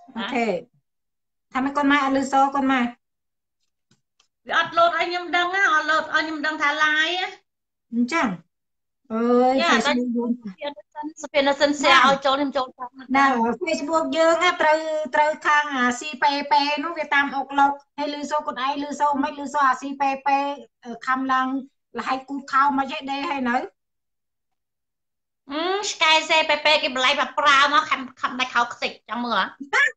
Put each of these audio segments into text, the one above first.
okทำให้con mai ăn lư xô con mai ọt lột anh em đăng á ọt lột anh em đăng thả lai á chẳng ơi dạ ta Facebook sập nó sân xe ao trốn em trốn nào ở Facebook dương á trừ trừ khang CPP nó Việt Nam ốc lộc hay lư xô con ai lư xô mấy lư xô CPP khăm lăng là hay cút khao mà dễ đây hay nữa Sky xe pepe cái blai mà pra nó khăm đại khảo dịch trong mưa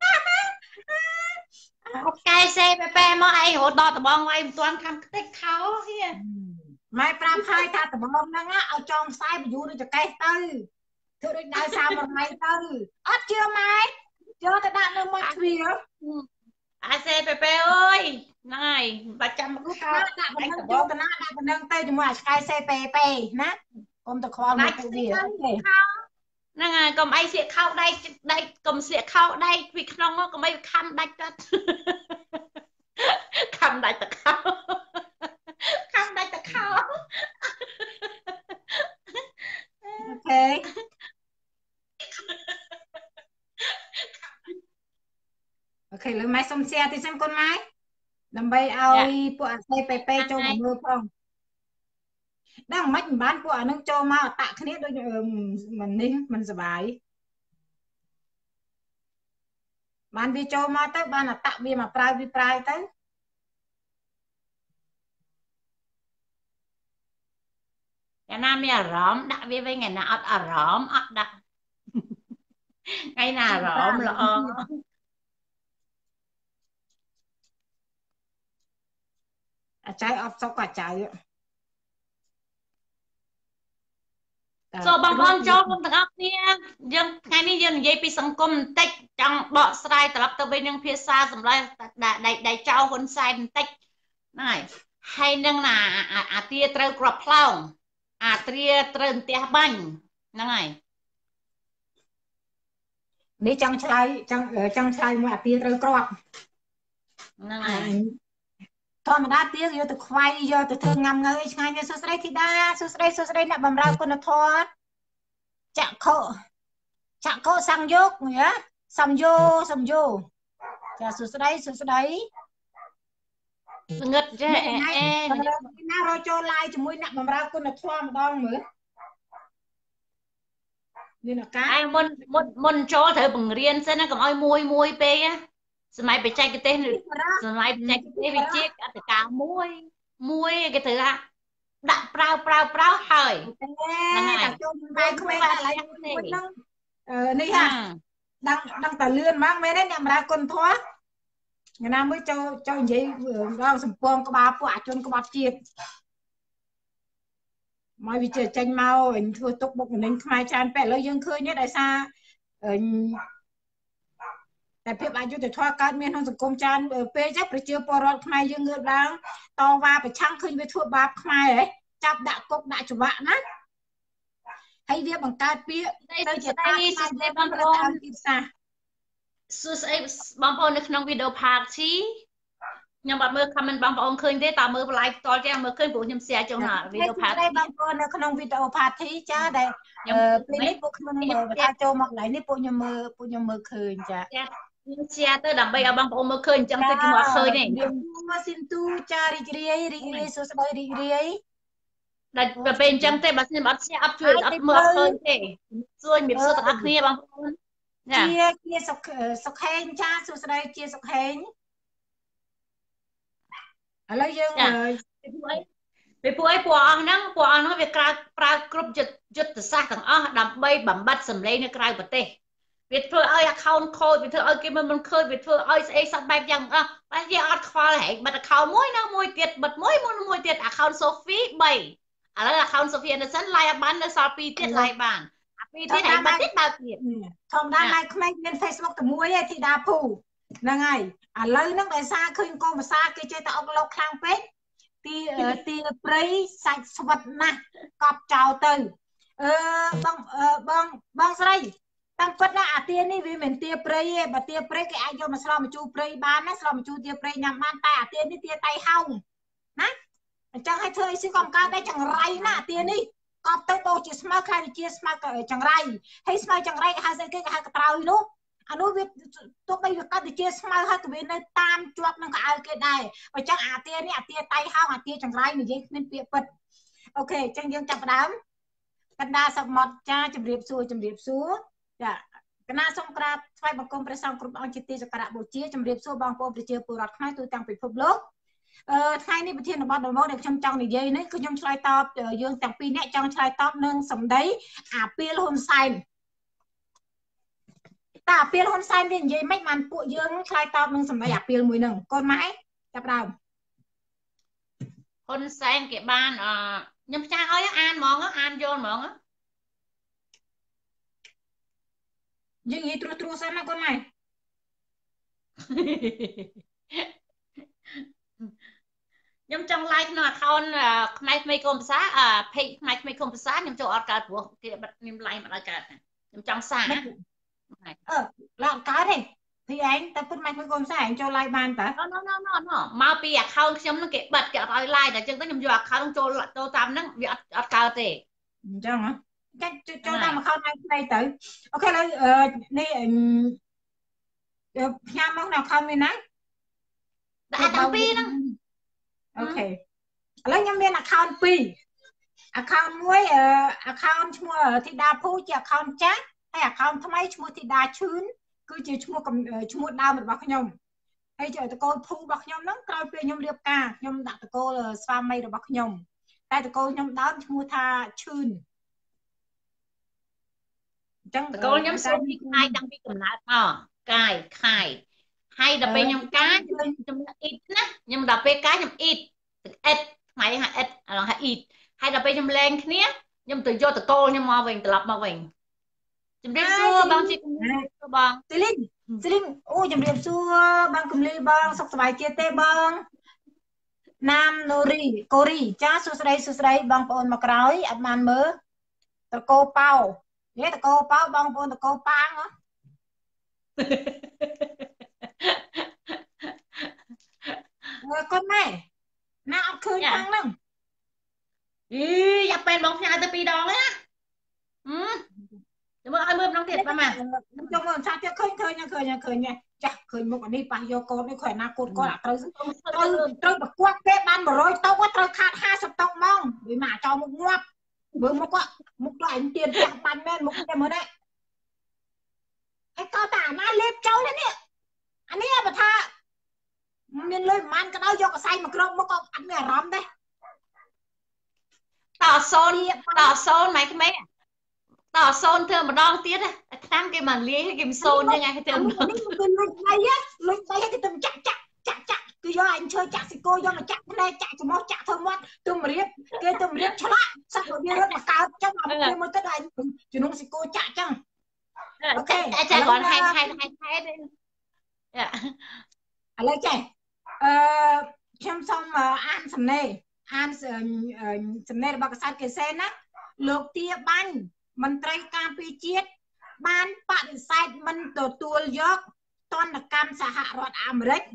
Sky xe pepe mà ai hỗ đo tờ bong ai toàn khăm tích khảo kia mai pram hai ta tờ bong năng á ở trong sai bị du đi cho cây tư thôi đi đào sao mà mày tư chưa mai chưa ta đã được một thuyền xe pepe ơi này bà chăm lúc đó đã bên nâng chưa ta đã bên nâng tay thì mà Sky CPP nè con tờ khoan một cái gì năng à cầm ai sẽ khao đây đây cầm sẽ khao đây vì không có cầm ai khăm đạch đất khăm đạch tật khao khăm đạch tật khao ok ok lấy máy xông xe thì xem con máy làm bay ao bộ CPP cho một mưa không đang mấy bán bộ nó cho mà tạ cái đôi mình nín mình sờ bài bán đi cho mà tới bán là tạo vì mà price tới ngày nam là rõm đặt với ngày nào ở rõm đặt ngày nào rõm là trái ốc sóc quả trái so bong on cho con thằng ốc nha dân ngày nay dân dây pi sòng cung tách trong bọ sai tập tập bên những phía xa sầm lai đại trao hôn sai tách này hay nâng là tia trâu crop plow tia trâu tia bánh này nếu trong trái mà tia trâu crop này thôi mà đã tia vô từ khoai vô từ thương ngâm ngơi ngay như số đây thì đa số đây là bầm rau con nó thôi chạm khổ sang vô nhá xong vô chả số đấy ngất chứ nào rồi cho like cho mũi nặng bầm rau con nó thôi mà đong nữa như là cá ai muốn cho thử bằng riêng xem nó còn ai muôi pe áสมัยไปใจcái tênสมัยไปใจcái tên bị chết cả cả muôi cái thứ à đặt prao hơi này không lại này ha đang tờ lươn mang mấy đấy nhằm ra con thoát người nào mới cho vậy rau sầm pong có ba quả chôn có ba chiết mọi vì trời tranh mau thua tục bụng nên khai chan bẹ lời dương khơi nhất đại xaแต่เพียบอายุแต่ทอดการเมียนของสังคมจานเป๊ะจับไปเจอปอรอดขมายยังเงือกดังต่อว่าไปช่างขึ้นไปทั่วบาปขมายเลยจับด่ากกด่าจุบะนะให้เรียบบังการเปียได้จะตายได้บางคนสุดไอ้บางคนในขนมวิดีโอพาร์ตี้ยังแบบเมื่อคำมันบางคนเคยได้ตามมือไลฟ์ตอนแรกเมื่อเคยบอกยังเสียจังหวะวิดีโอพาร์ตี้ได้บางคนในขนมวิดีโอพาร์ตี้จ้าได้ปีนี้พวกมันมือตาโจมอกไหนนี่พวกยมือคืนจ้า chia tới đầm bay ở bang phong mới khơi chẳng tới cái mùa khơi này xin tu cha ri số số ri đặt về bên chẳng tới bác xin bác xe áp chuyện áp mưa khơi thế rồi miệt số tắc kia bang phong chia sọc hen cha số số chia sọc hen ở lấy dương rồi về phụ ấy phụ ăn nó về cài group giật từ xa thằng đầm bay bấm bắt sầm lên nó cài bật tê Việt thưa ơi account code Việt thưa ơi cái mình khơi Việt thưa ơi sẽ sắp bài rằng bây giờ account này bật account mỗi tiệt bật mỗi tiệt account Sophie 7 là account Sophie nó sẵn like bán nó Sophie tiệt like bán vì thế này bật tiết bao tiền thông đa like comment lên Facebook từ muối thì đa phù là ngày lấy nước đại xa khơi cô mà xa kia chơi tao lâu khang pet ti prey sạch sọt nè cọp chào từ bong đây tăng quất là tiền đi vì mình tia prey và tia prey cái ai vô mà sao mà chu prey bán á sao mà chu tia prey nhằm ban tay tiền đi tia tay hông nè chẳng hay chơi xí còn cao đây chẳng ray nè tiền đi cọp tới tô chỉ smart khai chia smart chẳng ray hay smart chẳng ray hai cái tao luôn អានោះវាទោះបីវាកាត់ទៅជាស្មៅហើយក៏វានៅតាមជាប់នឹងកៅអៅគេដែរបើចឹងអាទានេះអាទាតៃហោងអាទាចង្រៃនិយាយគ្មានពាក្យពិតអូខេចឹងយើងចាប់ផ្ដើមកណ្ដាលសមុទ្រចាជំរាបសួរចាគណៈសូមក្រាបថ្វាយបង្គំព្រះសង្ឃគ្រប់អង្គជាទីសក្ការៈបូជាជំរាបសួរបងប្អូនប្រជាពលរដ្ឋខ្មែរទូទាំងពិភពលោកថ្ងៃនេះប្រធានបទដំបូងដែលខ្ញុំចង់និយាយនេះគឺខ្ញុំឆ្លើយតបយើងទាំងពីរនាក់ចង់ឆ្លើយតបនឹងសម្ដីអាពាលហ៊ុនសែនតាអាពាលហ៊ុនសែនវានិយាយមិនបានពួកយើងឆ្លើយតបនឹងសម្ដីអាពាលមួយហ្នឹងកូនម៉ែចាប់ដើមហ៊ុនសែនគេបានខ្ញុំផ្សាយឲ្យអានហ្មងអានយល់ហ្មងយើងនិយាយត្រួសសិនណាកូនម៉ែខ្ញុំចង់ like ក្នុង account ខ្មែរក្មេងកុំភាសាpage ខ្មែរក្មេងកុំភាសាខ្ញុំចូលអត់កើតព្រោះគេបិទខ្ញុំ like មិនឲ្យកើតខ្ញុំចង់សារឡើងកើតទេពីឯងតែពុតខ្មែរក្មេងកុំភាសាឯងចូល like បានតើ no មកពី account ខ្ញុំនឹងគេបិទគេអត់ឲ្យ like តែអញ្ចឹងទៅខ្ញុំយក account ចូលតាមហ្នឹងវាអត់កើតទេអញ្ចឹងហ៎ចាចូលតាម account ឯងផ្សេងទៅអូខេឥឡូវនេះផ្ញើមកនៅ account មានណាតែទាំងពីរហ្នឹងអូខេឥឡូវខ្ញុំមាន account 2 account មួយ account ឈ្មោះធីតាភូជា account ចាស់ហើយ account ថ្មីឈ្មោះធីតាឈឿនគឺជាឈ្មោះដើមរបស់ខ្ញុំហើយតកូលភូរបស់ខ្ញុំហ្នឹងក្រោយពេលខ្ញុំរៀបការខ្ញុំដាក់តកូលស្វាមីរបស់ខ្ញុំតែតកូលខ្ញុំដើមឈ្មោះថាឈឿនអញ្ចឹងតកូលខ្ញុំសូមពីខាយតាំងពីកំណើតមកកាយខាយហើយដល់ពេលខ្ញុំកាយខ្ញុំអ៊ីតណាខ្ញុំដល់ពេលកាយខ្ញុំអ៊ីតអ៊ិតថ្ងៃហ្នឹងអ៊ិតឥឡូវអ៊ីតហើយដល់ពេលខ្ញុំលែងគ្នាខ្ញុំទៅយកតកូលខ្ញុំមកវិញត្រឡប់មកវិញជំរាបសួរបងជីបងស៊ីលីងអូជំរាបសួរបងកំលីបងសុខសប្បាយជាទេបងណាមនូរីកូរីចាសួស្ដីបងប្អូនមកក្រោយអត់បានមើលតកោប៉ោនេះតកោប៉ោបងប្អូនតកោប៉ាងហ៎មើលកូនម៉ែណាអត់ឃើញខាងហ្នឹងយ៉ាប់ពេលបងផ្ញើទៅ2 ដងណាមើលឲ្យមើលម្ដងទៀតប៉ាម៉ាខ្ញុំចង់មើលសាច់ទៀតឃើញចាស់ឃើញមុខអានេះប៉ះយកកូននេះខែណាកូនអត់ត្រូវប្រកួតគេបាន100តុកត្រូវខាត50តុកហ្មងវាមកចោលមុខងាប់មើលមុខទៅអញទៀនចាក់បាញ់មែនមុខតែមើលនេះឯកោតាណាលេបចោលនេះអានេះបើថាមានលុយប្រហែលក៏ដោយយកកសែងមកគ្របមុខក៏អត់មានអារម្មណ៍ដែរតអសូនម៉ែក្មេងតអសូនធ្វើម្ដងទៀតខ្លាំងគេមកលាយគេមិនសូនចឹងឯងធ្វើម្ដងនេះគឺលុយ3គេទៅចាក់គឺយកអញឈើចាក់ស៊ីគោយកមកចាក់ផ្លែចាក់ច្រមុះចាក់ធ្វើមាត់ទុំរៀបគេទុំរៀបឆ្លាក់សឹកវារត់មកកើតចឹងមកគេមើលទៅដល់ជំនុំស៊ីគោចាក់ចឹងអូខេអាចារ្យគាត់ហែកទេឥឡូវចេះខ្ញុំសូមអានសំណេររបស់កษัតកេសេនណាលោកទាបាញ់មន្ត្រីការពារជាតិបានបដិសេធមិនទទួលយកទណ្ឌកម្មសហរដ្ឋអាមេរិក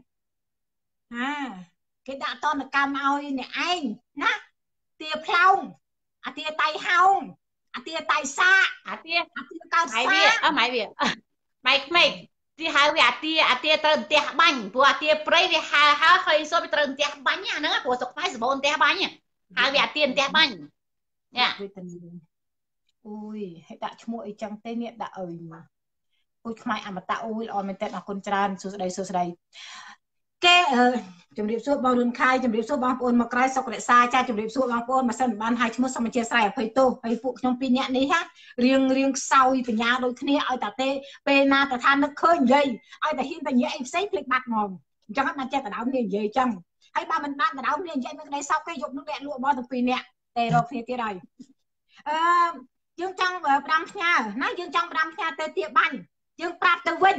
គេដាក់ទណ្ឌកម្មឲ្យអ្នកឯងណាទាផ្លោងអាទាតៃហោងអាទាតៃសាអាទាកើតសាម៉ៃវាម៉ៃក្មេងទីហៅវាអាទាត្រូវផ្ទះបាញ់ព្រោះអាទាព្រៃវាហៅឃើញសូមវាត្រូវផ្ទះបាញ់ហ្នឹងព្រោះស្រុកខ្មែរសម្បូរផ្ទះបាញ់ហៅវាអាទាផ្ទះបាញ់យ៉ាអូយឲ្យដាក់ឈ្មោះអីចឹងទេនេះដាក់អើយអូយខ្មែរអមតៈអូយល្អមែនតើអរគុណច្រើនសួស្ដីគេជំរាបសួរបងរុនខាយជំរាបសួរបងប្អូនមកក្រៅសុខរក្សាចាជំរាបសួរបងប្អូនមិនសិនបានហៅឈ្មោះសូមអធិស្ឋានអភ័យទោសហើយពួកខ្ញុំពីរនាក់នេះហារៀងខ្សោយបញ្ញាដូចគ្នាឲ្យតាទេពេលណាតថានឹកឃើញនិយាយឲ្យតែហ៊ានតែនិយាយអីផ្សេងភ្លេចបាត់ហ្មងអញ្ចឹងបានចេះតែដើមគ្នានិយាយចឹងហើយបើមិនបានដើមគ្នានិយាយនឹងក្តីសោកគេយកនឹងអ្នកលក់បងទាំងពីរនាក់តែរកគ្នាទៀតហើយយើងចង់ផ្ដាំផ្ញើណាយើងចង់ផ្ដាំផ្ញើទៅទាបាញ់យើងប្រាប់ទៅវិញ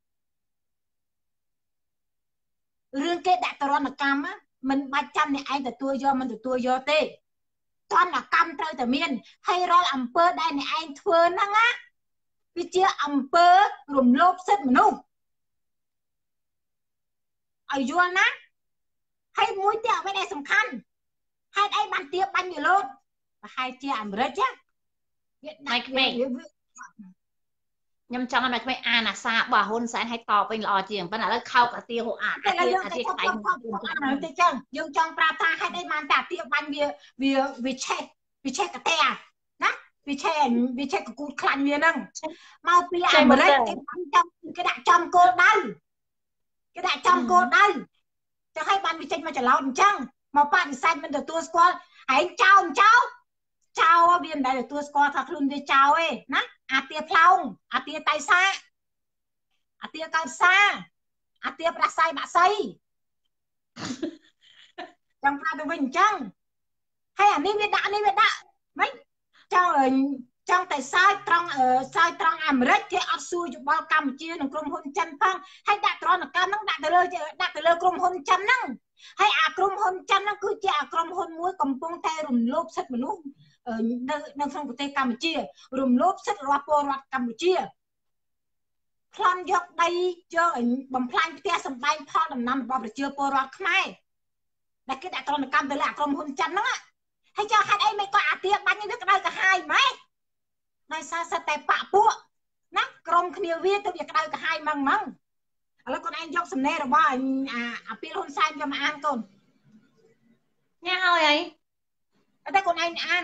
រឿងគេដាក់ទរណកម្មមិនបាច់ចាំអ្នកឯងទទួលយកមិនទទួលយកទេទណ្ឌកម្មត្រូវតែមានហើយរាល់អំពើដែលអ្នកឯងធ្វើហ្នឹងណាវាជាអំពើរំលោភសិទ្ធិមនុស្សឲ្យយល់ណាហើយមួយទៀតអ្វីដែលសំខាន់ហេតុអីបានទាបាញ់វាលោតប្រហែលជាអាមេរិកណាម៉ៃក្មេងខ្ញុំចង់ឲ្យក្មេងអានអាសារបស់ហ៊ុនសែនឲ្យតបវិញល្អជាងប៉ុន្តែឥឡូវខោកអាទាហូអានអាទាអាទាខ្សែហ្នឹងទៅចឹងយើងចង់ប្រាប់ថាហេតុអីបានតែអាទាបាញ់វាឆេះកតែណាវាឆេះកគូតខ្លាញ់វាហ្នឹងមកពីអាមេរិកគេបាញ់ចំគេដាក់ចំគោលដៅចឹងហើយបានវាចេញមកច្រឡោតអញ្ចឹងមកបដិសេធមិនទទួលស្គាល់ឯងចោលវាមិនដែលទទួលស្គាល់ថាខ្លួនវាចោលទេណាអាទាផ្លោងអាទាតៃសាអាទាកើតសាអាទាប្រាស័យបាក់សៃចង់ប្រាប់ទៅវិញអញ្ចឹងហើយអានេះវាដាក់មិនចង់តែសើចត្រង់អាមេរិកគេអត់សួរយោបល់កម្ពុជានិងក្រុមហ៊ុនចិនផងហើយដាក់ត្រង់កម្មហ្នឹងដាក់ទៅលើក្រុមហ៊ុនចិនហ្នឹងហើយអាក្រុមហ៊ុនចិនហ្នឹងគឺជាអាក្រុមហ៊ុនមួយកំពុងតែរំលោភសិទ្ធិមនុស្សនៅក្នុងប្រទេសកម្ពុជារំលោភសិទ្ធិរបស់ពលរដ្ឋកម្ពុជាប្លន់យកដីយកបំផ្លាញផ្ទះសម្បែងផលដំណាំរបស់ប្រជាពលរដ្ឋខ្មែរដែលគេដាក់ទណ្ឌកម្មទៅលើក្រុមហ៊ុនចិនហ្នឹងហើយចង់ហេតុអីមិនក៏អាទាបាញ់នេះក្តៅកាហាយម៉េចដោយសារសិតតែបពពួកណាក្រុមគ្នាវាទៅវាក្តៅកាហាយម៉ងឥឡូវកូនឯងយកសំណេររបស់អាពីលហ៊ុនសែនយកមកអានកូនញ៉ាហើយអីតែកូនឯងអាន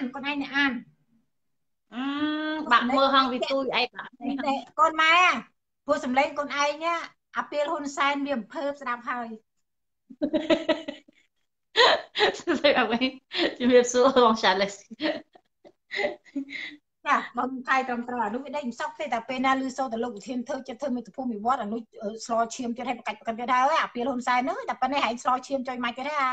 បាក់មើលហងវិទូយអីបាក់កូនម៉ែព្រោះសំឡេងកូនឯងអាពីលហ៊ុនសែនវាអំភើបស្ដាប់ហើយទៅអីជំរាបសួរបងឆាឡេសចាបងថៃត្រឹមត្រូវអានោះវាដេកមិនសក់ទេតែពេលណាលឺសូរតែលោកវិធានធ្វើចិត្តធ្វើមេត្តាភូមិវត្តអានោះស្លោឈាមចិត្តឲ្យប្រកាច់ទៀតហើយអាពីលហ៊ុនសែនហ្នឹងតែប៉ុណ្ណេះហែងស្លោឈាមចុយម៉ាច់ទៀតហ៎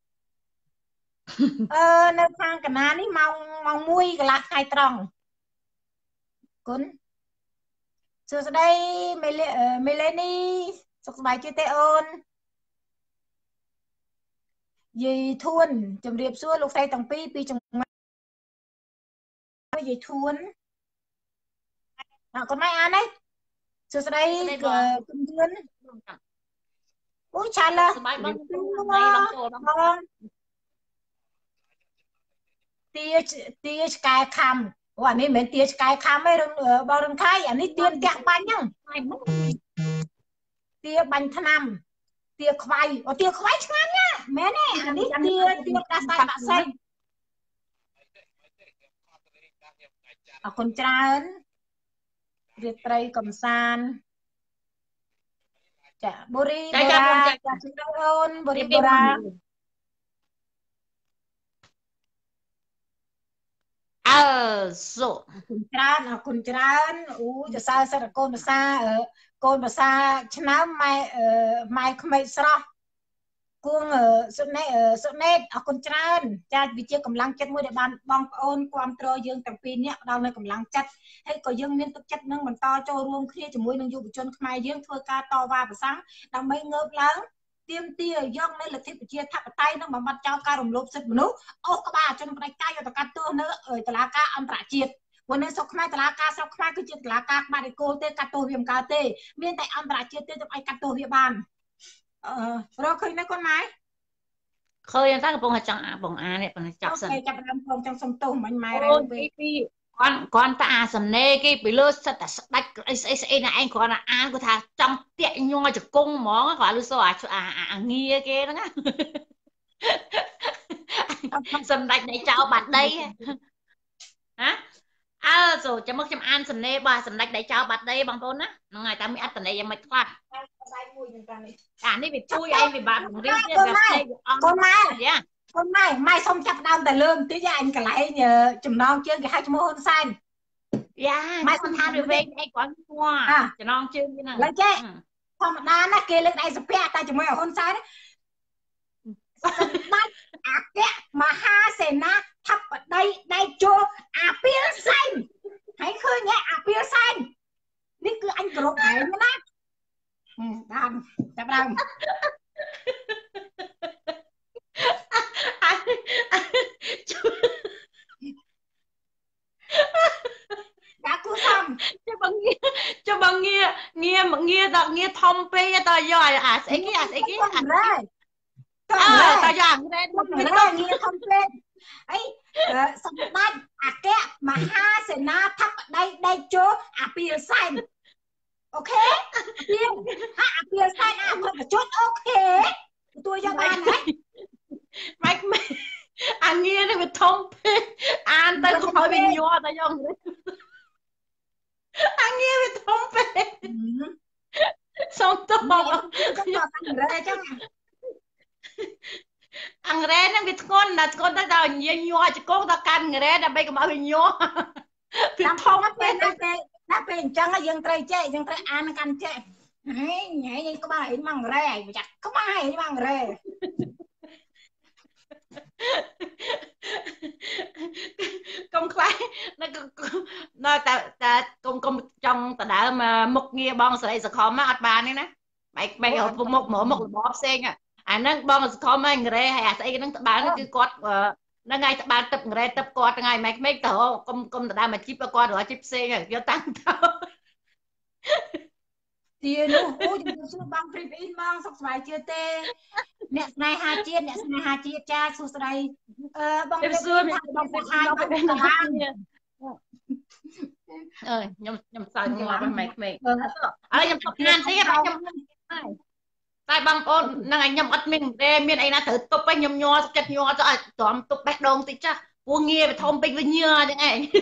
នៅខាងកណានេះម៉ោង1កន្លះថ្ងៃត្រង់គុណសួស្ដីមេលេនីសុខសប្បាយទេអូនយាយធួនជំរាបសួរលោកស្រីទាំងពីរពីចម្ងាយយាយធួនកូនម៉ែអានទេសួស្ដីគុំធួនអូឆាឡសប្បាយបងទាឆ្កែខំអូអានេះមិនមែនទាឆ្កែខំទេបងរំខាយអានេះទាផ្ទះបាញ់ហ្នឹងទាបាញ់ថ្នាំទាខ្វៃអូទាខ្វៃឆ្ងាញ់ណាមែនទេអានេះទាដាស់ស្ដាយបាក់សៃអរគុណច្រើនរាត្រីកំសាន្តចាបូរីបូរ៉ាចាជម្រាបអូនបូរីបូរ៉ាសូអរគុណច្រើនអូចសើសិតកូនភាសាឆ្នាំម៉ែក្មេកស្រស់គួងសុណេអរគុណច្រើនចាវាជាកម្លាំងចិត្តមួយដែលបានបងប្អូនគ្រប់គ្រងយើងទាំងពីរនាក់ផ្ដល់នៅកម្លាំងចិត្តហើយក៏យើងមានទឹកចិត្តនឹងបន្តចូលរួមគ្នាជាមួយនឹងយុវជនខ្មែរយើងធ្វើការតវ៉ាប្រសាំងដើម្បីងើបឡើងទាមទារយកនៅលទ្ធិប្រជាធិបតេយ្យនឹងបំបត្តិចោលការរំលោភសិទ្ធិមនុស្សអូសក្បាលអជនផ្ដាច់ការយកទៅកាត់ទោសនៅតុលាការអន្តរជាតិព្រោះនៅស្រុកខ្មែរតុលាការស្រុកខ្មែរគឺជាតុលាការក្បាត់ឯកូលទេកាត់ទោសវាមិនកើតទេមានតែអន្តរជាតិទេទើបឲ្យកាត់ទោសវាបានរកឃើញនៅកូនម៉ែឃើញតែកំពុងតែចង់បងអានេះបងចាប់សិនចាប់ដើមផងចង់សុំទោសមិញម៉ែរ៉ែពេកគាត់តែអាសំណេរគេពីលើសិតតែស្ដាច់ស្អីណាឯងគ្រាន់តែអានគាត់ថាចង់តាក់ញ័រជង្គង់ហ្មងគាត់លឺសូអាងារគេហ្នឹងណាសម្ដេចនៃចៅបាត់ដីហ៎សូចាំមកខ្ញុំអានសំណេររបស់សម្ដេចនៃចៅបាត់ដីបងប្អូនណាហ្នឹងហើយតែមានអត្តន័យយ៉ាងម៉េចខ្លះអានេះវាជួយឯងវាបានបង្រៀនទៀតវាផ្សេងអង្គកូនម៉ែសុំចាប់ដើមតែលើបន្តិចអញកន្លែងចំណងជើងគេហៅឈ្មោះហ៊ុនសែនម៉ែសំខាន់វាវែងឯងគាត់ឈ្មោះចំណងជើងហ្នឹងឡើយចេះធម្មតាណាគេលើកដៃសំពះតែជាមួយហ៊ុនសែនសម្ដេចអគ្គមហាសេនាធិបតីដៃជោអាពីលសែនហើយឃើញអាពីលសែននេះគឺអញគោរពឯងណាបានចាប់ដើមដាក់គូសំចាំបងងារធំពេកតើយកអាស្អីគេតើយ៉ាងនេះធំពេកអីសម្ដេចអគ្គមហាសេនាធិបតីដេជោអាពីលសែន ok tiên hạ tiên sai nào thôi là chốt ok tôi cho bạn đấy mày anh nghe nó bị thông anh ta không hỏi bị nhua ta cho anh nghe bị thông xong tôi ăn rê nó bị con ta đào nhiều nhua chứ con ta căn rê đã bây giờ bảo bị nhua bị thông đã bên chẳng là dân tây chạy dân tây ăn căn chạy nhảy như có bài mang rê chặt có bài mang rê công khai nó ta công trong ta đã mà một nghe bong sợi sợi khó mà ăn bàn này nè mày ở một bóp sen à nó bong sợi khó mà anh rê hay sợi nó bán nó cứ cọt nó ngay bán tập rê tập cọt ngay mày tờ công ta đã mà chip cọt rồi chip sen à vô tăng tao tiền luôn ôi chúng bong free in bong sọc xoài chưa tê nè này hai chiết cha su sài bong em xưa mình bong hai nhầm sai ngon bên mày ở nhầm tập ngàn thế nhầm tại băng ôn năng anh nhầm ắt mình đây miền ấy là thử tục anh nhầm nho chặt nho cho tóm tục bạch đông tí cha buông nghe về thông bình với nhựa thế này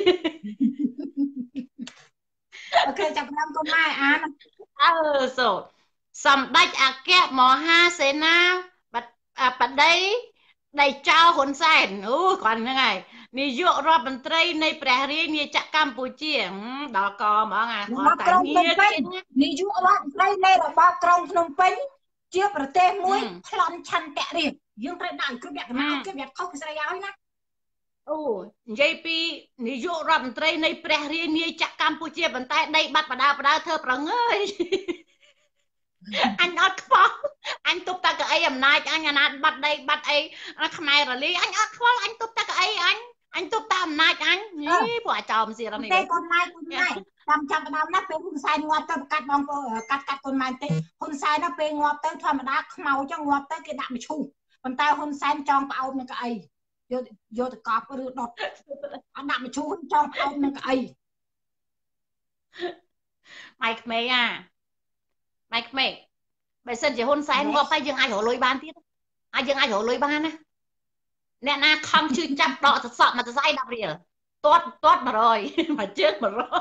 ok chặt năm con mai ăn rồi sầm đách kẹp mò ha xế na bật đây đầy trao hồn sen còn thế này ni dụ rọp bên tây này bè riêng ni chặt Campuchia đó có mà còn tại ni dụ rọp đây này là bao trong Phnom Penh chia bờ tây muối plon chăn tẹt riêng dương tây đại cứ đẹp nào cứ đẹp không cái gì nè JP ni dụ rọp bên tây này bè riêng ni chặt Campuchia bên tay đây bắt bà đào thơ bằng ơi anh ở không anh tụt ta cái em nay anh bắt đây bắt ấy không ai rồi lý anh ở không anh tụt ta cái anh tụt ta nay anh quả chòm gì đó này con mai làm chậm cái nóเป็นหุ่นทรายงอtới cắt bong cắt con mai tớiหุ่นทรายnóเป็นงอtới ธรรมดา màu cho ngọt tới cái đạm chu còn tayหุ่นทรายtrong bao những cái ấy vô từ cọp cái đột đạm chu trong bao những cái ấy mày bây giờ chỉ hôn sai ngọt tay dương ai hổ lôi ban tiếp dương ai hổ lôi ban á nè na không chưa chăm đọ thật sợ mà thật say đập rìa tốt mà rồi mà chết mà rồi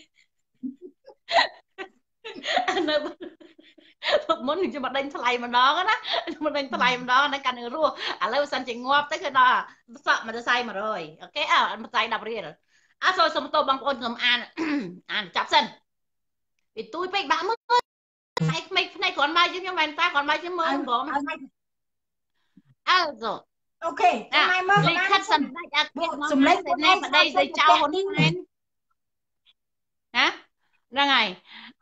muốn thì cho mặt đánh thay mà đó đó mặt đánh thay mà đó nó cắn rùa lâu sân chỉ ngọt tới cái đó sợ mà thật say mà rồi ok mà say đập rìa rồi rồi xong tôi bằng ôn cầm ăn chắp sân vì tôi phải bám mất này còn mai chứ mày ta còn mai chứ mơ không rồi ok mai mơ lịch khách sân sum lấy này ở đây dây trao hôn sen hả ra ngày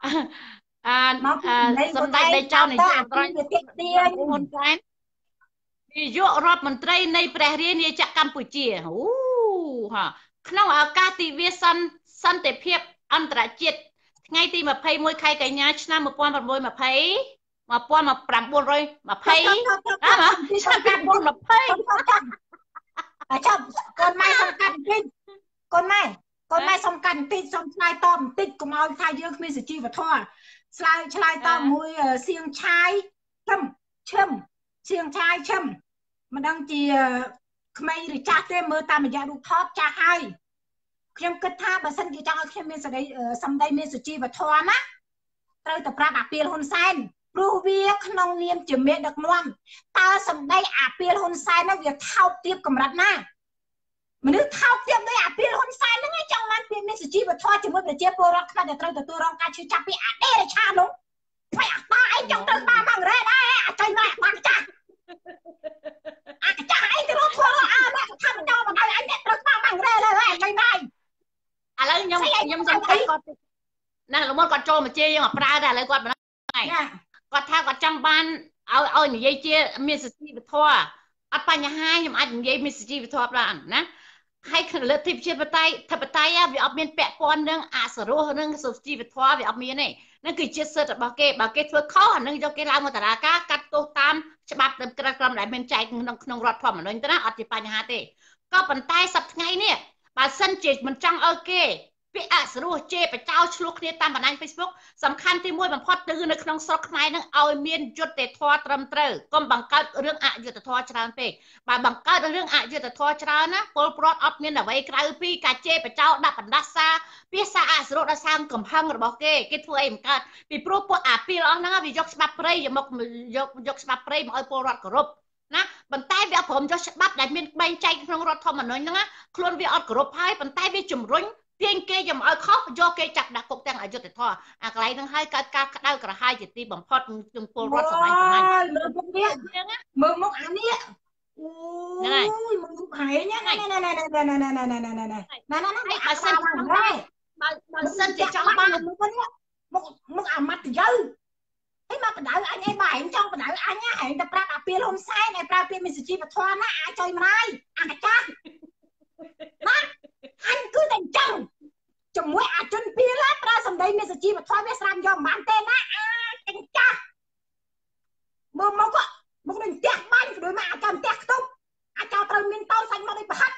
sum đây trao này hôn sen đi dụ rọp mình tây này bè riêng này chặt Campuchia hả không ở ca tivi sân để phiệp anh trả chết ngay thì mà pay môi khai cái nhà năm 1920 1920 mà pay á mà 1920 con mai xong cằn pin con mai xong cằn pin xong slide tom tích cùng ao thay dương mi sự chi và thoa slide tom môi xiềng chai châm xiềng chai châm mà đang chỉ mày rồi cha thêm mơ ta mà giờ được thoát cha haiខ្ញុំគិតថាបើសិនជាចង់ឲ្យខ្ញុំមានសេរីសម្ដីមានសុជីវធម៌ណាត្រូវតែប្រាប់អាពីលហ៊ុនសែនព្រោះវាក្នុងនាមជាមេដឹកនាំតើសម្ដីអាពីលហ៊ុនសែននោះវាថោកទាបកម្រិតណាមនុស្សថោកទាបដោយអាពីលហ៊ុនសែនហ្នឹងឯងចង់បានពីមានសុជីវធម៌ជាមួយប្រជាពលរដ្ឋខ្មែរដែលត្រូវទទួលរងការឈឺចាប់ពីអាដេរឆានោះហើយអាតាឯងចង់ត្រូវបានបាំងរ៉េដែរអាចៃមកបាំងចាស់អាចចាស់ឯងទៅរកធ្វើមកថាមិនដល់មកឲ្យឯងត្រូវបានបាំងរ៉េឡើយអាចៃមក lâu nhom chẳng thấy con nè lúc mà con trâu mà chia nhưng mà pra ra lại con này con tha con trong ban ơi như vậy chia miền Tây bị thua ở bên nhà hai nhưng mà anh vậy miền Tây bị thua ra nè hay khẩn lệ tiếp chia bát tay vì ở miền bẹt con nương sờ rô nương Tây bị thua vì ở miền này nó cứ chia sơ bảo kê thua khó nương cho cái lao mà ta cá cắt tô tam cho bát đâm cái cầm lại miền trái nông rót thua mà nương ta ở bên nhà hai tê có bàn tay sập ngay nè bà sân chỉ mình trăng ok ពាក្យអសរោះជេរបចោឆ្លោះគ្នាតាមបណ្ដាញ Facebook សំខាន់ទី1បំផុតគឺនៅក្នុងស្រុកខ្មែរនឹងឲ្យមានយុត្តិធម៌ត្រឹមត្រូវកុំបង្កើតរឿងអយុត្តិធម៌ច្រើនពេកបើបង្កើតរឿងអយុត្តិធម៌ច្រើនណាពលរដ្ឋអត់មានអ្វីក្រៅពីការជេរបចោដាក់បណ្ដាសាភាសាអសរោះដល់សាងកំហឹងរបស់គេធ្វើអីមិនកើតពីព្រោះពួកអាពីលអស់ហ្នឹងវាយកច្បាប់ព្រៃយកច្បាប់ព្រៃមកឲ្យពលរដ្ឋគោរពណាប៉ុន្តែវាព្រមយកច្បាប់ដែលមានបែងចែកក្នុងរដ្ឋធម្មនុញ្ញហ្នឹងខ្លួនវាអត់គោរពហើយប៉ុន្តែវាជំរុញទាញគេយកឲ្យខុសយកគេចាប់ដាក់គុកទាំងអយុត្តិធម៌អាកន្លែងហ្នឹងហើយកើតការក្តៅក្រហាយជាទីបំផុតនឹងពលរដ្ឋសម័យមើលមុខនេះមើលមុខអានេះអូយមើលមុខហែងណាបើសិនជាចង់បានមុខអាម៉ាត់ទៅហើយមកបដៅអញឯងបើឯងចង់បដៅអញហែងតែប្រាប់អាពីលហ៊ុនសែនឯងប្រើពាក្យមានសុជីវធម៌ណាអាចុយម្ដាយអាកាចាស់ណាអញគឺតែអញ្ចឹងជាមួយអាជនពីលប្រើសម្ដីមានសុជីវធម៌វាស្រាំយកមិនបានទេណាអាចចាស់មើលមកមុខនឹងផ្ទះបាញ់ដូចមកអាចផ្ទះខ្ទប់អាចត្រូវមានតោសាច់មកដូចប្រហិត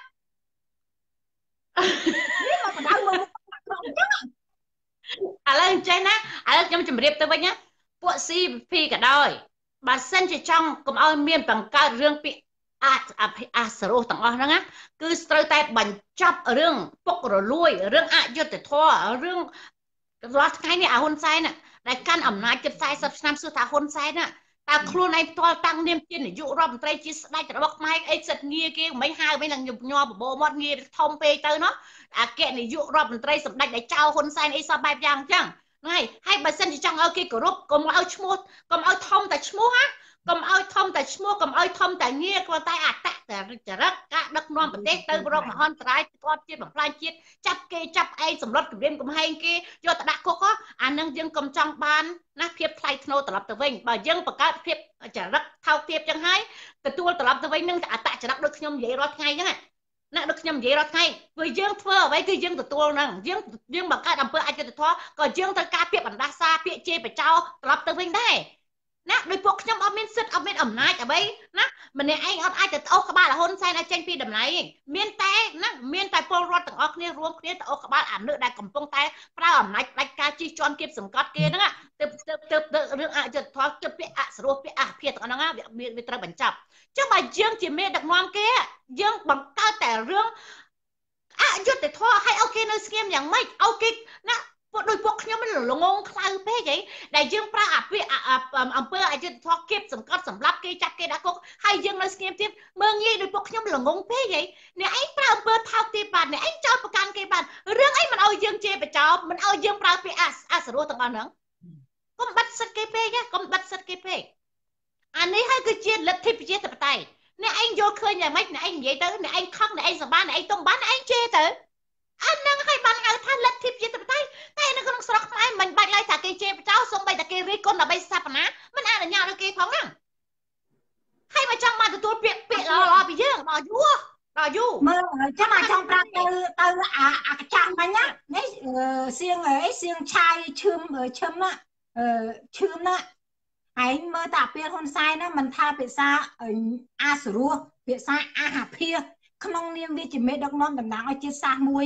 នេះមកបដៅមើលមុខអញ្ចឹងឥឡូវអញ្ចឹងណាឥឡូវខ្ញុំជម្រាបទៅវិញណាពួក CP ក៏ដោយបើសិនជាចង់កុំឲ្យមានបង្កើតរឿងពីអសរោះទាំងអស់ហ្នឹងណាគឺត្រូវតែបញ្ចប់រឿងពុករលួយរឿងអយុត្តិធម៌រឿងរាល់ថ្ងៃនេះអាហ៊ុនសែនដែលកាន់អំណាចជិត40ឆ្នាំសួរថាហ៊ុនសែនណាតើខ្លួនឯងផ្ទាល់តាំងនាមជានាយករដ្ឋមន្ត្រីជាស្ដេចរបស់ខ្មែរអីសិតងារគេមិនហៅវិញនឹងញ័របបោមាត់ងារធំពេកទៅណោះអគ្គនាយករដ្ឋមន្ត្រីសម្ដេចដែលចៅហ៊ុនសែនអីសពបែបយ៉ាងអញ្ចឹងហើយបើសិនជាចង់ឲ្យគេគោរពកុំឲ្យឈ្មោះកុំឲ្យធំតែឈ្មោះណាកុំឲ្យធំតែឈ្មោះកុំឲ្យធំតែងារគ្រាន់តែអត្តចរិតការដឹកនាំប្រទេសទៅរកមហន្តរាយគាត់ជាបំផ្លាញជាតិចាប់គេចាប់ឯងសម្លុតគម្រាមកំហែងគេយកទៅដាក់គុកអានឹងយើងកុំចង់បានណាភាពថ្លៃថ្នូរត្រឡប់ទៅវិញបើយើងបង្កើតភាពចរិតថោកទាបចឹងហើយទទួលត្រឡប់ទៅវិញនឹងអត្តចរិតដូចខ្ញុំនិយាយរាល់ថ្ងៃហ្នឹងណាដូចខ្ញុំនិយាយរាល់ថ្ងៃព្រោះយើងធ្វើអ្វីគឺយើងទទួលហ្នឹងយើងបង្កើតអំពើអយុត្តិធម៌ក៏យើងត្រូវការពាក្យបណ្ដាសាពាក្យជេរបចោត្រឡប់ទៅវិញដែរណាដោយពួកខ្ញុំអត់មានសិទ្ធិអត់មានអំណាចអ្វីណាម្នាក់ឯងអត់អាចទៅអូសក្បាលហ៊ុនសែនឲ្យចេញពីតំណែងឯងមានតែពលរដ្ឋទាំងអស់គ្នារួមគ្នាទៅអូសក្បាលអានឹងដែលកំពុងតែប្រើអំណាចផ្ដាច់ការជិះជាន់គៀបសង្កត់គេហ្នឹងទៅរឿងអយុត្តិធម៌ទៅពាក្យអសរោះពាក្យអភិធទាំងហ្នឹងវាត្រូវបញ្ចប់ចុះបើយើងជាមេដឹកនាំគេយើងបង្កើតតែរឿងអយុត្តិធម៌ឲ្យអូគេនៅស្ងៀមយ៉ាងម៉េចអូគេណាដោយពួកខ្ញុំមិនល្ងងខ្លៅពេកហីដែលយើងប្រើអំពើអយុត្តិធម៌គៀបសង្កត់សម្រាប់គេចាប់គេដាក់គុកហើយយើងនៅស្ងៀមទៀតមើងងាយដោយពួកខ្ញុំល្ងងពេកហីអ្នកឯងប្រើអំពើថោកទាបបានអ្នកឯងចោទប្រកាន់គេបានរឿងអីមិនឲ្យយើងជេរបចោលមិនឲ្យយើងប្រើពាក្យអសរោះទាំងអស់ហ្នឹងកុំបាត់សិទ្ធិគេពេកកុំបាត់សិទ្ធិគេពេកអានេះហើយគឺជាលទ្ធិប្រជាធិបតេយ្យអ្នកឯងយល់ឃើញយ៉ាងម៉េចអ្នកឯងនិយាយទៅអ្នកឯងខឹងអ្នកឯងសម្បានអ្នកឯងទុំបានអ្នកឯងជេរទៅអានឹងឲ្យបានហៅថាលទ្ធិប្រជាធិបតេយ្យតែនៅក្នុងស្រុកខ្មែរមិនបាច់ឡើយថាគេជេរបចោលសូម្បីតែគេរិះគន់ដើម្បីស្ថាបនាមិនអនុញ្ញាតឲ្យគេផងហ្នឹងហើយមកចង់បានទទួលពាក្យល្អពីយើងដល់យូរមើលចាំមកចង់ប្រាប់ទៅអាកចាំមិញណានេះសៀងសៀងឆាយឈឹមណាឈឹមណាឯងមើលតាពីហ៊ុនសែនណាមិនថាភាសាអាសរោះភាសាអាហាភាក្នុងនាមវាជាមេដឹកនាំតំណាងឲ្យជាតិសាសន៍មួយ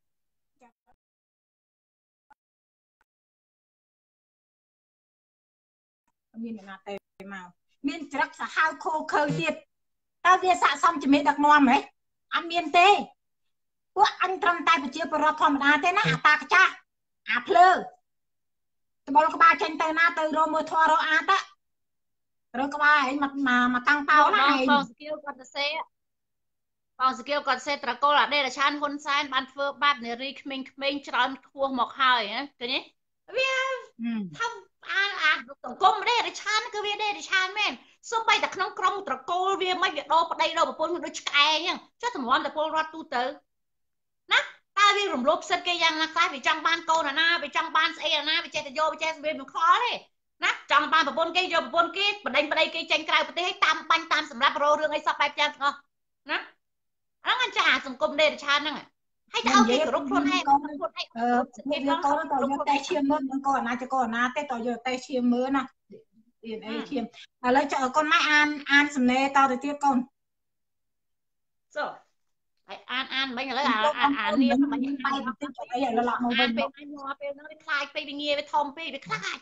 មានអ្នកណាទេមកមានច្រឹកសាហាវខូខើទៀតតើវាស័ក្តិសមជាមេដឹកនាំហ៎អត់មានទេពួកអញត្រឹមតែប្រជាពលរដ្ឋធម្មតាទេណាអាតាកាចាស់អាភ្លើត្បល់ក្បាលចេញទៅណាទៅរមើលធွာរកអាតរកក្បាលឯងមកតាំងប៉ោណាឯងបងស្គីលគាត់ទៅសេបងស្គីលគាត់សេត្រកូលអដេរឆានហ៊ុនសែនបានធ្វើបាបនារីក្មេងៗច្រើនខ្ពស់មកហើយណាឃើញទេវាថាអាសង្គមដេរឆានគឺវាដេរឆានមែនសូម្បីតែក្នុងក្រុមត្រកូលវាមិនវាដោប្តីដោប្រពន្ធដូចឆ្កែអញ្ចឹងចុះតម្រាំតែពលរដ្ឋទូទៅណាតើវារំលោភសិទ្ធិគេយ៉ាងណាខ្លះវាចង់បានកូនណាវាចង់បានស្អីណាវាចេះតែយកវាចេះវាមិនខលទេណាចង់បានប្រពន្ធគេយកប្រពន្ធគេបដិញប្តីគេចេញក្រៅប្រទេសឲ្យតាមបាញ់តាមសម្រាប់រោរឿងអីសពបែបយ៉ាងទាំងអស់ណាហ្នឹងអញ្ចឹងអាសង្គមដេរឆានហ្នឹងហើយទៅឲ្យគេគោរពខ្លួនឯងខ្លួនឯងគេវាកូនតយកតែឈាមមើលនឹងកូនអាណាចកូនអាណាទេតយកតែឈាមមើលណា DNA ឈាមឥឡូវចុះកូនម៉ែអានសំណេរតទៅទៀតកូនអានមិនឥឡូវអានេះនេះមិនបែកបន្តិចអីឡឡប់មកវិញពេលអានមកពេលនោះវាខ្លាចពេកវាងាយវាធំពេកវាខ្លាច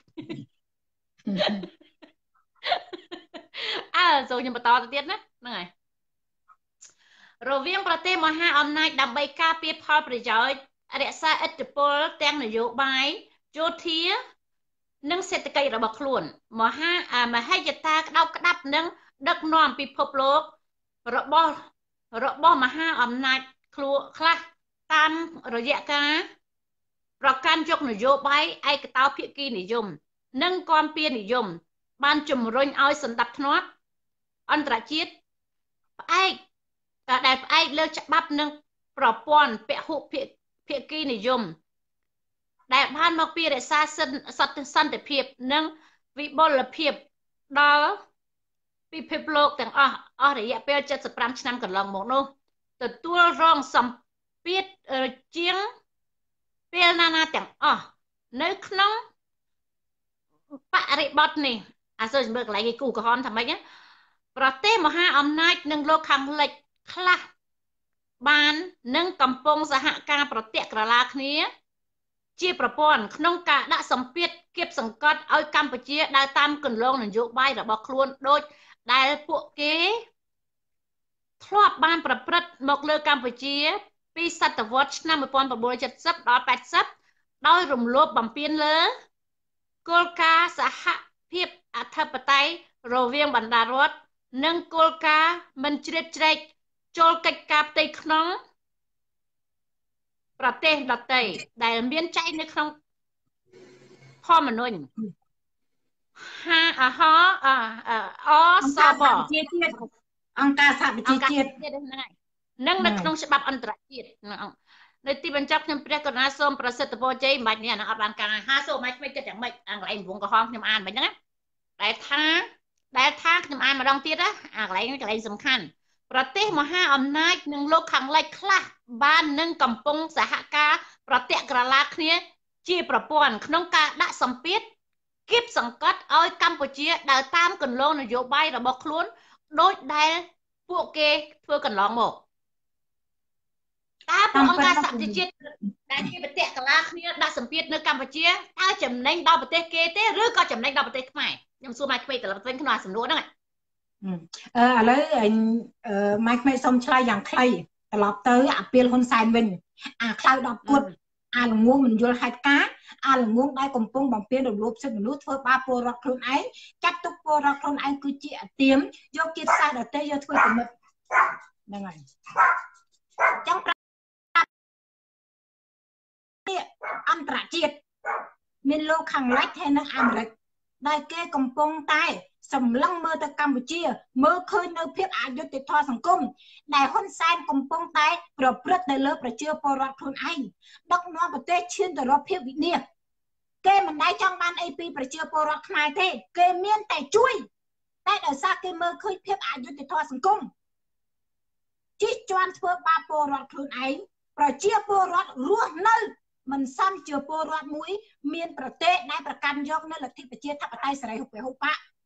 ចូលខ្ញុំបន្តទៅទៀតណាហ្នឹងហើយរវាងប្រទេសមហាអំណាចដើម្បីការពារផលប្រយោជន៍រក្សាឥទ្ធិពលទាំងនយោបាយយោធានិងសេដ្ឋកិច្ចរបស់ខ្លួនមហិច្ឆតាក្តោបក្តាប់និងដឹកនាំពិភពលោករបស់មហាអំណាចខ្លះតាមរយៈការប្រកាន់យកនយោបាយឯកតោភាគីនិយមនិងគាំពៀនិយមបានជំរុញឲ្យសណ្ដាប់ធ្នាប់អន្តរជាតិដែលផ្អែកលើច្បាប់និងប្រព័ន្ធពហុភាគីនិយមដែលបានមកពីរក្សាសន្តិភាពនិងវិបុលភាពដល់ពិភពលោកទាំងអស់រយៈពេល75ឆ្នាំកន្លងមកនោះទទួលរងសម្ពាធជាងពេលណាទាំងអស់នៅក្នុងបរិបទនេះសូមមើលកន្លែងគេគូក្រហមថាម៉េចណាប្រទេសមហាអំណាចនិងលោកខាងលិចខ្លះបាននិងកំពុងសហការប្រតិក្រឡាគ្នាជាប្រព័ន្ធក្នុងការដាក់សម្ពាធគៀបសង្កត់ឲ្យកម្ពុជាដើរតាមគន្លងនយោបាយរបស់ខ្លួនដូចដែលពួកគេធ្លាប់បានប្រព្រឹត្តមកលើកម្ពុជាពីសតវត្សឆ្នាំ1970ដល់80ដោយរំលោភបំពានលើគោលការណ៍សហភាពអធិបតេយ្យរវាងបណ្ដារដ្ឋនិងគោលការណ៍មិនជ្រៀតជ្រែកចូលកិច្ចការផ្ទៃក្នុងប្រទេសដទៃដែលមានចែងនៅក្នុងធម្មនុញ្ញសបអង្គការសហប្រជាជាតិនិងនៅក្នុងច្បាប់អន្តរជាតិនៅទីបញ្ចប់ខ្ញុំព្រះករុណាសូមប្រសិទ្ធពរជ័យមិនបាច់នេះអានឹងអត់បានការ50ម៉ៃថ្មីចិត្តយ៉ាងម៉េចអាកន្លែងវងក្រហមខ្ញុំអានមិនហ្នឹងដែលថាខ្ញុំអានម្ដងទៀតណាអាកន្លែងសំខាន់ប្រទេសមហាអំណាចនិងលោកខាងលិចខ្លះបាននឹងកំពុងសហការប្រតិក្រឡាគ្នាជាប្រព័ន្ធក្នុងការដាក់សម្ពាធគៀបសង្កត់ឲ្យកម្ពុជាដើរតាមគន្លងនយោបាយរបស់ខ្លួនដោយដែលពួកគេធ្វើកន្លងមកតើពួកអង្គការសហប្រជាជាតិដែលជាប្រតិក្រឡាគ្នាដាក់សម្ពាធនៅកម្ពុជាតើចំណេញដល់ប្រទេសគេទេឬក៏ចំណេញដល់ប្រទេសខ្មែរខ្ញុំសួរម៉ែក្មេកត្រឡប់វិញក្នុងសំណួរហ្នឹងឥឡូវម៉ែក្មេកសុំឆ្លើយយ៉ាងខ្លីត្រឡប់ទៅអាពីលហ៊ុនសែនវិញអាខ្លៅ10គត់អាល្ងងមិនយល់ហេតុការអាល្ងងដែលកំពុងបំពេញរំលោភសិទ្ធិមនុស្សធ្វើបាបពលរដ្ឋខ្លួនឯងចាត់ទុកពលរដ្ឋខ្លួនឯងគឺជាអធិមយកជាតិសាសន៍ដទៃយកធ្វើគំនិតហ្នឹងហើយចង់អន្តរជាតិមានលោកខាងលិចហើយនិងអាមេរិកដែលគេកំពុងតែសម្លឹងមើលទៅកម្ពុជាមើលឃើញនៅភាពអយុត្តិធម៌សង្គមដែលហ៊ុនសែនកំពុងតែប្រព្រឹត្តទៅលើប្រជាពលរដ្ឋខ្លួនឯងដឹកនាំប្រទេសឈានទៅរកភាពវិនាសគេមិនដែលចង់បានអីពីប្រជាពលរដ្ឋខ្មែរទេគេមានតែជួយតែដោយសារគេមើលឃើញភាពអយុត្តិធម៌សង្គមជិះជាន់ធ្វើបាបពលរដ្ឋខ្លួនឯងប្រជាពលរដ្ឋរស់នៅមិនសមជាពលរដ្ឋមួយមានប្រទេសដែលប្រកាន់យកនៅលទ្ធិប្រជាធិបតេយ្យសេរីហុបហុប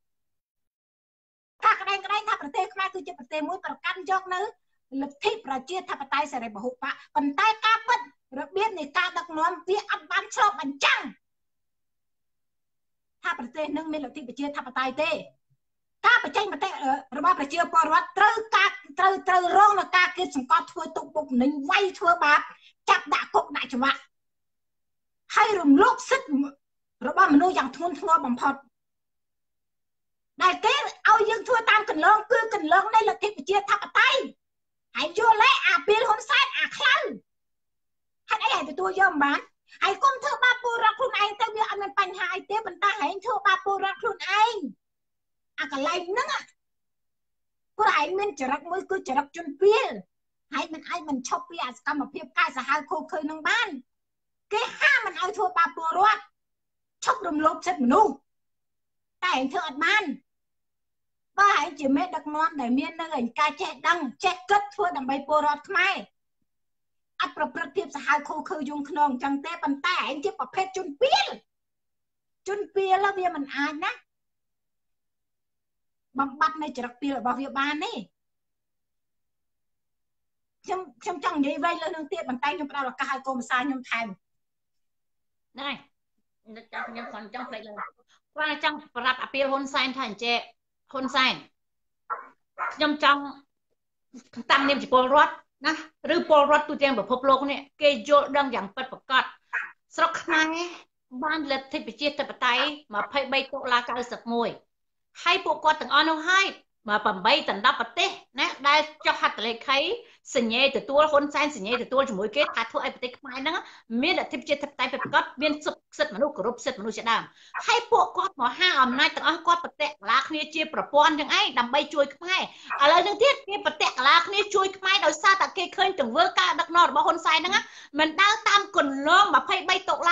ថាក្តែងថាប្រទេសខ្មែរគឺជាប្រទេសមួយប្រកាន់យកនៅលទ្ធិប្រជាធិបតេយ្យសេរីពហុបកប៉ុន្តែការពិតរបៀបនៃការដឹកនាំវាអត់បានឆ្លុះបញ្ចាំងថាប្រទេសនឹងមានលទ្ធិប្រជាធិបតេយ្យទេការបញ្ចេញមតិរបស់ប្រជាពលរដ្ឋត្រូវរងនឹងការគៀបសង្កត់ធ្វើទុកបុកម្នេញវាយធ្វើបាបចាប់ដាក់គុកដាក់ច្បាប់ហើយរំលោភសិទ្ធិរបស់មនុស្សយ៉ាងធ្ងន់ធ្ងរបំផុតដែលគេឲ្យយើងធ្វើតាមកន្លងគឺកន្លងនៃលទ្ធិប្រជាធិបតេយ្យហើយយល់ទេអាពេលហ៊ុនសែនអាខ្លៅហេតុអីឲ្យទទួលយកមិនបានហើយកុំធ្វើបាបពលរដ្ឋខ្លួនឯងទៅវាអត់មានបញ្ហាអីទេប៉ុន្តែហែងធ្វើបាបពលរដ្ឋខ្លួនឯងអាកន្លែងហ្នឹងព្រោះឯងមានចរិតមួយគឺចរិតជនពាលហើយមិនអាចមិនឈប់ពីអាសកម្មភាពកាយសាហាវខូខើនឹងបានគេហាមមិនឲ្យធ្វើបាបពលរដ្ឋឈប់រំលោភសិទ្ធិមនុស្សតែឯងធ្វើអត់បានបើឯងជាមេដឹកនាំដែលមាននៅឯការចេះដឹងចេះគិតធ្វើដើម្បីពលរដ្ឋខ្មែរអត់ប្រព្រឹត្តភាពសាហាវខូខើយងខ្នងអញ្ចឹងទេប៉ុន្តែឯងជាប្រភេទជនពាលវាមិនអាចណាបំបត្តិនៅចរិតពាលរបស់វាបានទេខ្ញុំចង់និយាយវិញលើនឹងទៀតបន្តែខ្ញុំផ្ដល់ឱកាសឲ្យកូនម្សាខ្ញុំថែមហ្នឹងហើយខ្ញុំគាត់ចង់ផ្លេចលើគាត់ចង់ប្រាប់អាពីលហ៊ុនសែនថាអញ្ចេះហ៊ុនសែនខ្ញុំចង់តាំងនាមជាពលរដ្ឋណាឬពលរដ្ឋទូទាំងពិភពលោកនេះគេយល់ដឹងយ៉ាងពិតប្រាកដស្រុកខ្មែរបានលទ្ធិប្រជាធិបតេយ្យ23តុលា91ហើយពួកគាត់ទាំងអស់នោះហើយ8ដណ្ដប់ប្រទេសណាដែលចុះហត្ថលេខីសញ្ញេទទួលហ៊ុនសែនសញ្ញេទទួលជាមួយគេថាធ្វើឲ្យប្រទេសខ្មែរហ្នឹងមានលទ្ធិប្រជាធិបតេយ្យពិតប្រាកដមានសិទ្ធិមនុស្សគោរពសិទ្ធិមនុស្សជាដើមហើយពួកគាត់មហាអំណាចទាំងអស់គាត់ប្រតិកលាគ្នាជាប្រព័ន្ធទាំងឯងដើម្បីជួយខ្មែរឥឡូវនេះទៀតគេប្រតិកលាគ្នាជួយខ្មែរដោយសារតែគេឃើញទង្វើការដឹកនាំរបស់ហ៊ុនសែនហ្នឹងមិនដើរតាមគន្លង23តុលា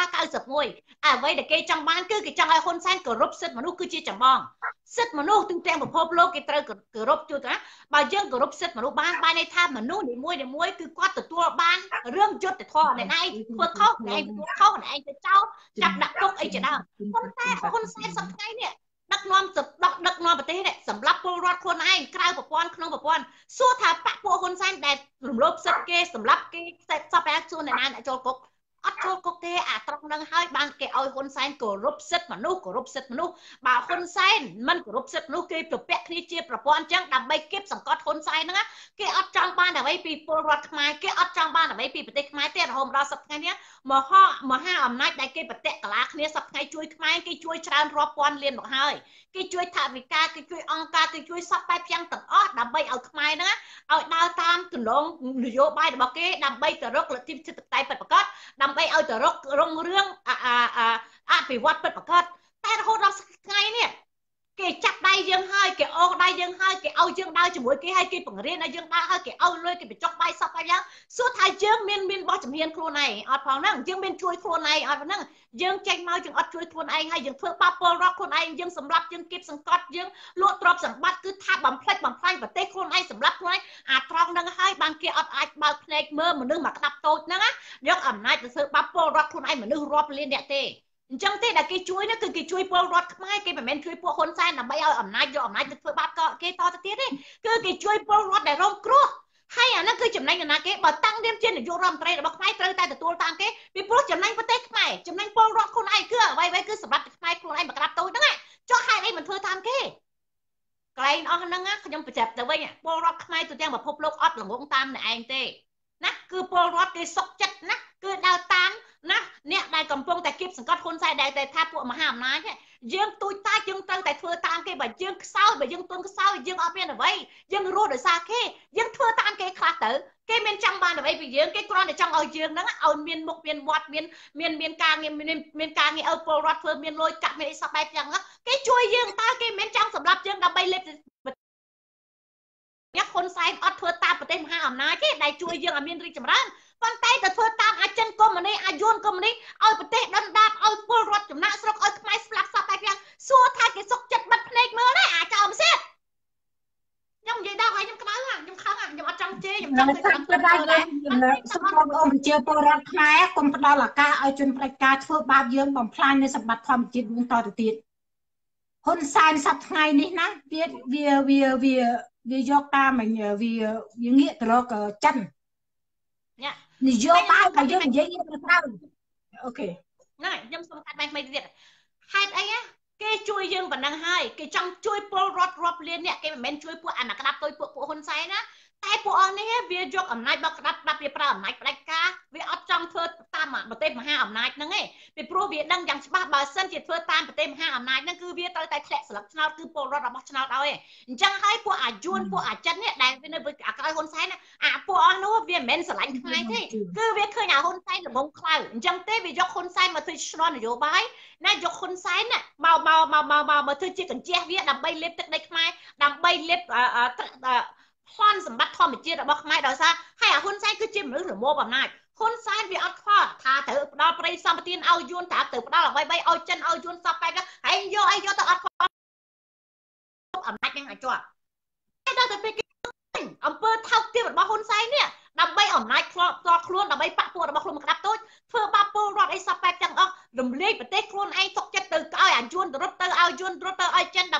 91អ្វីដែលគេចង់បានគឺគេចង់ឲ្យហ៊ុនសែនគោរពសិទ្ធិមនុស្សគឺជាចម្បងសិទ្ធិមនុស្សទូទាំងពិភពលោកគេត្រូវគោរពជួយណាបើយើងគោរពសិទ្ធិមនុស្សបានន័យថាមនុស្សនីមួយគឺគាត់ទទួលបានរឿងយុត្តិធម៌អ្នកឯងធ្វើខុសអ្នកឯងទទួលខុសអ្នកឯងទៅចោលចាប់ដាក់គុកអីជាដើមប៉ុន្តែហ៊ុនសែនសប្តាហ៍ថ្ងៃនេះដឹកនាំប្រទេសនេះសម្រាប់ពលរដ្ឋខ្លួនឯងក្រៅប្រព័ន្ធក្នុងប្រព័ន្ធសួរថាបកពួកហ៊ុនសែនដែលរំលោភសិទ្ធិគេសម្រាប់គេខ្សែសពតែសួរអ្នកណាអ្នកចូលគុកអត់ចូលគុកទេអាត្រង់នឹងហើយបានគេឲ្យហ៊ុនសែនគោរពសិទ្ធិមនុស្សគោរពសិទ្ធិមនុស្សបើហ៊ុនសែនមិនគោរពសិទ្ធិមនុស្សគេប្រពាក់គ្នាជាប្រព័ន្ធអញ្ចឹងដើម្បីគៀបសង្កត់ហ៊ុនសែនហ្នឹងគេអត់ចង់បានអ្វីពីពលរដ្ឋខ្មែរគេអត់ចង់បានអ្វីពីប្រទេសខ្មែរទេរហូតដល់សប្តាហ៍នេះមហាអំណាចដែលគេប្រតិកលាគ្នាសប្តាហ៍ជួយខ្មែរគេជួយច្រើនរាប់ពាន់លានមកហើយគេជួយថវិកាគេជួយអង្គការគេជួយសពបែបយ៉ាងទាំងអស់ដើម្បីឲ្យខ្មែរហ្នឹងឲ្យដើរតាមទម្រង់នយោបាយរបស់គេដើម្បីទៅរកលទ្ធិប្រជាធិបតេយ្យពិតប្រាកដដើម្បីឲ្យទៅរករុងរឿងអភិវឌ្ឍពិតប្រាកដតែរហូតដល់ថ្ងៃនេះគេចាប់ដៃយើងហើយគេអោកដៃយើងហើយគេឲ្យយើងដើរជាមួយគេហើយគេបង្រៀនឲ្យយើងដើរហើយគេឲ្យលុយគេបញ្ចុកបាយសពហើយយ៉ាងសួរថាយើងមានបោះជំហានខ្លួនឯងអត់ផងហ្នឹងយើងមានជួយខ្លួនឯងអត់ហ្នឹងយើងចេញមកយើងអត់ជួយខ្លួនឯងហើយយើងធ្វើបាបពលរដ្ឋខ្លួនឯងយើងសម្រាប់យើងគៀបសង្កត់យើងលក់ទ្រព្យសម្បត្តិគឺថាបំផ្លិចបំផ្លាញប្រទេសខ្លួនឯងសម្រាប់ខ្លួនឯងអាត្រង់ហ្នឹងហើយបានគេអត់អាចបើកភ្នែកមើលមនុស្សមកក្តាប់តូចហ្នឹងយកអំណាចទៅធ្វើបាបពលរដ្ឋខ្លួនឯងមនុស្សរាប់លានអ្នកទេអញ្ចឹងទេដែលគេជួយនោះគឺគេជួយពលរដ្ឋខ្មែរគេមិនមែនជួយពួកហ៊ុនសែនដើម្បីឲ្យអំណាចយកអំណាចទៅធ្វើបាបគេតទៅទៀតទេគឺគេជួយពលរដ្ឋដែលរងគ្រោះហើយអានោះគឺចំណេញណាគេបើតាំងនាមជានាយករដ្ឋមន្ត្រីរបស់ខ្មែរត្រូវតែទទួលតាមគេពីព្រោះចំណេញប្រទេសខ្មែរចំណេញពលរដ្ឋខ្លួនឯងគឺអ្វីគឺសម្រាប់ខ្មែរខ្លួនឯងមកក្តាប់តូចហ្នឹងចុះហេតុអីមិនធ្វើតាមគេកន្លែងអស់ហ្នឹងខ្ញុំបញ្ជាក់ទៅវិញពលរដ្ឋខ្មែរទូទាំងពិភពលោកអត់ល្ងងតាមអ្នកឯងទេណាគឺពលរដ្ឋគេសុខចិត្តណាគឺដើរតាមណាអ្នកដែលកំពុងតែគៀបសង្កត់ហ៊ុនសែនដែលតែថាពួកមហាអំណាចយើងទូចតាចយើងត្រូវតែធ្វើតាមគេបើយើងខ្សោយបើយើងទន់ខ្សោយយើងអត់មានអ្វីយើងរស់ដោយសារគេយើងធ្វើតាមគេខ្លះទៅគេមានចង់បានអ្វីពីយើងគេគ្រាន់តែចង់ឲ្យយើងហ្នឹងឲ្យមានមុខមានវត្តមានការងារមានការងារឲ្យពលរដ្ឋធ្វើមានលុយកាក់មានអីសពបែបយ៉ាងគេជួយយើងតើគេមិនចង់សម្រាប់យើងដើម្បីលេបអ្នកហ៊ុនសែនអត់ធ្វើតាមប្រទេសមហាអំណាចទេដែលជួយយើងឲ្យមានរីកចម្រើនប៉ុន្តែទៅធ្វើតាមអាចិនកុម្មុយនីអាយួនកុម្មុយនីឲ្យប្រទេសដុនដាបឲ្យពលរដ្ឋចំណាក់ស្រុកឲ្យខ្មែរស្លាប់សពបែបយ៉ាងសួរថាគេសុកចិត្តបិទភ្នែកមើលទេអាចោលមិនសិតខ្ញុំនិយាយដល់ហើយខ្ញុំក្តៅខ្ញុំខឹងខ្ញុំអត់ចង់ជេរខ្ញុំចង់ទៅតាមទៅដែរសូមបងប្អូនបញ្ជាពលរដ្ឋខ្មែរកុំផ្ដល់ឱកាសឲ្យជនផ្ដាច់ការធ្វើបាបយើងបំផ្លាញនៅសម្បត្តិធម្មជាតិយើងតទៅទៀតហ៊ុនសែនសប្តាហ៍ថ្ងៃនេះណាវាយកតាមវាងាកទៅរកចិននយោបាយតែយើងនិយាយទៅត្រូវអូខេហ្នឹងខ្ញុំសុំកាត់បែបថ្មីទៀតហេតុអីគេជួយយើងប៉ុណ្ណឹងហើយគេចង់ជួយពលរដ្ឋរាប់លានអ្នកគេមិនមែនជួយពួកអាណាក្តាប់ទុយពួកហ៊ុនសែនណាតែពួកអស់នេះវាយកអំណាចមកក្តាប់វាប្រើអំណាចផ្ដាច់ការវាអត់ចង់ធ្វើតាមប្រទេសមហាអំណាចហ្នឹងទេពីព្រោះវាដឹងយ៉ាងច្បាស់បើសិនជាធ្វើតាមប្រទេសមហាអំណាចហ្នឹងគឺវាត្រូវតែធ្លាក់ស្លឹកឆ្នោតគឺពលរដ្ឋរបស់ឆ្នោតឲ្យអញ្ចឹងហើយពួកអាយួនពួកអាចិននេះដែលវានៅអាក្រោយហ៊ុនសែនអាពួកអស់នោះវាមិនមែនស្រឡាញ់ខ្មែរទេគឺវាឃើញអាហ៊ុនសែនល្ងងខ្លៅអញ្ចឹងទេវាយកហ៊ុនសែនមកធ្វើឆ្លងនយោបាយណាយកហ៊ុនសែនមកធ្វើជាកញ្ជះវាដើម្បីលេបទឹកដីខ្មែរដើម្បីលេបប្លន់សម្បត្តិធម្មជាតិរបស់ខ្មែរដោយសារហើយអាហ៊ុនសែនគឺជាមនុស្សល្មមអំណាចហ៊ុនសែនវាអត់ខ្វល់ថាត្រូវផ្ដល់ប្រៃសម្បត្តិឲ្យយួនថាត្រូវផ្ដល់អ្វីឲ្យចិនឲ្យយួនសពបែបហ្នឹងហើយយកទៅអត់ខ្វល់អំណាចហ្នឹងឲ្យជាប់តែដល់ទៅពេលអំពើថោកទាបរបស់ហ៊ុនសែននេះដើម្បីអំណាចផ្ទាល់ខ្លួនដើម្បីបកពួករបស់ខ្លួនមកក្តាប់តូចធ្វើបាបពលរដ្ឋអីសពបែបទាំងអស់រំលាយប្រទេសខ្លួនឯងទុកចិត្តទៅឲ្យអាយួនរត់ទៅឲ្យយួនរត់ទៅឲ្យចិនដើម្បីការ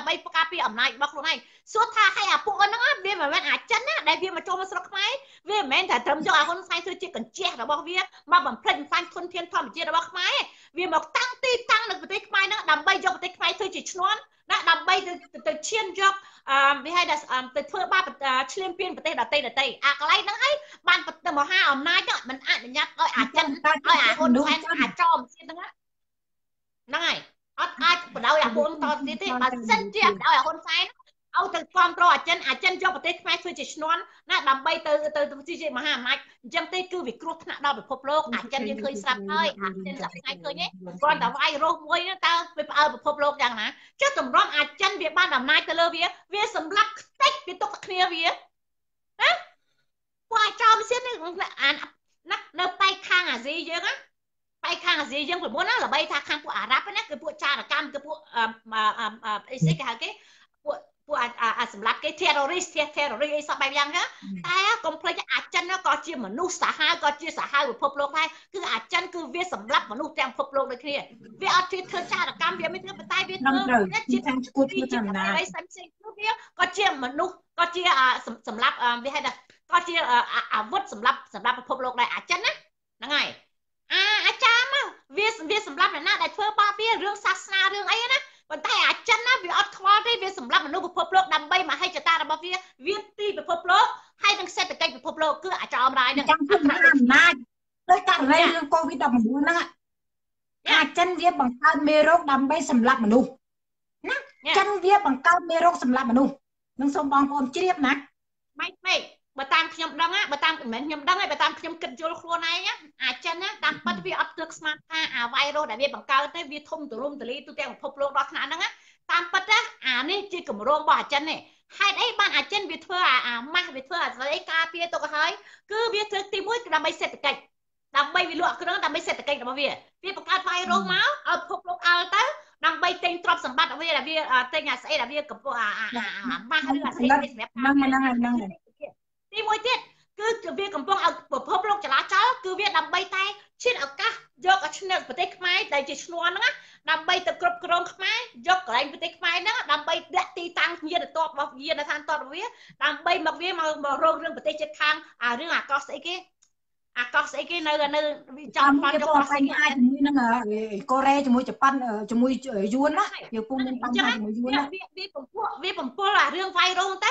ពារអំណាចរបស់ខ្លួនឯងសួរថាឲ្យអាពួកហ្នឹងវាមិនមែនអាចិនណាដែលវាមកចូលមកស្រុកខ្មែរវាមិនមែនតែត្រឹមយកអាហ៊ុនសែនធ្វើជាកញ្ជះរបស់វាមកបំផ្លិចបំផ្លាញធនធានធម្មជាតិរបស់ខ្មែរវាមកតាំងទីតាំងនៅប្រទេសខ្មែរហ្នឹងដើម្បីយកប្រទេសខ្មែរធ្វើជាឈ្នន់ណាដើម្បីទៅឈានយកវាហៅថាទៅធ្វើបាបឈ្លានពានប្រទេសដទៃអាកន្លែងហ្នឹងហើយបានមហាអំណាចហ្នឹងមិនអនុញ្ញាតឲ្យអាចិនឲ្យអាហ៊ុនសែនអាចមទៀតហ្នឹងហើយអត់អាចបដ ாய் អាពួកតទៀតទេបើសិនជាបដ ாய் អាហ៊ុនសែនឲ្យទៅគ្រប់គ្រងអាចិនយកប្រទេសខ្មែរធ្វើជាឈ្នន់ណាដើម្បីទៅជាមហាអំណាចអញ្ចឹងទេគឺវាគ្រោះថ្នាក់ដល់ពិភពលោកអាចិនយើងឃើញស្រាប់ហើយអាចិនស្រាប់ថ្ងៃឃើញទេគ្រាន់តែវាយរស់មួយតើវាផ្អើលពិភពលោកយ៉ាងណាចុះតម្រាំអាចិនវាបានអំណាចទៅលើវាសម្លាប់ខ្ទេចវាទុកតែគ្នាវាណាពួកអាចោមសៀននេះនៅប៉ែកខាងអាស៊ីយើងណាប៉ែកខាងអាស៊ីយើងពីមុនណាល្បីថាខាងពួកអារ៉ាប់ណាគឺពួកចារកម្មគឺពួកអីស្អីគេហៅគេពួកសម្រាប់គេ terrorist អីសពបែបយ៉ាងណាតែកុំភ្លេចអាចិនក៏ជាមនុស្សសាហាវក៏ជាសាហាវពិភពលោកដែរគឺអាចិនគឺវាសម្រាប់មនុស្សទាំងពិភពលោកដូចគ្នាវាអត់ធ្វើចារកម្មវាមិនធ្វើតែវាធ្វើជាខាងឈួតធ្វើតាមណាវាក៏ជាមនុស្សក៏ជាសម្រាប់វាហៅថាក៏ជាអាវុធសម្រាប់ពិភពលោកដែរអាចិនណាហ្នឹងហើយអាចារ្យមកវាសម្រាប់អ្នកណាដែលធ្វើបាបវារឿងសាសនារឿងអីណាប៉ុន្តែអាចិនណាវាអត់ខ្វល់ទេវាសម្រាប់មនុស្សពិភពលោកដើម្បីមហិច្ឆតារបស់វាទីពិភពលោកហើយនឹងសេដ្ឋកិច្ចពិភពលោកគឺអាចោមរាយនឹងអំណាចដោយករណីរឿង COVID-19 ហ្នឹងអាចិនវាបង្កើតមេរោគដើម្បីសម្លាប់មនុស្សណាចិនវាបង្កើតមេរោគសម្លាប់មនុស្សនឹងសូមបងប្អូនជ្រាបណាម៉េចបើតាមខ្ញុំដឹងបើតាមមិនមែនខ្ញុំដឹងទេបើតាមខ្ញុំគិតយល់ខ្លួនឯងអាចិនណាតាមពិតវាអត់ទើបស្មានថាអាវ៉ៃរុសដែលវាបង្កើតទេវាធំទូលំទូលាយទូទាំងពិភពលោកដល់ថ្នាក់ហ្នឹងតាមពិតណាអានេះជាគម្រោងរបស់អាចិនទេហេតុអីបានអាចិនវាធ្វើអាម៉ាស់វាធ្វើអាស្អីការពារទុកឲ្យហើយគឺវាធ្វើទី1គឺដើម្បីសេដ្ឋកិច្ចដើម្បីវាលក់គ្រឿងដើម្បីសេដ្ឋកិច្ចរបស់វាបង្កើតវ៉ៃរុសមកឲ្យពិភពលោកអើទៅដើម្បីទិញទ្រព្យសម្បត្តិរបស់វាដែលវាទិញអាស្អីដែលវាកំពុងអាម៉ាស់ឬអាស្អីសម្រាប់ហ្នឹងទីមួយទៀតគឺវាកំពុងឲ្យពិភពលោកចលាចលគឺវាដើម្បីតែឈានឱកាសយកឲ្យឈ្នះប្រទេសខ្មែរដែលជាឈ្នន់ហ្នឹងដើម្បីទៅគ្រប់គ្រងខ្មែរយកកន្លែងប្រទេសខ្មែរហ្នឹងដើម្បីដាក់ទីតាំងយានតបរបស់យានដ្ឋានតបរបស់វាដើម្បីមករងរឿងប្រទេសជិតខាងរឿងអាកោះស្អីគេនៅចំបានយកកោះស្អីអាចជាមួយនឹងកូរ៉េជាមួយជប៉ុនជាមួយយួនណាយើងពុំមានបញ្ហាជាមួយយួនណាវាបំពុលអារឿងវ៉ៃរុសទៅ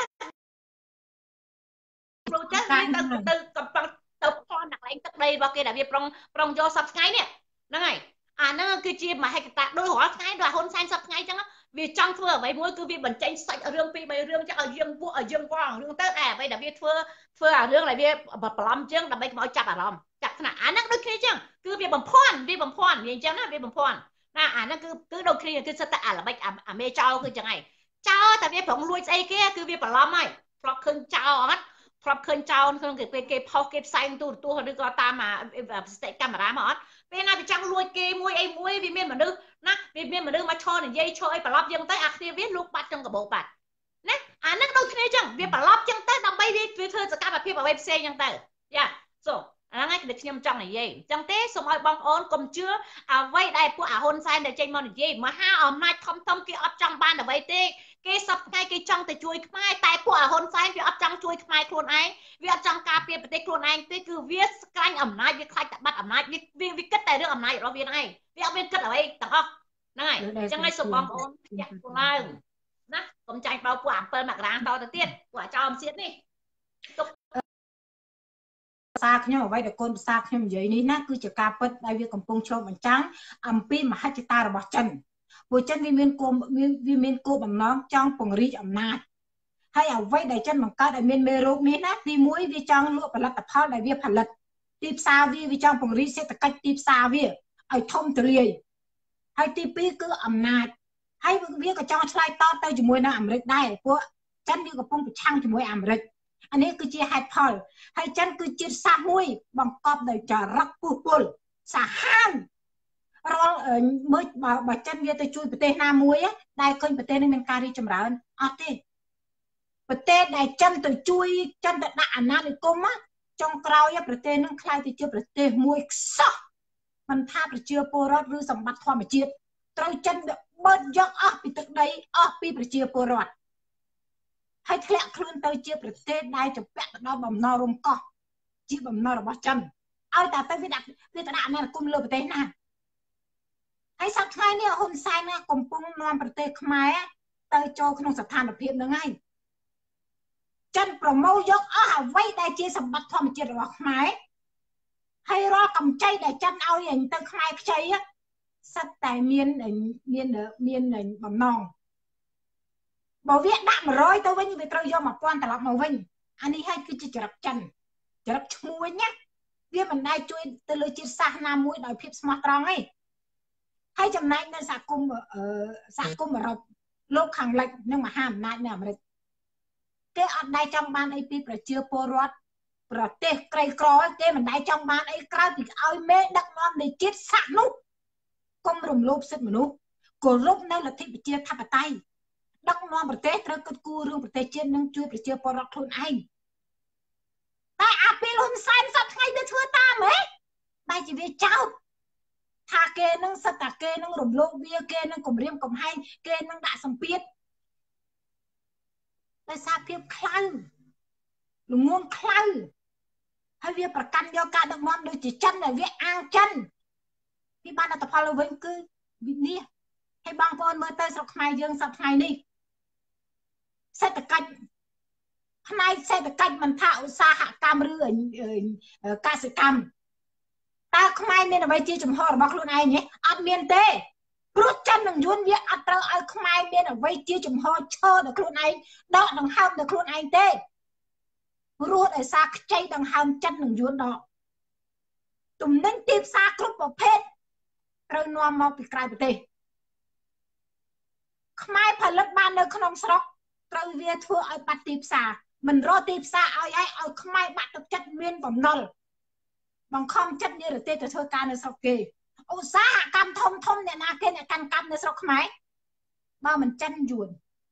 ព្រោះចឹងវាទៅកំប៉ុងទៅផនដាក់កន្លែងទឹកដីរបស់គេដែលវាប្រុងយកសពថ្ងៃនេះហ្នឹងហើយអាហ្នឹងគឺជាមហិច្ឆតាដោយរាល់ថ្ងៃដោយហ៊ុនសែនសពថ្ងៃចឹងវាចង់ធ្វើអ្វីមួយគឺវាបញ្ចេញសាច់រឿង2 3រឿងចឹងឲ្យយើងពួកឲ្យយើងវល់រឿងទៅតែអ្វីដែលវាធ្វើអារឿងដែលវាបន្លំចឹងដើម្បីកុំឲ្យចាប់អារម្មណ៍ចាប់ថ្នាក់អាហ្នឹងដូចគ្នាចឹងគឺវាបំភ័ន្តវាអញ្ចឹងណាវាបំភ័ន្តណាអាហ្នឹងគឺដូចគ្នាគឺសិតតែអាល្បិចអាមេចោលគឺចឹងហើយចោលតែវាប្រងលួចស្អីគេគឺវាបន្លំហើយធ្លាប់ឃើញចោលអត់ធ្លាប់ឃើញចោលក្នុងគេផុសគេផ្សាយទូរទស្សន៍ឬក៏តាមស្តិកាមេរ៉ាមកអត់ពេលណាវាចង់លួចគេមួយអីមួយវាមានមនុស្សណាវាមានមនុស្សមកឈរនិយាយឈរអីប្រឡប់យើងទៅអាគ្នាវាលូកបាត់trongកាបូបបាត់ណាអាហ្នឹងដូចគ្នាចឹងវាប្រឡប់ចឹងទៅដើម្បីវាធ្វើសកម្មភាពអ្វីផ្សេងចឹងទៅយ៉ាសូអាហ្នឹងគឺខ្ញុំចង់និយាយអញ្ចឹងទេសូមឲ្យបងប្អូនកុំជឿអ្វីដែលពួកអាហ៊ុនសែនដែលចេញមកនិយាយមហាអំណាចធំគេអត់ចង់បានអ្វីទេគេសពថ្ងៃគេចង់ទៅជួយខ្មែរតែពួកអាហ៊ុនសែនវាអត់ចង់ជួយខ្មែរខ្លួនឯងវាអត់ចង់ការពារប្រទេសខ្លួនឯងទេគឺវាស្កាញ់អំណាចវាខ្លាចតែបាត់អំណាចវាគិតតែរឿងអំណាចរបស់វាហ្នឹងឯងវាអត់មានគិតអ្វីទាំងអស់ហ្នឹងហើយអញ្ចឹងឲ្យសូមបងប្អូនចាក់ខ្លួនឡើងណាកុំចាញ់បោកពួក7មករាតទៅទៀតពួកអាចោមជាតិនេះភាសាខ្ញុំអ្វីដែលកូនភាសាខ្ញុំនិយាយនេះណាគឺជាការពិតដែលវាកំពុងឆ្លុះបញ្ចាំងអំពីមហិច្ឆតារបស់ចិនពួកចិនវាមានគោលបំណងចង់ពង្រីកអំណាចហើយអ្វីដែលចិនបង្កើតឲ្យមានមេរោគនេះណាទី1វាចង់លក់ផលិតផលដែលវាផលិតទីផ្សារវាចង់ពង្រីកសេដ្ឋកិច្ចទីផ្សារវាឲ្យធំទូលាយហើយទី2គឺអំណាចហើយវាក៏ចង់ឆ្លើយតបទៅជាមួយនឹងអាមេរិកដែរពួកចិនវាកំពុងប្រឆាំងជាមួយអាមេរិកអានេះគឺជាហេតុផលហើយចិនគឺជាតិសាសន៍មួយបង្កប់ដោយចរិតពុះពុលសាហាវរាល់មើលបើចិនវាទៅជួយប្រទេសណាមួយដែលឃើញប្រទេសនេះមានការរីកចម្រើនអត់ទេប្រទេសដែលចិនទៅជួយចិនទៅដាក់អាណានិគមចុងក្រោយប្រទេសនឹងខ្លាយទៅជាប្រទេសមួយខ្សោះមិនថាប្រជាពលរដ្ឋឬសម្បត្តិធម្មជាតិត្រូវចិនបឺតយកអស់ពីទឹកដីអស់ពីប្រជាពលរដ្ឋហើយធ្លាក់ខ្លួនទៅជាប្រទេសដែលជំពាក់ទៅដល់បំណុលរំកោះជាបំណុលរបស់ចិនឲ្យតែទៅវាដាក់អាណានិគមលើប្រទេសណាហើយសប្តាហ៍ថ្ងៃនេះហ៊ុនសែនកំពុងនាំប្រទេសខ្មែរទៅចូលក្នុងស្ថានភាពហ្នឹងហើយចិនប្រមូលយកអស់អ្វីដែលជាសម្បត្តិធម្មជាតិរបស់ខ្មែរហើយរាល់កម្ចីដែលចិនឲ្យទៅខ្មែរខ្ចីសិតតែមានបំណងបើវាដាក់100ទៅវិញវាត្រូវយក1000ត្រឡប់មកវិញអានេះហើយគឺជាចរិតចិនចរិតឈ្មួញណាវាមិនដែលជួយទៅលើជាតិសាសន៍ណាមួយដោយភាពស្មោះត្រង់ទេហើយចំណែកនៅសហគមន៍អឺរ៉ុបលោកខាងលិចនិងមហាអំណាចនៅអាមេរិកគេអត់ដែលចង់បានអីពីប្រជាពលរដ្ឋប្រទេសក្រីក្រគេមិនដែលចង់បានអីក្រៅពីឲ្យមេដឹកនាំនៃជាតិសាសន៍នោះកុំរំលោភសិទ្ធិមនុស្សគោរពនៅលទ្ធិប្រជាធិបតេយ្យដឹកនាំប្រទេសត្រូវគិតគូររឿងប្រទេសជាតិនិងជួយប្រជាពលរដ្ឋខ្លួនឯងតែអាពេលហ៊ុនសែនសប្តាហ៍ថ្ងៃវាធ្វើតាមហ៎តែជាវាចោទថាគេនឹងសិតតែគេនឹងរំលោភវាគេនឹងគំរាមកំហែងគេនឹងដាក់សម្ពាធដោយសារភាពខ្លៅល្ងងខ្លៅហើយវាប្រកាន់យកការដឹកនាំដូចជាចិនដែលវាអាងចិនពីបានអត្តផលទៅវិញគឺវិនិច្ឆ័យហើយបងប្អូនមើលទៅស្រុកខ្មែរយើងសប្តាហ៍ថ្ងៃនេះសេដ្ឋកិច្ចផ្នែកសេដ្ឋកិច្ចមិនថាឧស្សាហកម្មឬកសិកម្មតើខ្មែរមានអ្វីជាចំហរបស់ខ្លួនឯងទេអត់មានទេព្រោះចិននិងយួនវាអត់ត្រូវឲ្យខ្មែរមានអ្វីជាចំហឈរដល់ខ្លួនឯងដកដង្ហើមដល់ខ្លួនឯងទេព្រោះដោយសារខ្ចីដង្ហើមចិននិងយួនដកទំនិញទីផ្សារគ្រប់ប្រភេទត្រូវនាំមកពីក្រៅប្រទេសខ្មែរផលិតបាននៅក្នុងស្រុកត្រូវវាធ្វើឲ្យបាត់ទីផ្សារមិនរកទីផ្សារឲ្យខ្មែរបាក់ទឹកចិត្តមានបំណុលបង្ខំចិត្តនិរទេសទៅធ្វើការនៅស្រុកគេឧស្សាហកម្មធំអ្នកណាគេអ្នកកាន់កាប់នៅស្រុកខ្មែរបើមិនចិនយួន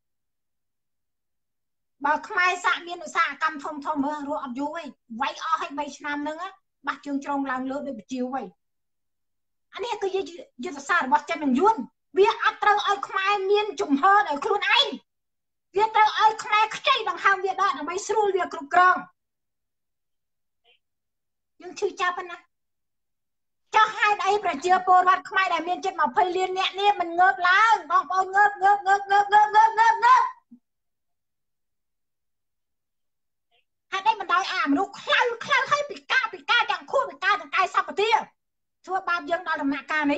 បើខ្មែរសាក់មានឧស្សាហកម្មធំមើលរស់អត់យូរទេវាយអស់ឲ្យ3ឆ្នាំហ្នឹងបាស់ជើងជ្រងឡើងលើដូចបជាវវិញអានេះគឺយុទ្ធសាស្ត្ររបស់ចិននិងយួនវាអត់ត្រូវឲ្យខ្មែរមានជំហរដោយខ្លួនឯងវាត្រូវឲ្យខ្មែរខ្ចីដង្ហើមវាដកដើម្បីស្រួលវាគ្រប់គ្រងយើងឈឺចាប់ណាចោះហេតុអីប្រជាពលរដ្ឋខ្មែរដែលមានជិត20លានអ្នកនេះមិនងើបឡើងបងប្អូនងើបហេតុអីមិនដោយអាមនុស្សខ្លៅឲ្យពិការទាំងខួរពិការទាំងកាយសម្បទាធ្វើបាបយើងដល់ដំណាក់កាលនេះ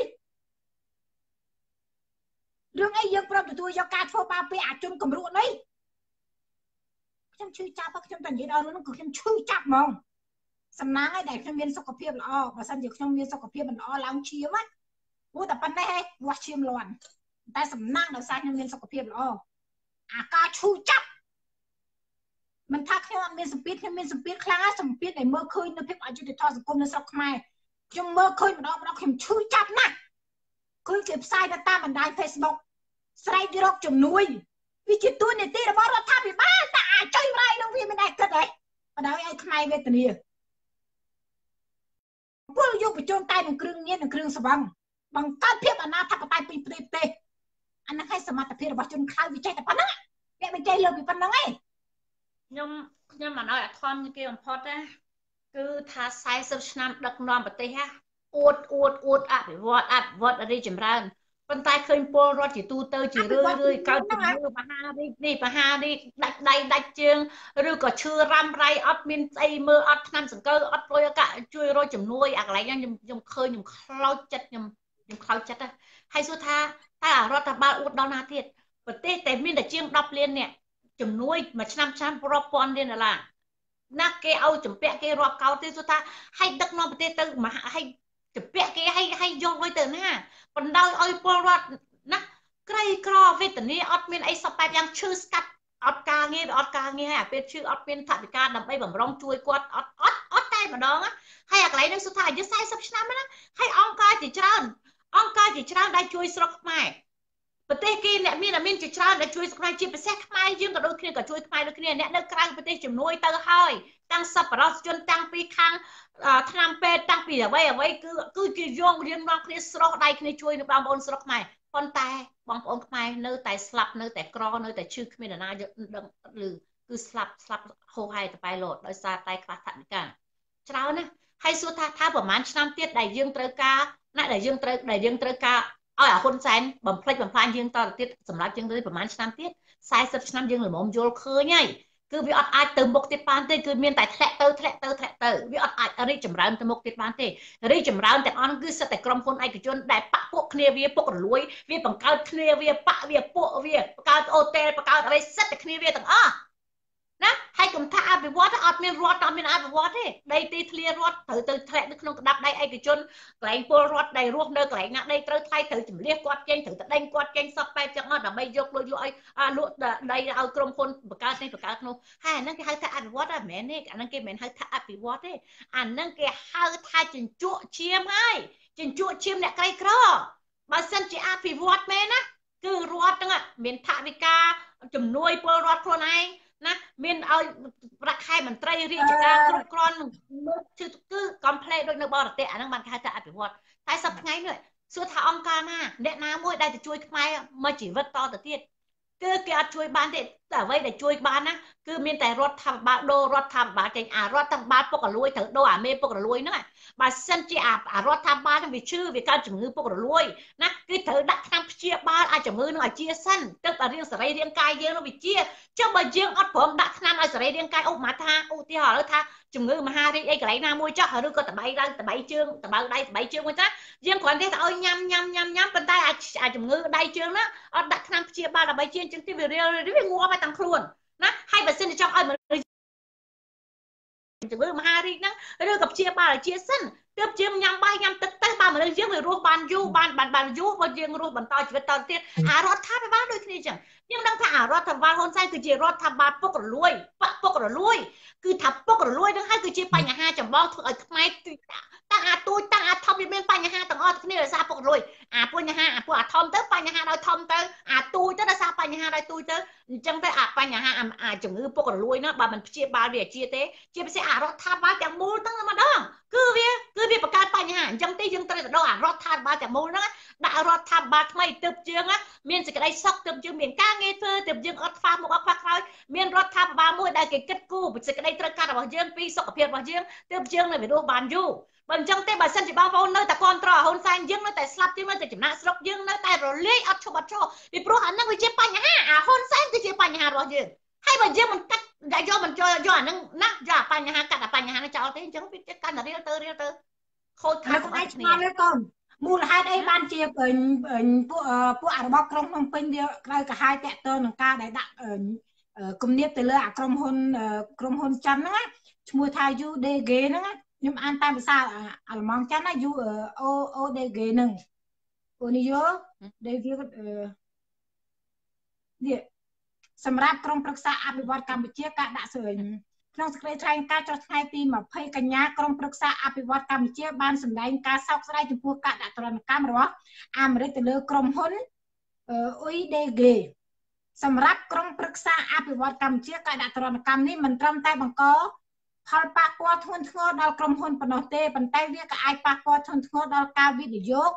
រឿងអីយើងព្រមទទួលយកការធ្វើបាបពីអាជនគំរូនេះខ្ញុំឈឺចាប់ខ្ញុំតែនិយាយដល់រឿងហ្នឹងគឺខ្ញុំឈឺចាប់ហ្មងសំណាងឯដែលខ្ញុំមានសុខភាពល្អបើសិនជាខ្ញុំមានសុខភាពមិនល្អឡើងឈាមព្រោះតែប៉ុណ្ណេះឯងវាស់ឈាមលាន់តែសំណាងដោយសារខ្ញុំមានសុខភាពល្អអាការឈឺចាប់មិនថាខ្ញុំអត់មានសម្ពាធខ្ញុំមានសម្ពាធខ្លាំងណាស់សម្ពាធដែលមើលឃើញនៅភាពអយុត្តិធម៌សង្គមនៅស្រុកខ្មែរខ្ញុំមើលឃើញម្ដងខ្ញុំឈឺចាប់ណាស់ឃើញគេផ្សាយទៅតាមបណ្ដាញ Facebook ស្រែករកជំនួយវាជាទួនាទីរបស់រដ្ឋាភិបាលតែអាចុយរៃនឹងវាមិនដែលគិតទេបណ្ដោយឲ្យខ្មែរវេទនាពលយុវជនតែនឹងគ្រឿងញៀននិងគ្រឿងស្វឹងបង្កើតភាពអនាធិបតេយ្យពីប្រទេសអានោះឲ្យសមត្ថភាពរបស់ជនខ្លៅវាចេះតែប៉ុណ្ណឹងវាមិនចេះលើពីប៉ុណ្ណឹងទេខ្ញុំមិនឲ្យអធមគេបំផុតណាគឺថា40ឆ្នាំដឹកនាំប្រទេសណាអួតអភិវឌ្ឍរីចម្រើនប៉ុន្តែឃើញពលរដ្ឋជាទូទៅជារឿយកើតជំងឺមហារីកនេះមហារីកដាច់ដៃដាច់ជើងឬក៏ឈឺរ៉ាំរ៉ៃអត់មានស្អីមើលអត់ថ្នាំសង្កូវអត់ព្រួយអកជួយរកជំនួយអាកន្លែងហ្នឹងខ្ញុំឃើញខ្ញុំខ្លោចចិត្តខ្ញុំខ្លោចចិត្តហើយសួរថាតើរដ្ឋាភិបាលអួតដល់ណាទៀតប្រទេសតែមានតែជាង10លានអ្នកជំនួយមួយឆ្នាំរាប់ពាន់លានដុល្លារណាគេឲ្យចម្ពាក់គេរាប់កោតទេសួរថាឲ្យដឹកនាំប្រទេសទៅមហាឲ្យចម្ពាក់គេឲ្យយកលុយទៅណាបណ្ដោយឲ្យពលរដ្ឋណាក្រីក្រវេទនាអត់មានអីសពបែបយ៉ាងឈឺស្កាត់អត់ការងារហើយអាពេលឈឺអត់មានថវិកាដើម្បីបំរុងជួយគាត់អត់តែម្ដងហើយអាកន្លែងហ្នឹងសុទ្ធថាអាយុ40ឆ្នាំណាហើយអង្គការជាច្រើនដែលជួយស្រុកខ្មែរប្រទេសគេអ្នកមានជាច្រើនដែលជួយស្រុកខ្មែរជាពិសេសខ្មែរយើងក៏ដូចគ្នាក៏ជួយខ្មែរដូចគ្នាអ្នកនៅក្រៅប្រទេសជំនួយទៅហើយតាំងសប្បុរសជនតាំងពីខាងឆ្នាំពេទ្យតាំងពីអ្វីគឺគេយករៀងនាំគ្នាស្រោះដៃគ្នាជួយនៅបងប្អូនស្រុកខ្មែរប៉ុន្តែបងប្អូនខ្មែរនៅតែស្លាប់នៅតែក្រនៅតែឈឺគ្មាននរណាយកដឹងឬគឺស្លាប់ហូរហែទៅបែរលោតដោយសារតែខ្វះថវិកាច្រើនណាស់ហើយសួរថាប្រហែលឆ្នាំទៀតដែលយើងត្រូវការណាដែលយើងត្រូវការឲ្យអាហ៊ុនសែនបំផ្លិចបំផ្លាញយើងតទៅទៀតសម្រាប់យើងទៅប្រហែលឆ្នាំទៀត40ឆ្នាំយើងល្មមយល់ឃើញហើយគឺវាអត់អាចទៅមុខទៀតបានទេគឺមានតែធ្លាក់ទៅវាអត់អាចរីកចម្រើនទៅមុខទៀតបានទេរីកចម្រើនទាំងអស់គឺសិតតែក្រុមហ៊ុនឯកជនដែលបាក់ពួកគ្នាវាពុករលួយវាបង្កើតគ្នាវាបាក់វាពួកវាបង្កើតអូតែលបង្កើតអីសិតតែគ្នាវាទាំងអស់ណាហើយកុំថាអភិវឌ្ឍអត់មានរដ្ឋអត់មានអភិវឌ្ឍទេដីទីធ្លារដ្ឋត្រូវទៅធ្លាក់នៅក្នុងក្តាប់ដៃឯកជនកន្លែងពលរដ្ឋដែលរស់នៅកន្លែងណាដីត្រូវថ្លៃត្រូវជំលះគាត់ចេញត្រូវតែដេញគាត់ចេញសពបែបចឹងអត់ដើម្បីយកលុយឲ្យលក់ដីឲ្យក្រុមហ៊ុនបង្កើតនេះបង្កើតនោះហើយអាហ្នឹងគេហៅថាអភិវឌ្ឍមិនមែនទេអាហ្នឹងគេមិនមែនហៅថាអភិវឌ្ឍទេអាហ្នឹងគេហៅថាជញ្ជក់ឈាមហើយជញ្ជក់ឈាមអ្នកក្រីក្របើសិនជាអភិវឌ្ឍមែនណាគឺរដ្ឋហ្នឹងមានថវិកាជំនួយពលរដ្ឋខ្លួនឯងណាមានឲ្យប្រាក់ខែមន្ត្រីរាជការគ្រប់គ្រាន់គឺកំផ្លេដូចនៅបរទេសអាហ្នឹងបានគេហៅថាអភិវឌ្ឍតែសប្តាហ៍ថ្ងៃនេះសួរថាអង្គការណាអ្នកណាមួយដែលទៅជួយខ្មែរមកជីវិតតទៅទៀតគឺគេអត់ជួយបានទេតែអ្វីដែលជួយបានណាគឺមានតែរដ្ឋាភិបាលដូររដ្ឋាភិបាលចេញរដ្ឋាភិបាលពុករលួយត្រូវដូរមេពុករលួយហ្នឹងបើសិនជារដ្ឋាភិបាលនឹងវាឈឺវាកើតជំងឺពុករលួយណាគឺត្រូវដាក់ថ្នាំព្យាបាលជំងឺនឹងឲ្យជាសិនទឹកតែរាងសរីរាង្គកាយយើងនឹងវាជាចុះបើយើងអត់ព្រមដាក់ថ្នាំឲ្យសរីរាង្គកាយឧបមាថាឧទាហរណ៍ឥឡូវថាជំងឺមហារីកអីកន្លែងណាមួយចុះឬក៏តបៃឡើងតបៃជើងតបៅដៃតបៃជើងមួយចាយើងគ្រាន់តែឲ្យញ៉ាំប៉ុន្តែជំងឺដៃជើងណាអត់ដាក់ថ្នាំព្យាបាលដើម្បីជាចឹងទីវាងាប់ឲ្យទាំងខ្លួនណាហើយបើសិនជាចង់ឲ្យមនុស្សជំងឺមហារីកហ្នឹងឬក៏ព្យាបាលឲ្យជាសិនទើបយើងញ៉ាំបាយញ៉ាំទឹកទៅបើមនុស្សយើងវារស់បានយូរបានយូរបើយើងរស់បន្តជីវិតតទៅទៀតរដ្ឋាភិបាលដូចគ្នាចឹងយើងដឹងថារដ្ឋាភិបាលហ៊ុនសែនគឺជារដ្ឋាភិបាលពុករលួយពុករលួយគឺថាពុករលួយហ្នឹងហើយគឺជាបញ្ហាចម្បងធ្វើឲ្យខ្មែរតាំងទូចតាំងធំវាមានបញ្ហាទាំងអស់គ្នាដោយសារពុករលួយបញ្ហាពួកធំទៅបញ្ហាដោយធំទៅទូចទៅដោយសារបញ្ហាដោយទូចទៅអញ្ចឹងទៅបញ្ហាជំងឺពុករលួយណាបើមិនព្យាបាលវាជាទេជាពិសេសរដ្ឋាភិបាលទាំងមូលទាំងម្ដងគឺវាបង្កើតបញ្ហាអញ្ចឹងទេយើងត្រូវទៅដល់រដ្ឋាភិបាលទាំងមូលហ្នឹងដាក់រដ្ឋាភិបាលថ្មីទើបយើងមានសេចក្តីសុខទើបយើងមានការងារធ្វើទើបយើងអត់ខ្វះមុខអត់ខ្វះក្រោយមានរដ្ឋាភិបាលមួយដែលគេគិតគូរពីសេចក្តីត្រូវការរបស់យើងពីសុខភាពរបស់យើងទើបយើងនៅរស់បានយូរបើអញ្ចឹងទេបើសិនជាបងប្អូននៅតែគ្រប់គ្រងហ៊ុនសែនយើងនៅតែស្លាប់យើងនៅតែចំណាក់ស្រុកយើងនៅតែរលាយអត់ឈប់អត់ចោលពីព្រោះអានឹងវាជាបញ្ហាហ៊ុនសែនគឺជាបញ្ហារបស់យើងហើយបើយើងមិនកាត់យកមិនចូលយកអានឹងណាយកបញ្ហាកាត់បញ្ហានេះចោលទេអញ្ចឹងវាកាន់តែរៀលទៅខូចខាតខ្លួនឯងឆ្ងល់ទេកូនមូលហេតុអីបានជាពួករបបក្រុងភ្នំពេញវាក្រៅកាហាយតាក់ទងនឹងការដែលដាក់គំនាបទៅលើក្រុមហ៊ុនចិនហ្នឹងឈ្មោះថា UDG ហ្នឹងខ្ញុំអានតាមភាសាអាល្លឺម៉ង់ចិនណា ODG ហ្នឹងអូនីយ៉ូដែលវានេះសម្រាប់ក្រុមប្រឹក្សាអភិវឌ្ឍកម្ពុជាការដាក់ក្នុងសេចក្តីថ្លែងការណ៍ចុះថ្ងៃទី20កញ្ញាក្រុមប្រឹក្សាអភិវឌ្ឍកម្ពុជាបានសម្ដែងការសោកស្ដាយចំពោះការដាក់ទណ្ឌកម្មរបស់អាមេរិកទៅលើក្រុមហ៊ុនUDG សម្រាប់ក្រុមប្រឹក្សាអភិវឌ្ឍកម្ពុជាការដាក់ទណ្ឌកម្មនេះមិនត្រឹមតែបង្កផលប៉ះពាល់ធ្ងន់ធ្ងរដល់ក្រុមហ៊ុនប៉ុណ្ណោះទេប៉ុន្តែវាក៏អាចប៉ះពាល់ធ្ងន់ធ្ងរដល់ការវិនិយោគ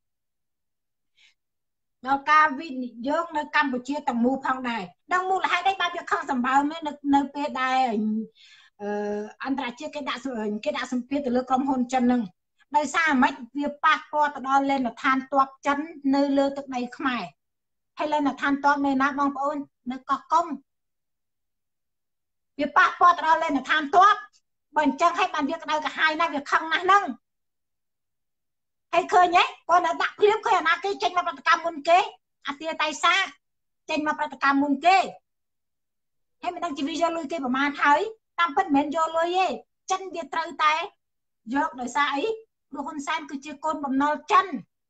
នៅកម្ពុជាទាំងមូលផងដែរដល់មូលហេតុអីបានវាខំសម្បើមនៅពេលដែលអន្តរជាតិគេដាក់សម្ពាធទៅលើក្រុមហ៊ុនចិនហ្នឹងដោយសារហ្មិចវាប៉ះពាល់ទៅដល់លេនដ្ឋានទ័ពចិននៅលើទឹកដីខ្មែរហើយលេនដ្ឋានទ័ពនៅណាបងប្អូននៅកោះកុងវាប៉ះពាល់ទៅដល់លេនដ្ឋានទ័ពបើអញ្ចឹងហើយបានវាក្តៅក្រហាយណាស់វាខឹងណាស់ហ្នឹងហើយឃើញទេគាត់នៅដាក់ភ្លាមឃើញអាណាគេចេញមកប្រតិកម្មមុនគេអាទាតៃសាចេញមកប្រតិកម្មមុនគេហើយមិនដឹងជីវិតយកលុយគេប្រមាណហើយតាមពិតមិនមែនយកលុយទេចិនវាត្រូវតែយកដោយសារអីព្រោះហ៊ុនសែនគឺជាកូនបំណុលចិន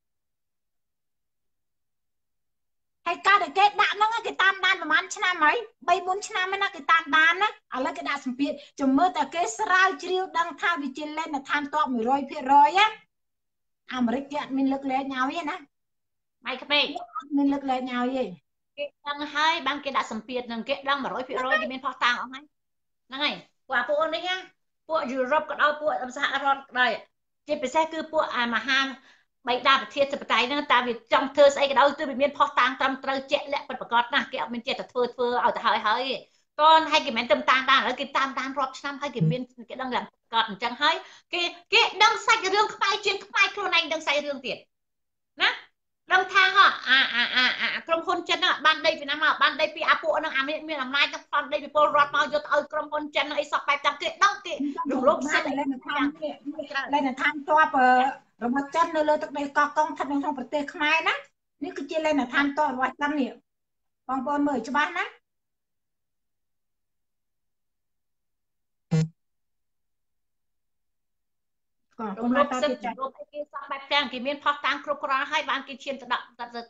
ហើយការដែលគេដាក់ហ្នឹងគេតាមដានប្រហែលឆ្នាំហើយ3-4ឆ្នាំហ្នឹងណាគេតាមដានណាឥឡូវគេដាក់សម្ពាធជំមើលតែគេស្រាវជ្រាវដឹងថាវាជាលេនដ្ឋានទ័ព 100% ណាអាមេរិកគេអត់មានលើកលែងឲ្យទេណាម៉ៃក្មេកអត់មានលើកលែងឲ្យទេគេដឹងហើយបានគេដាក់សម្ពាធនឹងគេដឹង 100% គេមានផុសតាងអស់ហើយហ្នឹងហើយពួកអូននេះណាពួកយុរ៉ុបក៏ដោយពួកសហរដ្ឋក៏ដោយជាពិសេសគឺពួកមហាបីដាប្រធានបតៃហ្នឹងតាវាចង់ធ្វើស្អីក៏ដោយទើបវាមានផុសតាងត្រឹមត្រូវជាក់លាក់ពិតប្រាកដណាស់គេអត់មានចេះតែធ្វើឲ្យទៅហើយតនហើយគេមិនទៅតាមដានឥឡូវគេតាមដានរាប់ឆ្នាំហើយគេមានគេដឹងយ៉ាងប្រកបអញ្ចឹងហើយគេដឹងសាច់រឿងខ្មែរជាងខ្មែរខ្លួនឯងដឹងសាច់រឿងទៀតណាដឹងថាក្រុមហ៊ុនចិនហ្នឹងបានដីពីណាមកបានដីពីអាពួកហ្នឹងអាមានអំណាចទាំងផ្លន់ដីពីពលរដ្ឋមកយកទៅឲ្យក្រុមហ៊ុនចិនហ្នឹងអីសោះបែបតាមគេដឹងគេរំលោភសិទ្ធិលេនឋានជាប់របស់ចិននៅលើទឹកដីកោះកុងស្ថិតនៅក្នុងប្រទេសខ្មែរណានេះគឺជាលេនឋានតរបស់ចិននេះបងប្អូនមើលច្បាស់ណារំលោភសិទ្ធិរំលោភអីគេសោះបែបទាំងគេមានផុសតាងគ្រប់គ្រាន់ហើយបានគេឈានទៅដាក់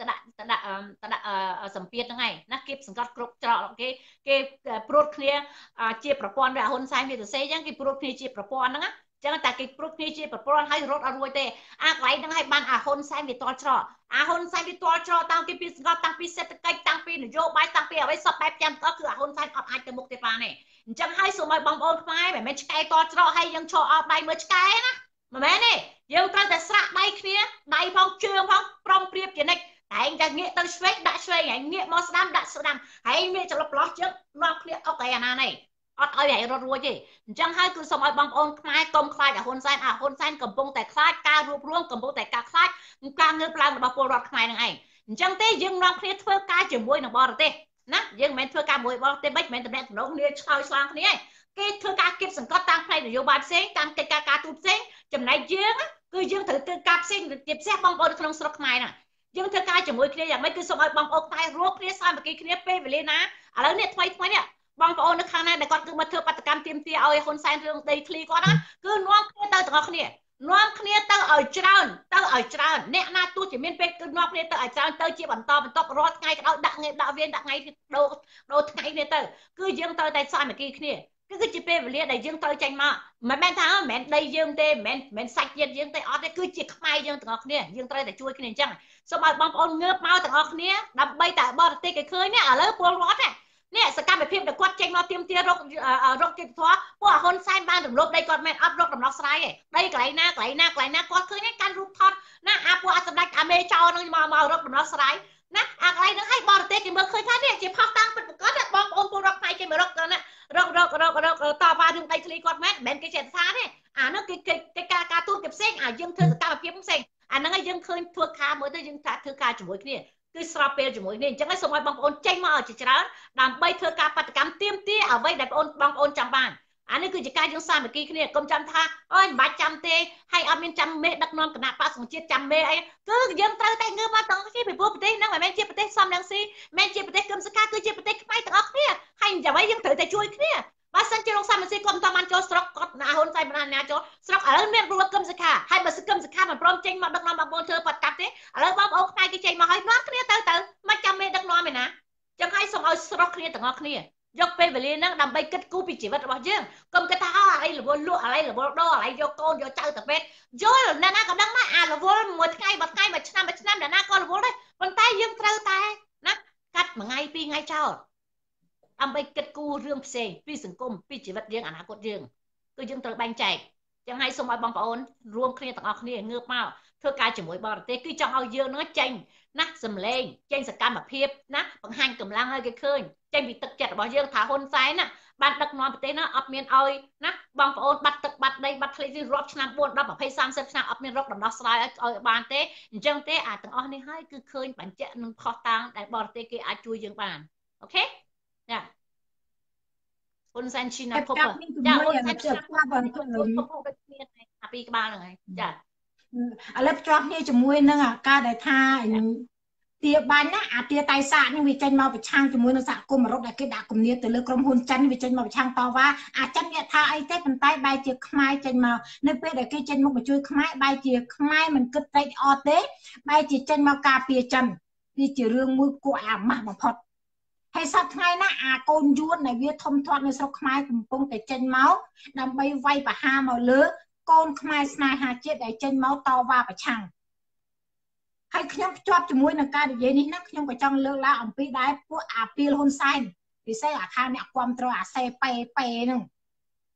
សម្ពាធហ្នឹងឯងណាគេសង្កត់គ្រប់ច្រកគេព្រួតគ្នាជាប្រព័ន្ធវាហ៊ុនសែនវាទៅសេអញ្ចឹងគេព្រួតគ្នាជាប្រព័ន្ធហ្នឹងណាចឹងតែគេព្រួតគ្នាជាប្រព័ន្ធហើយរត់អត់រួចទេអាកន្លែងហ្នឹងឲ្យបានអាហ៊ុនសែនវាតល់ច្រកអាហ៊ុនសែនវាតល់ច្រកតាំងពីសង្កត់តាំងពីសេដ្ឋកិច្ចតាំងពីនយោបាយតាំងពីអ្វីសពបែបចាំក៏គឺអាហ៊ុនសែនអត់អាចទៅមុខទេបានទេអញ្ចឹងហើយសូមឲ្យបងប្អូនខ្មែរមិនមែនឆ្កែតល់ច្រកហើយយើងឈរអោបដៃមើលឆ្កែណាមិនមែនទេយើងត្រូវតែស្រាក់ដៃគ្នាដៃផងជើងផងប្រុងប្រៀបជានិច្ចតែឯងតែងាកទៅឆ្វេងដាក់ឆ្វេងឯងងាកមកស្ដាំដាក់ស្ដាំហើយមានច្រឡប់ប្រឡោះជើងនាំគ្នាអុកឯអាណានេះអត់ឲ្យឯងរត់រួចទេអញ្ចឹងហើយគឺសូមឲ្យបងប្អូនខ្មែរកុំខ្លាចអាហ៊ុនសែនកំពុងតែខ្លាចការរួបរวมកំពុងតែការខ្លាចការងើបឡើងរបស់ពលរដ្ឋខ្មែរនឹងឯងអញ្ចឹងទេយើងនាំគ្នាធ្វើការជាមួយនឹងបរទេសណាយើងមិនមែនធ្វើការមួយបរទេសមិនមែនតំណែងតំណងគ្នាឆ្លើយឆ្លងគ្នាឯងគេធ្វើការគៀបសង្កត់តាមផ្នែកនយោបាយផ្សេងតាមកិច្ចការទូតផ្សេងចំណែកយើងគឺយើងត្រូវធ្វើការផ្សេងជាពិសេសបងប្អូនក្នុងស្រុកខ្មែរណាយើងធ្វើការជាមួយគ្នាយ៉ាងម៉េចគឺសូមឲ្យបងប្អូនខ្មែររួមគ្នាសាមគ្គីគ្នាពេលវេលាណាឥឡូវនេះថ្មីនេះបងប្អូននៅខាងណាដែលគាត់គឺមកធ្វើបាតកម្មទាមទារឲ្យហ៊ុនសែនរឿងដីធ្លីគាត់ណាគឺនាំគ្នាទៅទាំងអស់គ្នានាំគ្នាទៅឲ្យច្រើនអ្នកណាទោះជាមានពេលគឺនាំគ្នាទៅឲ្យច្រើនទៅជាបន្តរាល់ថ្ងៃក៏ដោយដាក់វៀនដាក់ថ្ងៃដូរថ្ងៃគ្នាទៅគឺយើងត្រូវតែសាមគ្គីគ្នាគឺជាពេលវេលាដែលយើងត្រូវចេញមកមិនមែនថាមិនមែនដីយើងទេមិនមែនសាច់ជាតិយើងទេអត់ទេគឺជាខ្មែរយើងទាំងអស់គ្នាយើងត្រូវតែជួយគ្នាអញ្ចឹងសូមឲ្យបងប្អូនងើបមកទាំងអស់គ្នាដើម្បីតែបរទេសគេឃើញនេះឥឡូវពលរដ្ឋនេះសកម្មភាពដែលគាត់ចេញមកទាមទាររកយុត្តិធម៌ពួកហ៊ុនសែនបានរំលោភដីគាត់មិនអត់រកដំណោះស្រាយទេដីកន្លែងណាគាត់ឃើញកាន់រូបថតណាអាពួកសម្ដេចអាមេចោនឹងមករកដំណោះស្រាយណាអាកន្លែងហ្នឹងឲ្យបរទេសគេមើលឃើញថានេះជាផុសតាំងពិតប្រាកដបងប្អូនពលរដ្ឋខ្មែរគេមករកណារកតវ៉ារឿងដីធ្លីគាត់មិនមែនគេចេះថាទេអានោះគេការទូតគេផ្សេងយើងធ្វើសកម្មភាពផ្សេងអាហ្នឹងឲ្យយើងឃើញធ្វើការមួយទៅយើងថាធ្វើការជាមួយគ្នាគឺស្របពេលជាមួយគ្នាអញ្ចឹងហើយសូមឲ្យបងប្អូនចេញមកឲ្យច្រើនដើម្បីធ្វើការបាតកម្មទាមទារអ្វីដែលបងប្អូនចង់បានអានេះគឺជាការយើងសាមគ្គីគ្នាកុំចាំថាអូយមិនបាច់ចាំទេហើយអត់មានចាំមេដឹកនាំគណៈបក្សសង្ជាតិចាំមេអីគឺយើងត្រូវតែងើបមកទាំងគ្នាពីព្រោះប្រទេសហ្នឹងមិនមែនជាប្រទេសសំរងស៊ីមិនមែនជាប្រទេសកឹមសុខាគឺជាប្រទេសខ្មែរទាំងអស់គ្នាហើយយ៉ាងម៉េចយើងត្រូវតែជួយគ្នាបើសិនជាលោកសំរងស៊ីគាត់មិនបានចូលស្រុកគាត់ណាហ៊ុនសែនបានណាចូលស្រុកឥឡូវមានរដ្ឋកឹមសុខាហើយបើកឹមសុខាមិនព្រមចេញមកដឹកនាំបងប្អូនធ្វើបាត់កាត់ទេឥឡូវបងប្អូនខ្មែរគេចេញមកហើយនាំគ្នាទៅមិនចាំមេដឹកនាំឯណាចឹងហើយសូមឲ្យស្រុកគ្នាទាំងអស់គ្នាយកពេលវេលាហ្នឹងដើម្បីគិតគូរពីជីវិតរបស់យើងកុំគិតថាអីរវល់លក់អីរវល់ដោអីយកកូនយកចៅទៅពេទ្យយល់អ្នកណាក៏ដឹងដែរអារវល់មួយថ្ងៃមួយឆ្នាំអ្នកណាក៏រវល់ដែរប៉ុន្តែយើងត្រូវតែណាកាត់មួយថ្ងៃពីរថ្ងៃចោលដើម្បីគិតគូររឿងផ្សេងពីសង្គមពីជីវិតយើងអនាគតយើងគឺយើងត្រូវបែងចែកចឹងហើយសូមឲ្យបងប្អូនរួមគ្នាទាំងអស់គ្នាងើបមកធ្វើការជាមួយបរទេសគឺចង់ឲ្យយើងនឹងចេញណាសម្លេងចេញសកម្មភាពណាបង្ហាញកម្លាំងឲ្យគេឃើញចេញពីទឹកចិត្តរបស់យើងថាហ៊ុនសែនណាបានដឹកនាំប្រទេសណាអត់មានឲ្យណាបងប្អូនបាត់ទឹកបាត់ដីបាត់ផ្លេចរាប់ឆ្នាំ4 10 20 30ឆ្នាំអត់មានរកដំណោះស្រាយឲ្យបានទេអញ្ចឹងទេអាទាំងអស់នេះហើយគឺឃើញបញ្ជាក់នឹងខុសតាំងដែលបរទេសគេអាចជួយយើងបានអូខេចាហ៊ុនសែនឈីណាភពចាហ៊ុនសែនឈីណាភពដូចគ្នាអាពីក្បាលហ្នឹងហើយចាឥឡូវភ្ជាប់គ្នាជាមួយនឹងការដែលថាទាបាញ់ណាអាទាតៃសាកនេះវាចេញមកប្រឆាំងជាមួយនឹងសហគមន៍អឺរ៉ុបដែលគេដាក់គំនាបទៅលើក្រុមហ៊ុនចិនវាចេញមកប្រឆាំងតវ៉ាអាចិនគេថាអីទេប៉ុន្តែបែរជាខ្មែរចេញមកនៅពេលដែលគេចេញមកជួយខ្មែរបែរជាខ្មែរមិនគិតត្រេកអរទេបែរជាចេញមកការពារចិនវាជារឿងមួយគួរឲ្យអាម៉ាស់បំផុតហើយសប្តាហ៍ថ្ងៃណាអាកូនយួនដែលវាធំធាត់នៅស្រុកខ្មែរកំពុងតែចេញមកដើម្បីវាយប្រហារមកលើកូនខ្មែរស្នេហាជាតិដែលចេញមកតវ៉ាប្រឆាំងហើយខ្ញុំភ្ជាប់ជាមួយនឹងការនិយាយនេះណាខ្ញុំក៏ចង់លើកឡើងអំពីដែរពួកអាពីលហ៊ុនសែនពិសេសអាខាងអ្នកគ្រប់គ្រងអាសេប៉េហ្នឹង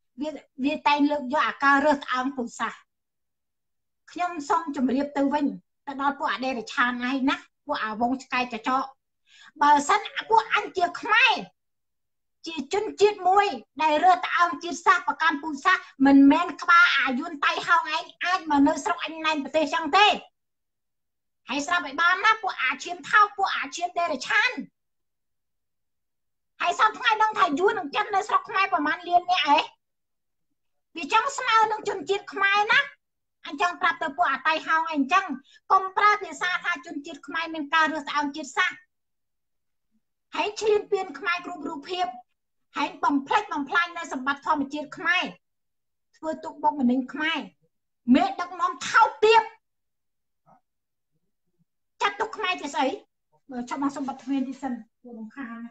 វាតែងលើកយកអាការរើសអើងពុទ្ធសាសន៍ខ្ញុំសូមជម្រាបទៅវិញទៅដល់ពួកអាដេរឆានហើយណាពួកអាវងឆ្កែចចកបើសិនពួកអញជាខ្មែរជាជនជាតិមួយដែលរើតអើងជាតិសាសន៍ប្រកាន់ពូជសាសន៍មិនមែនក្បាលអាយុនតៃហោងឯងអាចមកនៅស្រុកអញណែនប្រទេសចឹងទេហើយស្រាប់ឲ្យបានណាពួកអាឈាមថោកពួកអាឈាមដេរឆានហើយសពថ្ងៃដឹងថាយួននឹងចិននៅស្រុកខ្មែរប្រហែលលានអ្នកឯងវាចង់ស្មើនឹងជនជាតិខ្មែរណាអញ្ចឹងប្រាប់ទៅពួកអាតៃហោងអញ្ចឹងកុំប្រើភាសាថាជនជាតិខ្មែរមានការរើសអើងជាតិសាសន៍ហើយឈ្លានពានខ្មែរគ្រប់រូបភាពហើយបំផ្លិចបំផ្លាញនៅសម្បត្តិធម្មជាតិខ្មែរធ្វើទុកបុកម្នេញខ្មែរមេដឹកនាំថោកទាបចាត់ទុកខ្មែរជាស្អីបើចាប់មកសម្បត្តិទ្វេនទីសិនពួកបង្ខាន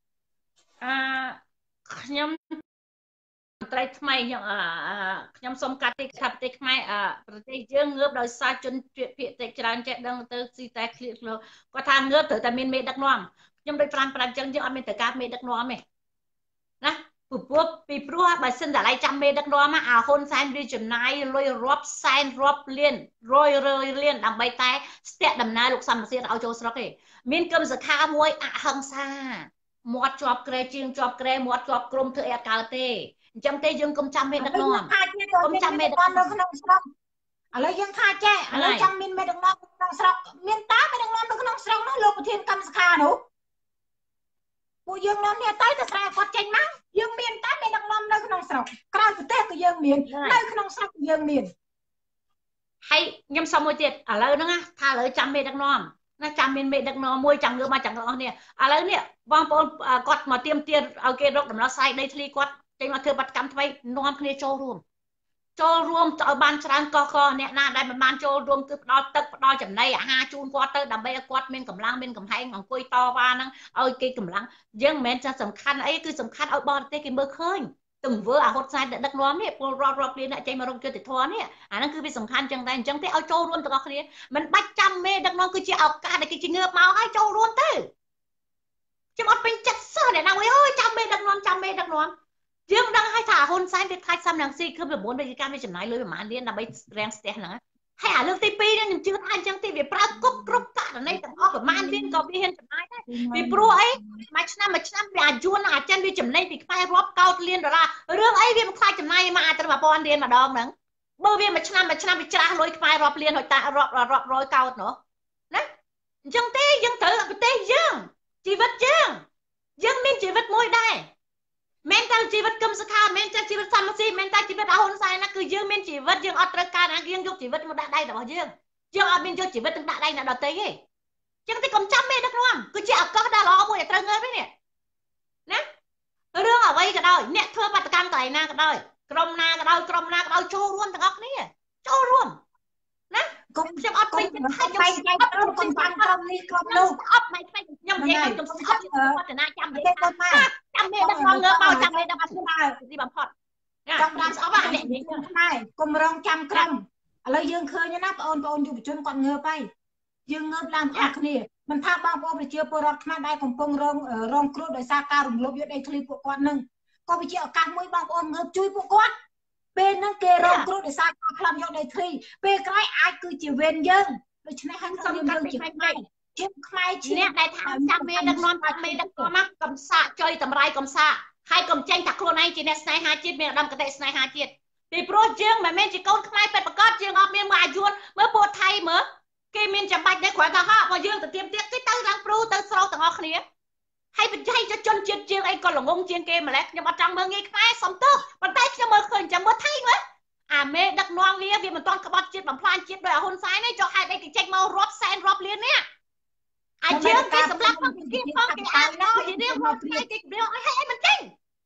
ខ្ញុំត្រីថ្មីខ្ញុំសូមកាត់ទីខាត់ប្រទេសខ្មែរប្រទេសយើងងើបដោយសារជនជាតិភាគតិចច្រើនចេះដឹងទៅស៊ីតែឃ្លៀកឃ្លោគាត់ថាងើបត្រូវតែមានមេដឹកនាំខ្ញុំដូច5អញ្ចឹងយើងអត់មានត្រូវការមេដឹកនាំទេណាពីព្រោះបើសិនតែឡៃចាំមេដឹកនាំអាហ៊ុនសែនវាចំណាយលុយរាប់សែនរាប់លានរយលានដើម្បីតែស្ទាក់ដំណើរលោកសំសៀតឲ្យចូលស្រុកទេមានគឹមសខាមួយអហិង្សាមាត់ជាប់ក្រែជាងជាប់ក្រែមាត់ជាប់ក្រុមធ្វើអីអត់កើតទេអញ្ចឹងទេយើងកុំចាំមេដឹកនាំកុំចាំមេដឹកនាំនៅក្នុងស្រុកឥឡូវយើងថាចេះឥឡូវចង់មានមេដឹកនាំក្នុងស្រុកមានតាមេដឹកនាំនៅក្នុងស្រុកនោះលោកប្រធានកម្មសខានោះពួកយើងនាំនេះទៅស្រាវគាត់ចេញមកយើងមានតែមេដឹកនាំនៅក្នុងស្រុកក្រៅប្រទេសក៏យើងមាននៅក្នុងស្រុកក៏យើងមានហើយខ្ញុំសុំមួយទៀតឥឡូវហ្នឹងថាឥឡូវចាំមេដឹកនាំណាចាំមានមេដឹកនាំមួយចាំងើបមកចាំងអស់នេះឥឡូវនេះបងប្អូនគាត់មកទៀមទាឲ្យគេរកដំណោះស្រាយដីធ្លីគាត់ចេញមកធ្វើបាតកម្មថ្មីនាំគ្នាចូលរួមឲ្យបានច្រើនកកអ្នកណាដែលមិនបានចូលរួមគឺផ្ដល់ទឹកផ្ដល់ចំណីអាហារជូនគាត់ទៅដើម្បីឲ្យគាត់មានកម្លាំងមានកំហែងអង្គុយតវ៉ាហ្នឹងឲ្យគេកម្លាំងយើងមិនមែនចាស់សំខាន់អីគឺសំខាន់ឲ្យបរទេសគេមើលឃើញទង្វើអាហ៊ុតសែនដឹកនាំនេះពលរដ្ឋរាប់លានអ្នកចេញមករកយុត្តិធម៌នេះអាហ្នឹងគឺវាសំខាន់ចឹងដែរអញ្ចឹងទេឲ្យចូលរួមទាំងអស់គ្នាមិនបាច់ចាំមេដឹកនាំគឺជាឱកាសដែលគេជាងើបមកឲ្យចូលរួមទៅខ្ញុំអត់ពេញចិត្តសោះអ្នកណាអើយចាំមេដឹកនាំយើងដឹងហើយថាហ៊ុនសែនវាខ្លាចសំរងស៊ីគឺ9វិជ្ជាការវាចំណាយលុយប្រហែលលានដើម្បីរាំងស្ទះហ្នឹងហើយអាលើកទី2នេះខ្ញុំជឿថាអញ្ចឹងទេវាប្រើគ្រប់ករណីទាំងអស់ប្រហែលលានក៏វាហ៊ានចំណាយដែរពីព្រោះអីមួយឆ្នាំវាអាយួនអាចិនវាចំណេញពីខ្មែររាប់កោតលានដុល្លាររឿងអីវាមិនខ្លាចចំណាយមកអាត្រឹម1000លានម្ដងហ្នឹងបើវាមួយឆ្នាំវាច្រាស់លុយខ្មែររាប់លានហើយតារាប់រយកោតនោះណាអញ្ចឹងទេយើងត្រូវប្រទេសយើងជីវិតយើងមានជីវិតមួយដែរមែនតើជីវិតគឹមសខាមែនតើជីវិតសំស៊ីមែនតើជីវិតអាហ៊ុនសែនណាគឺយើងមានជីវិតយើងអត់ត្រូវការណាយើងយកជីវិតមកដាក់ដៃរបស់យើងអត់មានយកជីវិតទៅដាក់ដៃអ្នកដទៃទេអញ្ចឹងតែកុំចាំមេដឹកនាំគឺជាឱកាសដ៏ល្អមួយដែលត្រូវងើបនេះណារឿងអ្វីក៏ដោយអ្នកធ្វើបាតកម្មកន្លែងណាក៏ដោយក្រុមណាក៏ដោយចូលរួមទាំងអស់គ្នាចូលរួមណាកុំខ្ញុំអត់ពេញចិត្តខ្ញុំបែងចែកក្រុមក្រុមនេះក្រុមនោះអត់បែងចែកខ្ញុំនិយាយខ្ញុំស្អប់វឌ្ឍនាចាំនិយាយចាំមេដឹកនាំងើបមកចាំមេដឹកនាំទីបំផុតចាំបានស្អប់អានេះនិយាយខ្មែរកុំរងចាំក្រុមឥឡូវយើងឃើញណាបងប្អូនយុវជនគាត់ងើបហើយយើងងើបឡើងទាំងគ្នាមិនថាបងប្អូនប្រជាពលរដ្ឋខ្មែរដែលកំពុងរងគ្រោះដោយសារការរំលោភយកដីធ្លីពួកគាត់នឹងក៏វាជាឱកាសមួយបងប្អូនងើបជួយពួកគាត់ពេលហ្នឹងគេរងគ្រោះដោយសារការផ្លាប់យកដីធ្លីពេលក្រោយអាចគឺជាវេនយើងដូច្នេះហើយសូមយើងជាខ្មែរជាអ្នកដែលថាចាំមេដឹកនាំមកកំសាកចុយតម្រៃកំសាកហើយកុំចេញថាខ្លួនឯងជាអ្នកស្នេហាជាតិមានឧត្តមគតិស្នេហាជាតិពីព្រោះយើងមិនមែនជាកូនខ្មែរពិតប្រាកដយើងអត់មានមកអាយុនមើលពួកថៃមើលគេមានចាំបាច់ទេគ្រាន់តែហោះមកយើងទៅទៀមទៀតគេទៅឡើងព្រូទៅស្រោទាំងអស់គ្នាហើយបញ្ចេញទៅជនជាតិជាងអីក៏ល្ងងជាងគេម្លេះខ្ញុំអត់ចង់មើលងាយខ្មែរសំទោសប៉ុន្តែខ្ញុំមើលឃើញចាំមើលថៃមើលអាមេដឹកនាំវាមិនទាន់ក្បត់ជាតិបំផ្លាញជាតិដោយហ៊ុនសែនទេចុះហេតុអីគេចេញមករាប់សែនរាប់លាននេះអាយើងគេសម្រាប់មកគេផងគេអានដល់និយាយមកគេគេរៀបឲ្យហេតុអីមិនចេញ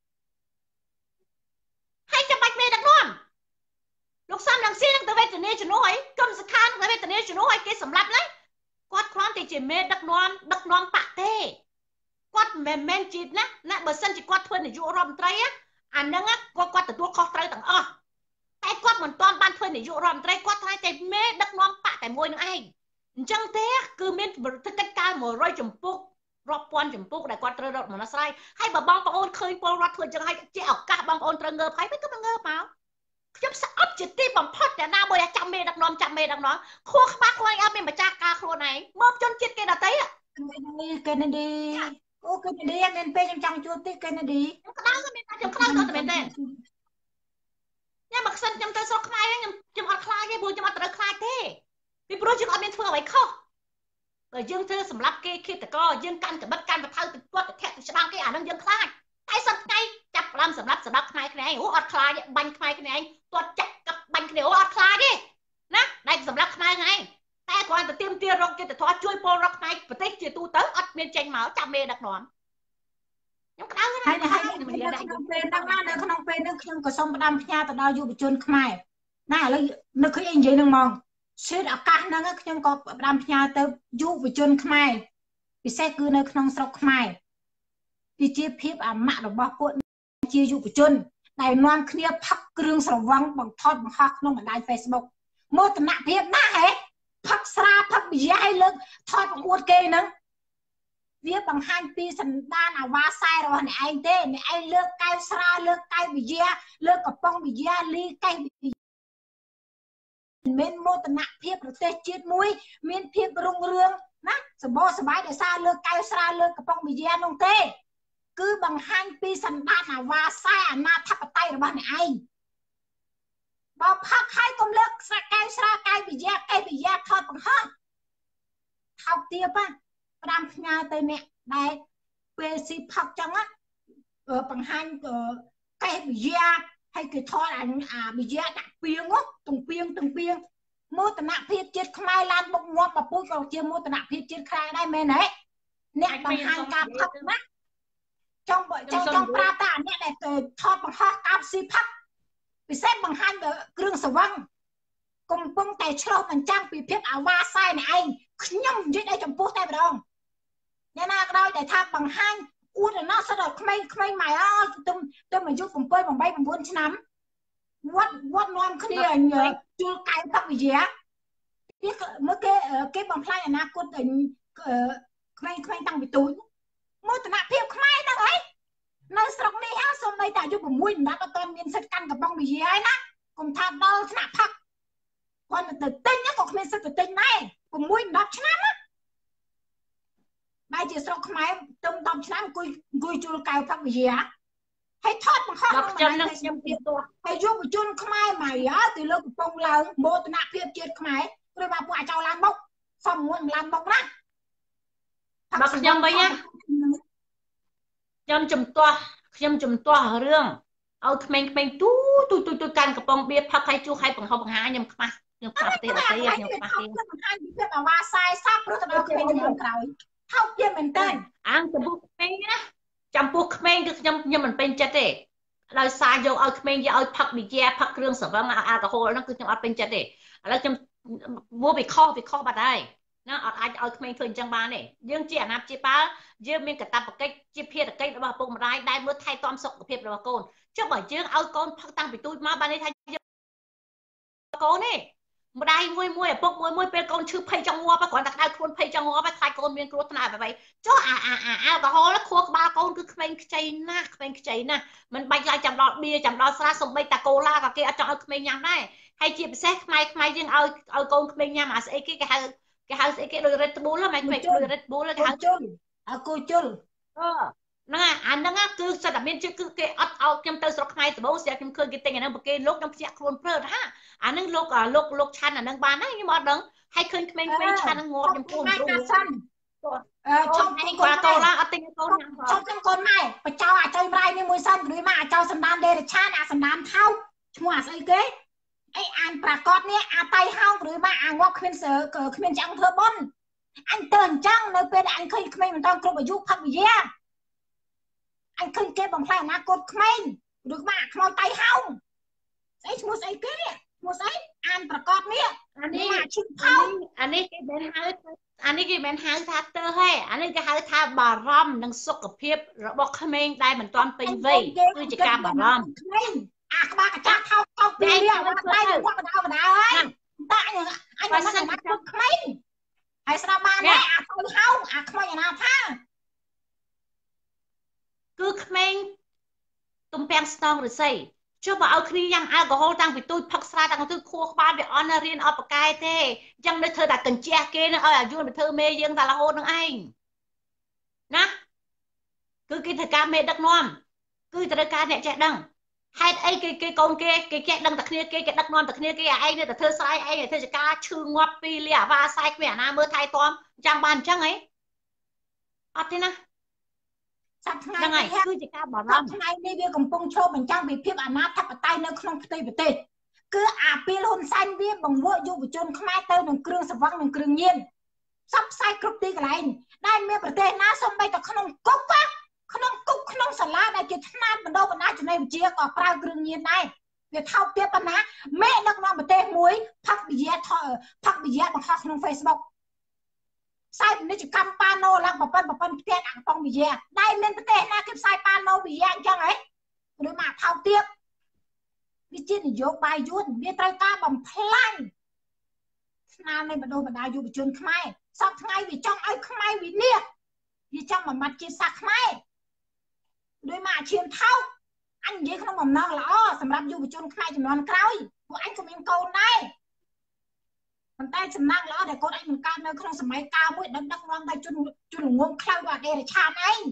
ហើយចាំបាច់មេដឹកនាំលោកសំរងស៊ីនឹងទៅវេទនាជំនួសអីគំសខានឹងទៅវេទនាជំនួសឲ្យគេសម្លាប់ណាគាត់គ្រាន់តែជាមេដឹកនាំបកទេគាត់មិនមែនជាណាបើសិនជាគាត់ធ្វើនាយករដ្ឋមន្ត្រីអាហ្នឹងគាត់ទទួលខុសត្រូវទាំងអស់តែគាត់មិនទាន់បានធ្វើនាយករដ្ឋមន្ត្រីគាត់ថាតែមេដឹកនាំបកតែមួយនឹងឯងអញ្ចឹងទេគឺមានកិច្ចការ100ចម្ពោះរាប់ពាន់ចម្ពោះដែលគាត់ត្រូវរកដំណោះស្រាយហើយបើបងប្អូនឃើញពលរដ្ឋធ្វើអញ្ចឹងហើយជាឱកាសបងប្អូនត្រូវងើបហើយមិនក៏មកងើបមកខ្ញុំស្អប់ជាទីបំផុតតែណាមួយចាំមេដឹកនាំខួរក្បាលខ្លួនឯងអត់មានម្ចាស់ការខ្លួនឯងមកជនជាតិគេដទៃគេណាឌីអូគេណាឌីមានពេលខ្ញុំចង់ជួបទីគេណាឌីខ្ញុំក្តៅក៏មែនទេខ្ញុំមកខ្សិនខ្ញុំទៅស្រុកខ្មែរខ្ញុំអត់ខ្លាចទេព្រោះខ្ញុំអត់ត្រូវខ្លាចទេពីព្រោះយើងអត់មានធ្វើអ្វីខុសបើយើងធ្វើសម្រាប់គេឃាតករយើងកាន់កបិតកាន់បថៅទៅគាត់ទៅធាក់ទៅច្បាំងគេអានឹងយើងខ្លាចតែសប្តាហ៍ចាប់ផ្ដើមសម្រាប់ខ្មែរគ្នាឯងអូអត់ខ្លាចទេបាញ់ខ្មែរគ្នាឯងគាត់ចាក់កាប់បាញ់គ្នាអូអត់ខ្លាចទេណាតែសម្រាប់ខ្មែរហ្នឹងឯងតែគ្រាន់តែទៀមទារកយុទ្ធធម៌ជួយពលរដ្ឋខ្មែរប្រទេសជាទូទៅអត់មានចេញមកចាប់មេដឹកនាំខ្ញុំក្តៅណាស់ហើយក្នុងពេលហ្នឹងនៅក្នុងពេលហ្នឹងខ្ញុំក៏សូមផ្ដាំផ្ញើទៅដល់យុវជនខ្មែរណាឥឡូវនឹកឃើញអីនិយាយហ្នឹងហ្មងឈើឱកាសហ្នឹងខ្ញុំក៏ផ្ដាំផ្ញើទៅយុវជនខ្មែរពិសេសគឺនៅក្នុងស្រុកខ្មែរវាជាភាពអាម៉ាក់របស់ពួកជាយុវជនដែលនាំគ្នាផឹកគ្រឿងស្រវឹងបង្ថតបង្ហោះក្នុងបណ្ដាញ Facebook មោទនភាពណាស់ហេផឹកស្រាផឹកប៊ីយ៉ាឲ្យលើកថតបង្អួតគេហ្នឹងវាបង្ហាញពីសន្តានអាវ៉ាសែរបស់អ្នកឯងទេអ្នកឯងលើកកែវស្រាលើកកែវប៊ីយ៉ាលើកកំប៉ុងប៊ីយ៉ាលីកែវមានមោទនភាពប្រទេសជាតិមួយមានភាពរុងរឿងណាសម្បូរសប្បាយដោយសារលើកកែវស្រាលើកកំប៉ុងប៊ីយ៉ានោះទេគឺបង្ហាញពីសន្តានអាវ៉ាសែអាណាធិបតេយ្យរបស់អ្នកឯងបើផឹកហើយកុំលើកស្រាកែវស្រាកែវប៊ីយ៉ាថតបង្ហោះថោកទាបផ្ដាំផ្ញើទៅអ្នកដែលពេលស៊ីផឹកចឹងបង្ហាញកែវប៊ីយ៉ាហើយគេថតអាប៊ីយ៉ាដាក់ពីងទំពីងមោទនភាពជាតិខ្មែរឡានបុកងាប់បពុជក៏ជាមោទនភាពជាតិខ្មែរដែរមែនទេអ្នកបង្ហាញការផឹកណាចង់ប្រាប់តាអ្នកដែលថតបង្ហោះការស៊ីផឹកពិសេសបង្ហាញគ្រឿងស្រវឹងកំពុងតែឆ្លុះបញ្ចាំងពីភាពអាវ៉ាសែនេះឯងខ្ញុំនិយាយឲ្យចំពោះតែម្ដងអ្នកណាក៏ដោយតែថាបង្ហាញអួតណោះសិតដល់ក្មេងម៉ែអើទៅអាយុ7 8 9ឆ្នាំវត្តនាំគ្នាជួលកែវផឹកវិជាមើលគេបំផ្លាញអនាគតក្មេងតាំងពីទូចមោទនភាពខ្មែរហ្នឹងហើយនៅស្រុកនេះសូម្បីតែអាយុ6 10អត់ទាន់មានសិទ្ធិកាន់កំប៉ុងវិជាហើយណាកុំថាដល់ថ្នាក់ផឹកគាត់ទៅទិញក៏គ្មានសិទ្ធិទៅទិញដែរ6 10ឆ្នាំណាបែរជាស្រុកខ្មែរទៅ10ឆ្នាំអង្គុយជួលកែវផឹកវិជាហើយថតបង្ហោះខ្ញុំទៀតទោះហើយយុវជនខ្មែរមកទៅលើកំប៉ុងឡើងមោទនភាពជាតិខ្មែរព្រោះមកពួកអាចោឡានបុកសំមួយឡានបុកណាមកខ្ញុំវិញណាខ្ញុំជំទាស់រឿងឲ្យក្មេងទូកាន់កំប៉ុងបៀផឹកឲ្យជួឲ្យបង្ហោះបង្ហាញខ្ញុំខ្មាស់ទេអត់ទេខ្ញុំខ្មាស់ទេបង្ហាញពីភាពអាវ៉ាសែសាប់ព្រោះទៅដល់ក្មេងជំនាន់ក្រោយថោកទាបមែនតើអាងចំពោះក្មេងណាចំពោះក្មេងគឺខ្ញុំមិនពេញចិត្តទេដោយសារយកឲ្យក្មេងយកឲ្យផឹកប៊ីយ៉ាផឹកគ្រឿងស្រវឹងអាល់កុហុលហ្នឹងគឺខ្ញុំអត់ពេញចិត្តទេឥឡូវខ្ញុំវាខុសបាត់ហើយណាអត់អាចឲ្យក្មេងធ្វើអញ្ចឹងបានទេយើងជាអាណាព្យាបាលយើងមានកាតព្វកិច្ចជាភារកិច្ចរបស់ឪពុកម្ដាយដែលមើលថែទាំសុខភាពរបស់កូនចុះបើយើងឲ្យកូនផឹកតាំងពីទូចមកបានន័យថាយើងកូនទេម្ដាយមួយឪពុកមួយពេលកូនឈឺភ័យចង់ងាប់គ្រាន់តែក្តៅខ្លួនភ័យចង់ងាប់ខ្លាចកូនមានគ្រោះថ្នាក់អ្វីចុះអាល់កុហុលខួរក្បាលកូនគឺក្មេងខ្ចីណាស់មិនបាច់ឡើយចាំដល់បៀចាំដល់ស្រាសំបីតាកូឡាក៏គេអត់ចង់ឲ្យក្មេងញ៉ាំដែរហើយជាពិសេសខ្មែរយើងឲ្យកូនក្មេងញ៉ាំអាស្អីគេហៅស្អីគេដូច Red Bull ហ្នឹងមិនដូច Red Bull គេហៅជុលហ្នឹងអាហ្នឹងគឺសិតតែមានជឿគឺគេអត់ឲ្យខ្ញុំទៅស្រុកខ្មែរដំបូងស្រាប់ខ្ញុំឃើញគេទិញអាហ្នឹងបើគេលោកខ្ញុំភ្ញាក់ខ្លួនព្រឺថាអាហ្នឹងលោកឆាន់អាហ្នឹងបានហើយខ្ញុំអត់ដឹងហើយឃើញក្មេងឆាន់ហ្នឹងងាប់ខ្ញុំគួរជុំកូឡាអត់ទិញកូនញ៉ាំចុំកូនម៉ែបចោអាចុយប្រៃនេះមួយសិនព្រោះមកអាចោសណ្ដានដេរឆានអាសណ្ដានថោកឈ្មោះអាស្អីគេអីអានប្រកាសនេះអាតៃហោងឬមកអាងាប់គ្មានឆ្អឹងធ្វើបុណ្យអញទៅអញ្ចឹងនៅពេលដែលអញឃើញក្មេងមិនតាន់គ្រប់អាយុផឹកវិយាអញឃើញគេបំផ្លាញអនាគតក្មេងឬមកអាខ្មោចតៃហោងស្អីឈ្មោះស្អីគេឈ្មោះស្អីអានប្រកាសនេះអានេះឈឹងផោអានេះគេមិនហៅថាទៅហេអានេះគេហៅថាបារម្ភនឹងសុខភាពរបស់ក្មេងដែលមិនទាន់ពេញវ័យគឺជាការបារម្ភក្មេងអាក្បាលកញ្ចាក់ថោកពីនេះអត់ដៃគាត់បដៅហើយតែអញមិនស្គាល់គាត់ក្មេងហើយស្ដាប់បានទេអាខ្មោចហោងអាខ្មោចអាណាថាគឺក្មេងទំពាំងស្នងឫស្សី cho bà ao khi nhằm alcohol tăng vì tôi phật xa tăng tôi khua ba về on riêng ở bậc cai thế chẳng nơi thơ đặt cần che kia nữa ở dương bị thơ mê dương ta là hôn nữa anh nè cứ cái thời ca mê đất non cứ thời ca nè chạy đằng hai ấy cái con kia cái chạy đằng tật kia cái đất non tật kia ai nữa thơ sai ai thơ ca chư ngoặt pi lìa và sai mẹ na mơ thay tom chẳng bàn chẳng ấy ở thế nèยังไงคือจะกล้าบอกว่าថ្ងៃនេះវាកំពុងឈប់បញ្ចាំងពីភាពអនាធិបតេយ្យនៅក្នុងផ្ទៃប្រទេសគឺអាពីលហ៊ុនសែនវាបង្វក់យុវជនខ្មែរទៅនឹងគ្រឿងសង្វឹងនិងគ្រឿងញៀនសពផ្សាយគ្រប់ទីកន្លែងដែលមានប្រទេសណាសូម្បីតែក្នុងគុកក្នុងសាលាដែលជាថ្នាក់បណ្ដុះបណ្ដាលចំណេះវិជ្ជាក៏ប្រើគ្រឿងញៀនដែរវាថោកទាបប៉ុណ្ណាមេដឹកនាំប្រទេសមួយផឹកវិយាបង្ហោះក្នុង Facebook ផ្សាយពាណិជ្ជកម្មប៉ាណូឡើងប្រព័ន្ធផ្ទះអាកំប៉ុងវិយាដែលមានប្រទេសណាគេផ្សាយប៉ាណូវិយាអញ្ចឹងហ៎ឬមកថោកទាបវាជានយោបាយយួនវាត្រូវការបំផ្លាញស្នាមនៃបណ្ដុះបណ្ដាលយុវជនខ្មែរសពថ្ងៃវាចង់ឲ្យខ្មែរវិនាសវាចង់បំបត្តិជាតិសាសន៍ខ្មែរដោយមកឈាមថោកអញនិយាយក្នុងបំណងល្អសម្រាប់យុវជនខ្មែរចំនួនក្រោយពួកអញក៏មានកូនដែរប៉ុន្តែសំណាងល្អដែលកូនអញមិនកើតនៅក្នុងសម័យកាលមួយដឹកនាំដោយជនល្ងងខ្លៅដល់អដេរឆានឯង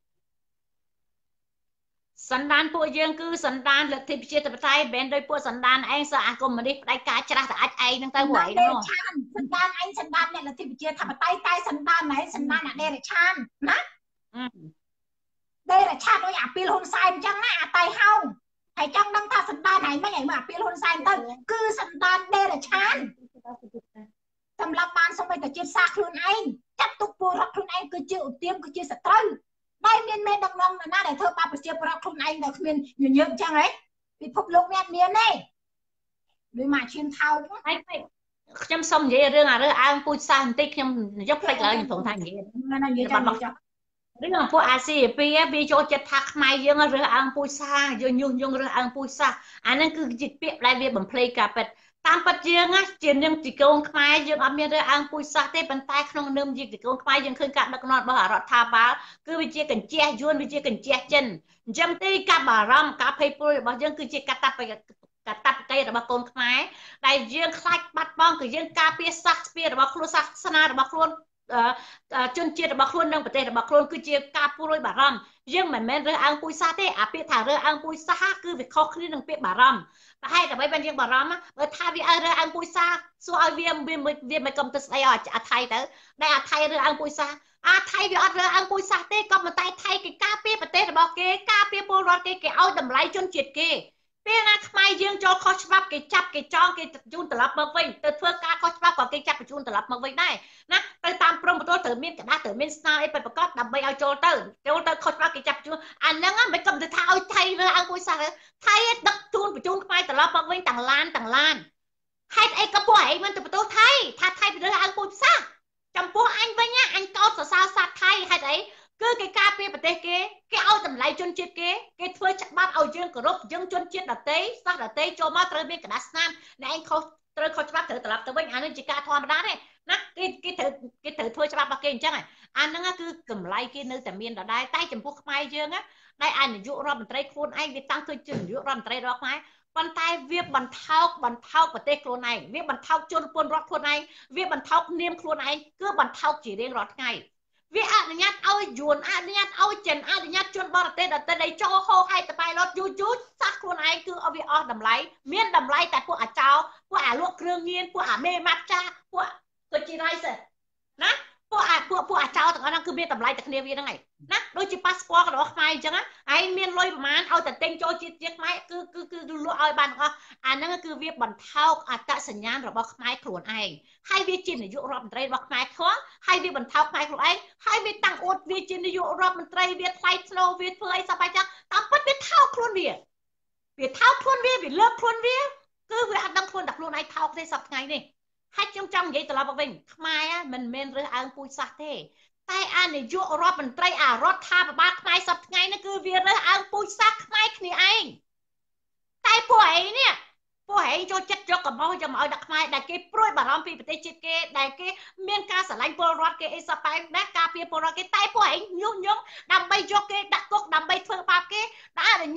សន្តានពួកយើងគឺសន្តានលទ្ធិប្រជាធិបតេយ្យមិនដោយពួកសន្តានឯងសារអាកុម្មុយនីសផ្ដាច់ការច្រាស់តែអាចឯងហ្នឹងទៅពួកឯងនោះសន្តានឯងសន្តានអ្នកលទ្ធិប្រជាធិបតេយ្យតែសន្តានណែសន្តានអដេរឆានណាដេរឆានដូចអាពីលហ៊ុនសែនអញ្ចឹងណាអាតៃហោងហើយចង់ដឹងថាសន្តានឯងមិនឯងមើលអាពីលហ៊ុនសែនទៅគឺសន្តានដេរឆានសម្រាប់បានសូម្បីតែជាតិសាសន៍ខ្លួនឯងចាត់ទុកពលរដ្ឋខ្លួនឯងគឺជាឧទាមគឺជាសត្រូវដែលមានមេដឹកនាំណាដែលធ្វើបាបប្រជាពលរដ្ឋខ្លួនឯងដែលគ្មានញញើមអញ្ចឹងហ៎ពិភពលោកមានទេដូចមកឈាមថោកហើយខ្ញុំសុំនិយាយរឿងអើងពូជសាសន៍បន្តិចខ្ញុំយកផ្លេចឡើយខ្ញុំថងថានិយាយរឿងពួកអាស៊ីអាពីវាចូលចិត្តថាខ្មែរយើងរើសអើងពូជសាសន៍យើងញុះញង់រើសអើងពូជសាសន៍អាហ្នឹងគឺជាពាក្យដែលវាបំភ្លៃការពិតតាមពិតយើងជានាងទីកូនខ្មែរយើងអត់មានរើសអើងពូជសាសន៍ទេប៉ុន្តែក្នុងនាមជាទីកូនខ្មែរយើងឃើញការដឹកនាំរបស់រដ្ឋាភិបាលគឺវាជាកញ្ជះយួនវាជាកញ្ជះចិនអញ្ចឹងទីការបារម្ភការភ័យព្រួយរបស់យើងគឺជាកតបកិច្ចរបស់កូនខ្មែរដែលយើងខ្លាចបាត់បង់គឺយើងការពារសាសន៍ស្ពាររបស់ខ្លួនសាសនារបស់ខ្លួនជនជាតិរបស់ខ្លួននិងប្រទេសរបស់ខ្លួនគឺជាការព្រួយបារម្ភយើងមិនមែនរើសអើងពូជសាសន៍ទេអាពាក្យថារើសអើងពូជសាសន៍គឺវាខុសគ្នានឹងពាក្យបារម្ភតែហេតុអ្វីបានយើងបារម្ភបើថាវារើសអើងពូជសាសន៍សួរឲ្យវាមិនកុំទៅស្អីឲ្យអាថៃទៅដែលអាថៃរើសអើងពូជសាសន៍អាថៃវាអត់រើសអើងពូជសាសន៍ទេក៏ប៉ុន្តែថៃគេការពារប្រទេសរបស់គេការពារពលរដ្ឋគេឲ្យតម្លៃជនជាតិគេពេលណាខ្មែរយើងចូលខុសច្បាប់គេចាប់គេចងគេជូនត្រឡប់មកវិញទៅធ្វើការខុសច្បាប់ក៏គេចាប់បញ្ជូនត្រឡប់មកវិញដែរណាទៅតាមព្រំប្រទល់ត្រូវមានกระดาษត្រូវមានស្នាអីប្រកបដើម្បីឲ្យចូលទៅខុសច្បាប់គេចាប់បញ្ជូនអាហ្នឹងមិនកំទៅថាឲ្យថៃរើសអើងពូជសាសន៍ថៃដឹកជូនបញ្ជូនខ្មែរត្រឡប់មកវិញទាំងឡានហេតុអីក៏ពួកឯងមិនទៅបន្ទោសថៃថាថៃទៅរើសអើងពូជសាសន៍ចំពោះអញវិញអញកោតសរសើរសាសថៃហេតុអីគឺគេការពារប្រទេសគេឲ្យតម្លៃជនជាតិគេធ្វើច្បាប់ឲ្យយើងគោរពយើងជនជាតិដទៃសាសដទៃចូលមកត្រូវមានកដាស់ស្នាមអ្នកឯងខុសត្រូវខុសច្បាប់ត្រូវត្រឡប់ទៅវិញអានេះជាការធម្មតាទេណាគេត្រូវធ្វើច្បាប់របស់គេអញ្ចឹងអាហ្នឹងគឺកម្លៃគេនៅតែមានដដែលតែចំពោះខ្មែរយើងដែលអានាយករដ្ឋមន្ត្រីខ្លួនឯងវាតាំងធ្វើជានាយករដ្ឋមន្ត្រីរបស់ខ្មែរប៉ុន្តែវាបន្ថោកប្រទេសខ្លួនឯងវាបន្ថោកជនពលរដ្ឋខ្លួនឯងវាបន្ថោកនាមខ្លួនឯងគឺបន្ថោកជារៀងរាល់ថ្ងៃវាអនុញ្ញាតឲ្យយួនអនុញ្ញាតឲ្យចិនអនុញ្ញាតជនបរទេសដែលចូលហោហែកតបៃឡតយូរសាសខ្លួនឯងគឺវាអស់តម្លៃមានតម្លៃតែពួកអាចោពួកអាលក់គ្រឿងញៀនពួកអាមេម៉ាត់ចាពួកក៏ជីរ៉ៃសិណាពួកអាចោទាំងអស់ហ្នឹងគឺមានតម្លៃតែគ្នាវាហ្នឹងឯងណាដូចជាប៉ាសពតរបស់ខ្មែរអញ្ចឹងឯងមានលុយប្រមាណឲ្យតែទិញចូលជាតិខ្មែរគឺលក់ឲ្យបានទាំងអស់អាហ្នឹងគឺវាបន្ថោកអត្តសញ្ញាណរបស់ខ្មែរខ្លួនឯងហើយវាជានាយករដ្ឋមន្ត្រីរបស់ខ្មែរខំហើយវាបន្ថោកខ្មែរខ្លួនឯងហើយវាតាំងអួតវាជានាយករដ្ឋមន្ត្រីវាថ្លៃធ្នូវាធ្វើអីសប្បាយចឹងតាមពិតវាថោកខ្លួនវាថោកខ្លួនវាលើកខ្លួនវាគឺវាអត់ដឹងខ្លួនតែខ្លួនឯងថោកទេសប្តាហ៍ថ្ងៃនេះហើយខ្ញុំចង់និយាយត្រឡប់មកវិញខ្មែរមិនមែនរើសអើងពូជសាសន៍ទេតែអានាយករដ្ឋមន្ត្រីរដ្ឋាភិបាលខ្មែរសប្តាហ៍ថ្ងៃនេះគឺវារើសអើងពូជសាសន៍ខ្មែរគ្នាឯងតែពួកឯងនេះពួកឯងចូលចិត្តយកកំហុសយកមកឲ្យដាក់ខ្មែរដែលគេព្រួយបារម្ភពីប្រទេសជាតិគេដែលគេមានការស្រឡាញ់ពលរដ្ឋគេអីសប្បាយណាការពារពលរដ្ឋគេតែពួកឯងញុះញង់ដើម្បីយកគេដាក់គុកដើម្បីធ្វើបាបគេដែលអនុញ្ញាតឲ្យ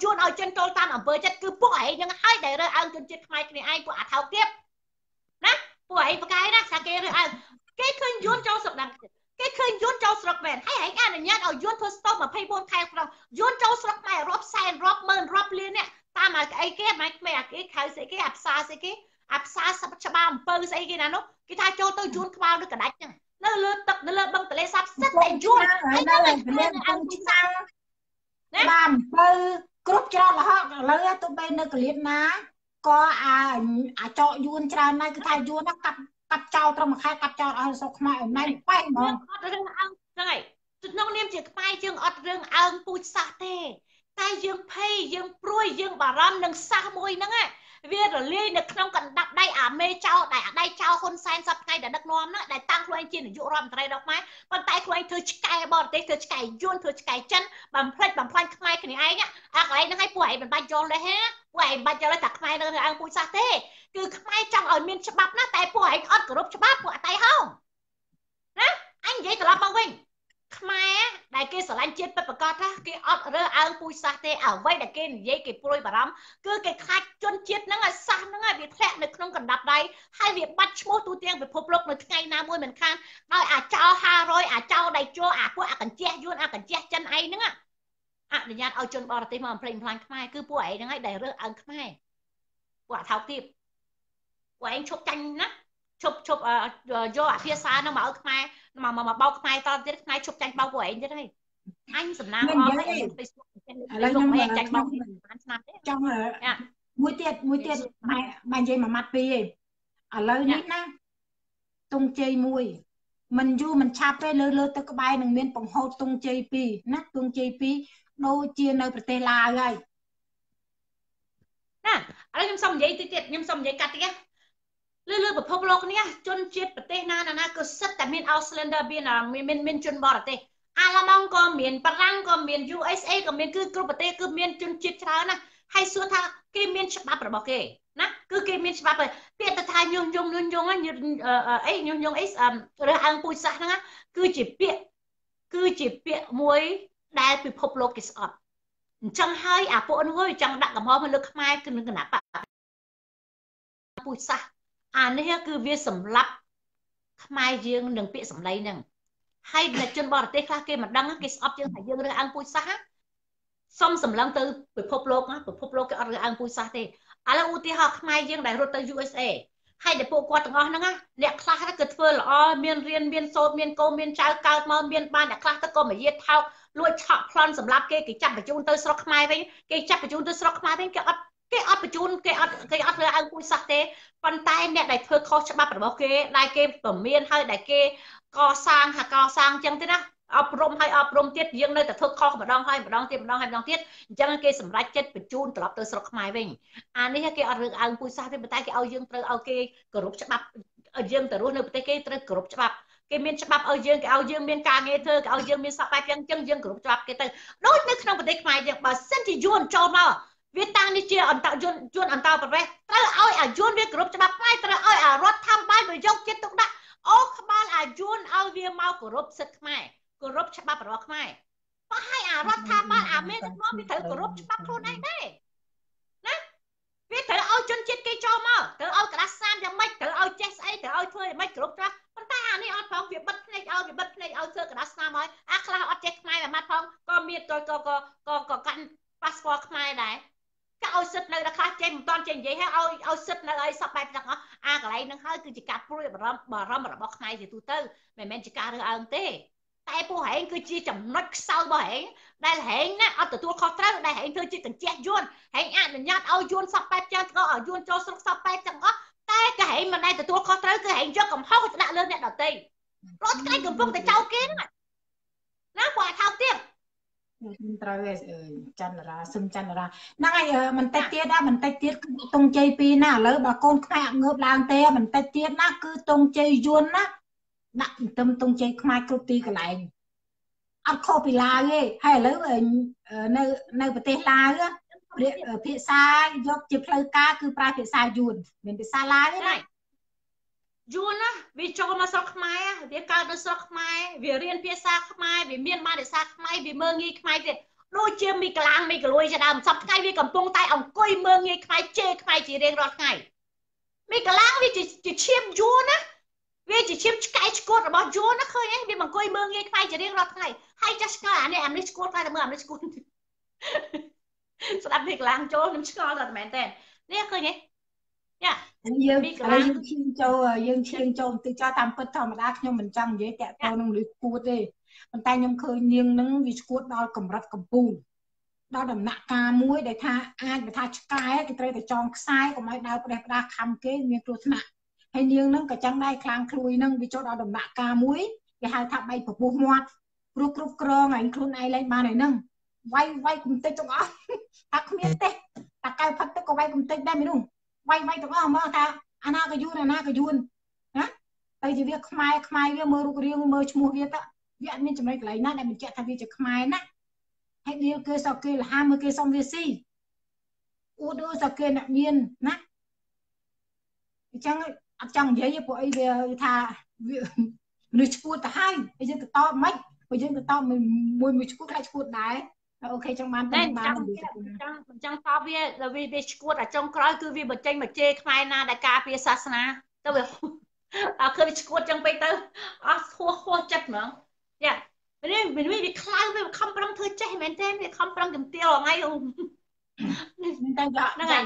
ជួនឲ្យចិនចូលតាមអំពើចិត្តគឺពួកឯងនឹងឲ្យដែលរើសអើងជនជាតិខ្មែរគ្នាឯងពួកអាថោកទៀតណាពួកឯងប្រកែកណាថាគេរើសអើងគេឃើញយួនចូលស្រុកដល់គេឃើញយួនចូលស្រុកមែនហើយឯងអនុញ្ញាតឲ្យយួនធ្វើស្តុក24ខែក្នុងយួនចូលស្រុកខ្មែររាប់សែនរាប់ម៉ឺនរាប់លាននេះតាមអីគេមិនខ្មេអាគេខៅស្អីគេអាផ្សារស្អីគេអាផ្សារច្បារអំពើស្អីគេណានោះគេថាចូលទៅយួនក្បាលឬកដាច់ហ្នឹងនៅលើទឹកនៅលើបឹងទន្លេសាបសិតតែយួនហើយនៅលើទន្លេអង្គឆ្នាំណាបានអំពើគ្រប់ច្រករហូតឥឡូវទៅពេលនៅកលៀនណាក៏អាចកយួនច្រើនណាស់គឺថាយួនកាត់ចោលត្រឹមមួយខែកាត់ចោលឲ្យស្រុកខ្មែរណែបែកហ្មងអត់រឿងអើងហ្នឹងហើយក្នុងនាមជាខ្មែរយើងអត់រឿងអើងពូជសាសទេតែយើងភ័យយើងព្រួយយើងបារម្ភនឹងសាសមួយហ្នឹងវារលាយនៅក្នុងកណ្ដាប់ដៃអាមេចោដែលអាដៃចោហ៊ុនសែនសប្តាហ៍ដែលដឹកនាំណាដែលតាំងខ្លួនឯងជានាយករដ្ឋមន្ត្រីរបស់ខ្មែរប៉ុន្តែខ្លួនឯងធ្វើឆ្កែបរទេសធ្វើឆ្កែយួនធ្វើឆ្កែចិនបំផ្លិចបំផ្លាញខ្មែរគ្នាឯងអាកន្លែងហ្នឹងឲ្យពួកឯងមិនបាច់យល់ទេហ៎ពួកឯងមិនបាច់យល់ទេតែខ្មែរនៅអង្គពូជសាសទេគឺខ្មែរចង់ឲ្យមានច្បាប់ណាតែពួកឯងអត់គោរពច្បាប់ពួកអតៃហោងណាអញនិយាយត្រឡប់មកវិញខ្មែរដែលគេស្រឡាញ់ជាតិពិតប្រាកដថាគេអត់រើសអើងពូជសាសទេអ្វីដែលគេនិយាយគេព្រួយបារម្ភគឺគេខ្លាចជនជាតិហ្នឹងឲ្យសាសហ្នឹងឲ្យវាធ្លាក់នៅក្នុងកណ្ដាប់ដៃហើយវាបាត់ឈ្មោះទូទាំងពិភពលោកនៅថ្ងៃណាមួយមិនខានដោយអាចោ500អាចោដៃជួអាពួកអាកញ្ចេះយួនអាកញ្ចេះចិនអីហ្នឹងអនុញ្ញាតឲ្យជនបរទេសមកបំផ្លិចបំផ្លាញខ្មែរគឺពួកឯងហ្នឹងឲ្យដែលរើសអើងខ្មែរពួកអាថោកទៀតពួកឯងឈប់ចាញ់ណាឈប់យកអាភាសាហ្នឹងមកឲ្យខ្មែរមកបោកខ្មែរតទៀតខ្មែរឈប់ចាញ់បោកពួកឯងទៀតហើយអញសំណាងអស់ហើយ Facebook ឥឡូវខ្ញុំចាញ់បោកបានឆ្នាំទេចង់មួយទៀតបាននិយាយមួយម៉ាត់ពីរឯងឥឡូវនេះណាទងជ័យមួយមិនយូរមិនឆាប់ទេលើទឹកក្បែរនឹងមានបង្ហូតទងជ័យ2ណាទងជ័យ2ដូចជានៅប្រទេសឡាវហើយណាឥឡូវខ្ញុំសុំនិយាយទៀតខ្ញុំសុំនិយាយកាត់ទៀតលើពិភពលោកនេះជនជាតិប្រទេសណាក៏សិតតែមាន Auslander មានជនបរទេសអាល្លឺម៉ង់ក៏មានបារាំងក៏មាន USA ក៏មានគឺគ្រប់ប្រទេសគឺមានជនជាតិច្រើនណាស់ហើយសួរថាគេមានច្បាប់របស់គេណាគឺគេមានច្បាប់ពាក្យទៅថាញុះញង់អីញុះញង់អីរើសអើងពូជសាសន៍ហ្នឹងគឺជាពាក្យមួយដែលពិភពលោកគេស្អប់អញ្ចឹងហើយអាពួកនោះចង់ដាក់កំហុសមកលើខ្មែរគឺនឹងគណៈបកពូជសាសន៍អានេះគឺវាសម្លាប់ខ្មែរយើងនឹងពាក្យសម្ដីហ្នឹងហើយអ្នកជនបរទេសខ្លះគេមិនដឹងគេស្អប់យើងថាយើងរើសអើងពូជសាសន៍សុំសម្លឹងទៅពិភពលោកគេអត់រើសអើងពូជសាសន៍ទេឥឡូវឧទាហរណ៍ខ្មែរយើងដែលរត់ទៅ USA ហើយតែពួកគាត់ទាំងអស់ហ្នឹងអ្នកខ្លះគឺធ្វើល្អមានរៀនមានសូត្រមានកូនមានចៅកើតមកមានបានអ្នកខ្លះទៅក៏មកយាថោកលួចឆក់ប្លន់សម្រាប់គេចាប់បញ្ជូនទៅស្រុកខ្មែរវិញគេចាប់បញ្ជូនទៅស្រុកខ្មែរវិញគេអត់បញ្ជូនគេអត់រើសអើងពូជសាសន៍ទេប៉ុន្តែអ្នកដែលធ្វើខុសច្បាប់របស់គេដែលគេពមៀនហើយដែលគេកសាងអញ្ចឹងទេណាអប់រំទៀតយើងនៅតែធ្វើខុសម្ដងហើយម្ដងទៀតអញ្ចឹងគេសម្រេចចិត្តបញ្ជូនត្រឡប់ទៅស្រុកខ្មែរវិញអានេះគេអត់រើសអើងពូជសាសន៍ទេប៉ុន្តែគេឲ្យយើងត្រូវឲ្យគេគោរពច្បាប់ឲ្យយើងទៅរស់នៅប្រទេសគេត្រូវគោរពច្បាប់គេមានច្បាប់ឲ្យយើងគេឲ្យយើងមានការងារធ្វើគេឲ្យយើងមានសពបែបអញ្ចឹងយើងគោរពច្បាប់គេទៅដូចនៅក្នុងប្រទេសខ្មែរយើងបើសិនជាយួនចូលមកវាតាំងនេះជាអន្តរយួនអន្តរប្រវេសត្រូវឲ្យអាយួនវាគោរពច្បាប់ខ្មែរត្រូវឲ្យអារដ្ឋាភិបាលវាយកចិត្តទុកដាក់អូក្បាលអាយួនឲ្យវាមកគោរពសិទ្ធិខ្មែរគោរពច្បាប់របស់ខ្មែរបើឲ្យអារដ្ឋាភិបាលអាមេដឹកនាំវាត្រូវគោរពច្បាប់ខ្លួនឯងដែរណាវាត្រូវឲ្យជនជាតិគេចូលមកត្រូវឲ្យកដាសាមយ៉ាងម៉េចត្រូវឲ្យចេះស្អីត្រូវឲ្យធ្វើយ៉ាងម៉េចគោរពច្បាប់ប៉ុន្តែអានេះអត់ផងវាបិទភ្នែកឲ្យធ្វើកដាសាមឲ្យអាខ្លះអត់ចេះខ្មែរអាម៉ាត់ផងក៏មានក៏កាន់ប៉ាសពតខ្មែរដែរក៏ឲ្យសិទ្ធនៅដល់ខ្លះចេះមិនតាន់ចេះនិយាយហើយឲ្យសិទ្ធនៅឲ្យសពបែបទាំងអស់អាកន្លែងហ្នឹងហើយគឺជាការព្រួយបារម្ភរបស់ខ្មែរជាទូទៅមិនមែនជាការរើសអើងទេតែពួកហែងគឺជាចំណុចខ្សោយរបស់ហែងដែលហែងណាអត់ទទួលខុសត្រូវដែលហែងធ្វើជាកញ្ចេះយួនហែងអនុញ្ញាតឲ្យយួនសពបែបចឹងក៏ឲ្យយួនចូលស្រុកសពបែបទាំងអស់តែក៏ហែងមិនដែលទទួលខុសត្រូវគឺហែងយកកំហុសទៅដាក់លើអ្នកដទៃព្រោះថ្ងៃកំពុងតែចោលគេហ្នឹងណាពួកអាថោកទៀតត្រូវឯចន្ទរាសឹមចន្ទរាហ្នឹងហើយបន្តិចទៀតគឺទងជ័យ2ណាឥឡូវបើកូនខ្មែរអត់ងើបឡើងទេបន្តិចទៀតណាគឺទងជ័យយួនណាដាក់ទងជ័យខ្មែរគ្រប់ទីកន្លែងអត់ខុសពីឡាវទេហើយឥឡូវនៅប្រទេសឡាវភាសាយកជាផ្លូវការគឺប្រើភាសាយួនមិនភាសាឡាវទេណាយួនណាវាចូលមកស្រុកខ្មែរវាកើតនៅស្រុកខ្មែរវារៀនភាសាខ្មែរវាមានបានភាសាខ្មែរវាមើងងាយខ្មែរទៀត đôi chia mi cả lang mi cả lùi cho đàm sắp ngay vì cầm tung tay ông coi mơ nghe khai chê khai chỉ riêng rót ngay mi cả lang vì chỉ chiêm vua á vì chỉ chiêm cái cốtរបស់យួនណាឃើញឯងវាមិនអង្គុយមើងងាយខ្វាយជារៀងរាល់ថ្ងៃហើយចាស់ឆ្ងល់អានេះអានេះស្គាល់ខ្លាតែមើលអានេះស្គាល់ស្ដាប់ពីកន្លងចូលខ្ញុំឆ្ងល់តែមែនតើនេះឃើញទេយ៉ាយើងឈានចូលបន្តិចចោលតាមពិតធម្មតាខ្ញុំមិនចង់និយាយតាក់ទងនឹងលឺគួតទេប៉ុន្តែខ្ញុំឃើញនាងនឹងវាឈួតដល់កម្រិតកំពូលដល់ដំណាក់កាលមួយដែលថាអាចបើថាឆ្កែគេត្រូវតែចងខ្សែកុំឲ្យដើរផ្ដេសផ្ដាសខំគេមានគ្រោះថ្នាក់ហើយនាងនឹងក៏ចឹងដែរខ្លាំងខ្លួននឹងវាចូលដល់ដំណាក់កាលមួយគេហៅថាបែកពពុះមាត់ព្រោះគ្រប់គ្រងឲ្យខ្លួនឯងឡើងបានហើយនឹងវាយគំតិចទាំងអស់ថាគ្មានទេតាកៅផឹកទឹកក៏វាយគំតិចដែរមនុស្សវាយទាំងអស់មកថាអាណាក៏យួនណាតែជាវាខ្មែរវាមើលរូបរាងមើលឈ្មោះវាទៅវាអត់មានចំណុចកន្លែងណាដែលបញ្ជាក់ថាវាជាខ្មែរណាហើយវាគឺសកេលហាមើលគេសុំវាស៊ីអ៊ូដូសកេអ្នកមានណាអញ្ចឹងអត់ចង់និយាយពួកអីវាថាមនុស្សឈួតទៅហើយយើងទៅតបមិនបើយើងទៅតបមួយឈួតខ្លាចឈួតដែរអូខេចឹងបានបានចង់តបវាឈួតតែចុងក្រោយគឺវាបញ្ចេញមកជេរខ្មែរណាដែលការពារសាសនាទៅវាអត់ឃើញវាឈួតចឹងពេកទៅអស់ហួសចិត្តហ្មងយ៉ាវាខ្លាំងវាខំប្រឹងធ្វើចេះមែនទេវាខំប្រឹងជំទាវថ្ងៃតែហ្នឹងហើយ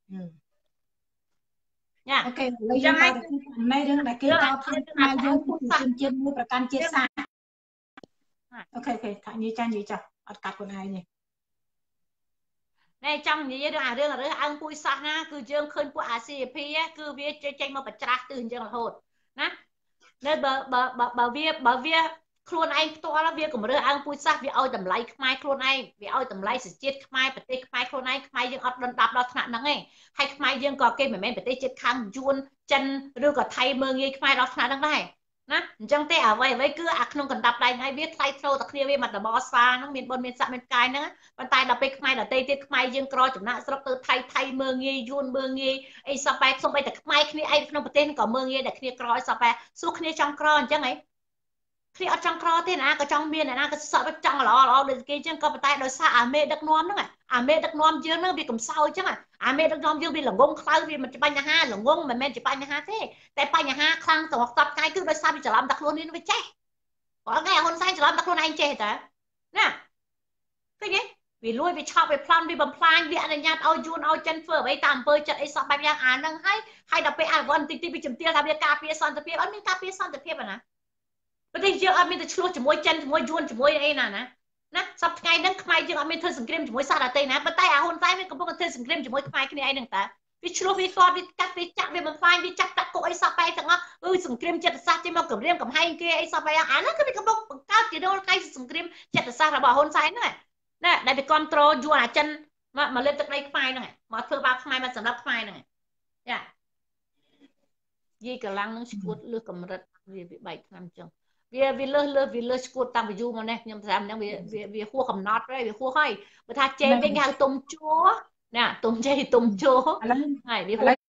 យ៉ាអូខេឥឡូវយើងទៅនៃរឿងដែលគេតបថាខ្មែរយើងជាជនជាតិមួយប្រកាន់ជាតិសាសន៍អូខេថានិយាយចាស់អត់កាត់ខ្លួនឯងទេណែចង់និយាយរឿងអង្គពុយសាសណាគឺយើងឃើញពួកអាស៊ីអភីគឺវាចេញមកបច្រាស់ទិសអញ្ចឹងរហូតណានៅបើវាខ្លួនឯងផ្ទាល់វាកម្រើអង្គពុយសាសវាឲ្យតម្លៃខ្មែរខ្លួនឯងវាឲ្យតម្លៃសេចក្ដីខ្មែរប្រទេសខ្មែរខ្លួនឯងខ្មែរយើងអត់ដណ្ដាប់ដល់ថ្នាក់ហ្នឹងទេហើយខ្មែរយើងក៏គេមិនមែនប្រទេសជាតិខាងយួនចិនឬក៏ថៃមើងងាយខ្មែរដល់ថ្នាក់ហ្នឹងដែរណាអញ្ចឹងទេអ្វីគឺអាក្នុងកណ្ដាប់ដៃហើយវាថ្លៃធ្នូតែគ្នាវាមកដបស្វាហ្នឹងមានបុណ្យមានស័ក្តិមានកាយហ្នឹងប៉ុន្តែដល់ពេលខ្មែរដទៃទៀតខ្មែរយើងក្រចំណាក់ស្រុកទៅថៃមើងងាយយួនមើងងាយអីសពបែបសំបីតែខ្មែរគ្នាឯងក្នុងប្រទេសក៏មើងងាយតែគ្នាក្រឲ្យសពបែបសួរគ្នាចង់ក្រអញ្ចឹងហីគ្នាអត់ចង់ក្រទេណាក៏ចង់មានណាក៏សក់ចង់ល្អដូចគេអញ្ចឹងក៏ប៉ុន្តែដោយសារអាមេដឹកនាំហ្នឹងអាមេដឹកនាំយើងហ្នឹងវាកំសោយអញ្ចឹងអាមេដឹកនាំយើងវាល្ងងខ្លៅវាមិនបញ្ហាល្ងងមិនមែនជាបញ្ហាទេតែបញ្ហាខ្លាំងសម្រាប់សពថ្ងៃគឺដោយសារវាច្រឡំតែខ្លួននេះវាចេះព្រោះថ្ងៃហ៊ុនសែនច្រឡំតែខ្លួនឯងចេះតាណាឃើញទេវាលួចវាឆក់វាប្លន់វាបំផ្លាញវាអនុញ្ញាតឲ្យយួនឲ្យចិនធ្វើអ្វីតាមអំពើចិត្តអីសពបែបយ៉ាងអាហ្នឹងហើយដល់ពេលអាវ៉ាន់តិចវាជំទាវថាវាការពារសន្តិភាពអត់មានការពារសន្តិភាពណាប្រទេសយើងអត់មានតែឆ្លោះជាមួយចិនជាមួយយួនជាមួយអីណាសប្តាហ៍ថ្ងៃហ្នឹងខ្មែរយើងអត់មានធ្វើសង្គ្រាមជាមួយសាសដទៃណាប៉ុន្តែអាហ៊ុនសែនវាកំពុងតែធ្វើសង្គ្រាមជាមួយខ្មែរគ្នាអីហ្នឹងតាវាឆ្លោះវាស្អត់វាកាត់វាចាក់វាបំផ្លាញវាចាប់តាក់គុកអីសពបែបទាំងអស់សង្គ្រាមចិត្តសាស្ត្រចេញមកគម្រាមកំហែងគេអីសពបែបអាហ្នឹងគឺវាកំពុងបង្កើតជារាល់ថ្ងៃសង្គ្រាមចិត្តសាស្ត្ររបស់ហ៊ុនសែនហ្នឹងណាដែលវាគ្រប់គ្រងយួនអាចិនមកលើកទឹកដីខ្មែរហ្នឹងមកធ្វើបាបខ្មែរមកសម្រាប់ខ្មែរហ្នឹងចាយីកម្លាំងនឹងឈួតលើកម្រិតវាបែកឆ្នាំចឹងវាលើសឈួតតាមយូរមកនេះខ្ញុំប្រាប់ហ្នឹងវាហួសកំណត់ហើយវាហួសហើយបើថាចេវិញគេហៅទុំជួណាទុំចេទុំជួហើយវាហួសតែ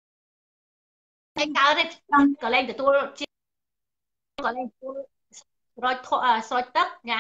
កើតទេក៏លែងទទួលក៏លែងទទួលស្រោចទឹកញ៉ា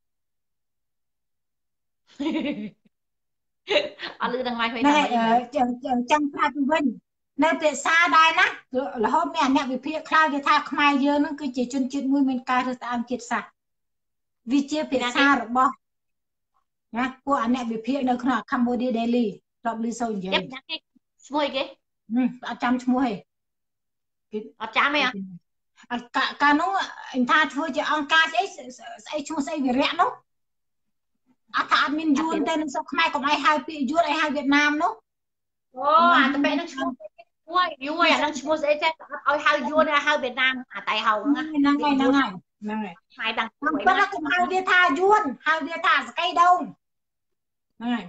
អត់លឺដល់ថ្ងៃវិញចាំប្រាប់វិញនៅភាសាដែរណារហូតមានអ្នកវិភាគខ្លៅគេថាខ្មែរយើងហ្នឹងគឺជាជនជាតិមួយមានការរើសអើងជាតិសាសន៍វាជាភាសារបស់ណាពួកអ្នកវិភាគនៅក្នុង Cambodia Daily រាប់លឺសូវនិយាយឈ្មោះអីគេអត់ចាំឈ្មោះទេអត់ចាំទេកាលនោះអញថាធ្វើជាអង្គការស្អីឈ្មោះស្អីវិរៈនោះអត់ថាអត់មានយួនទេនៅស្រុកខ្មែរកុំឲ្យហៅពាក្យយួនឲ្យហៅវៀតណាមនោះអូអាតែពេលហ្នឹងឈ្មោះយួនអាហ្នឹងឈ្មោះស្អីចេះអត់ឲ្យហៅយួនហៅវៀតណាមអាតែហៅហ្នឹងហើយដល់ប៉ុន្តែកុំហៅវាថាយួនហៅវាថាសកៃដូងហ្នឹងហើយ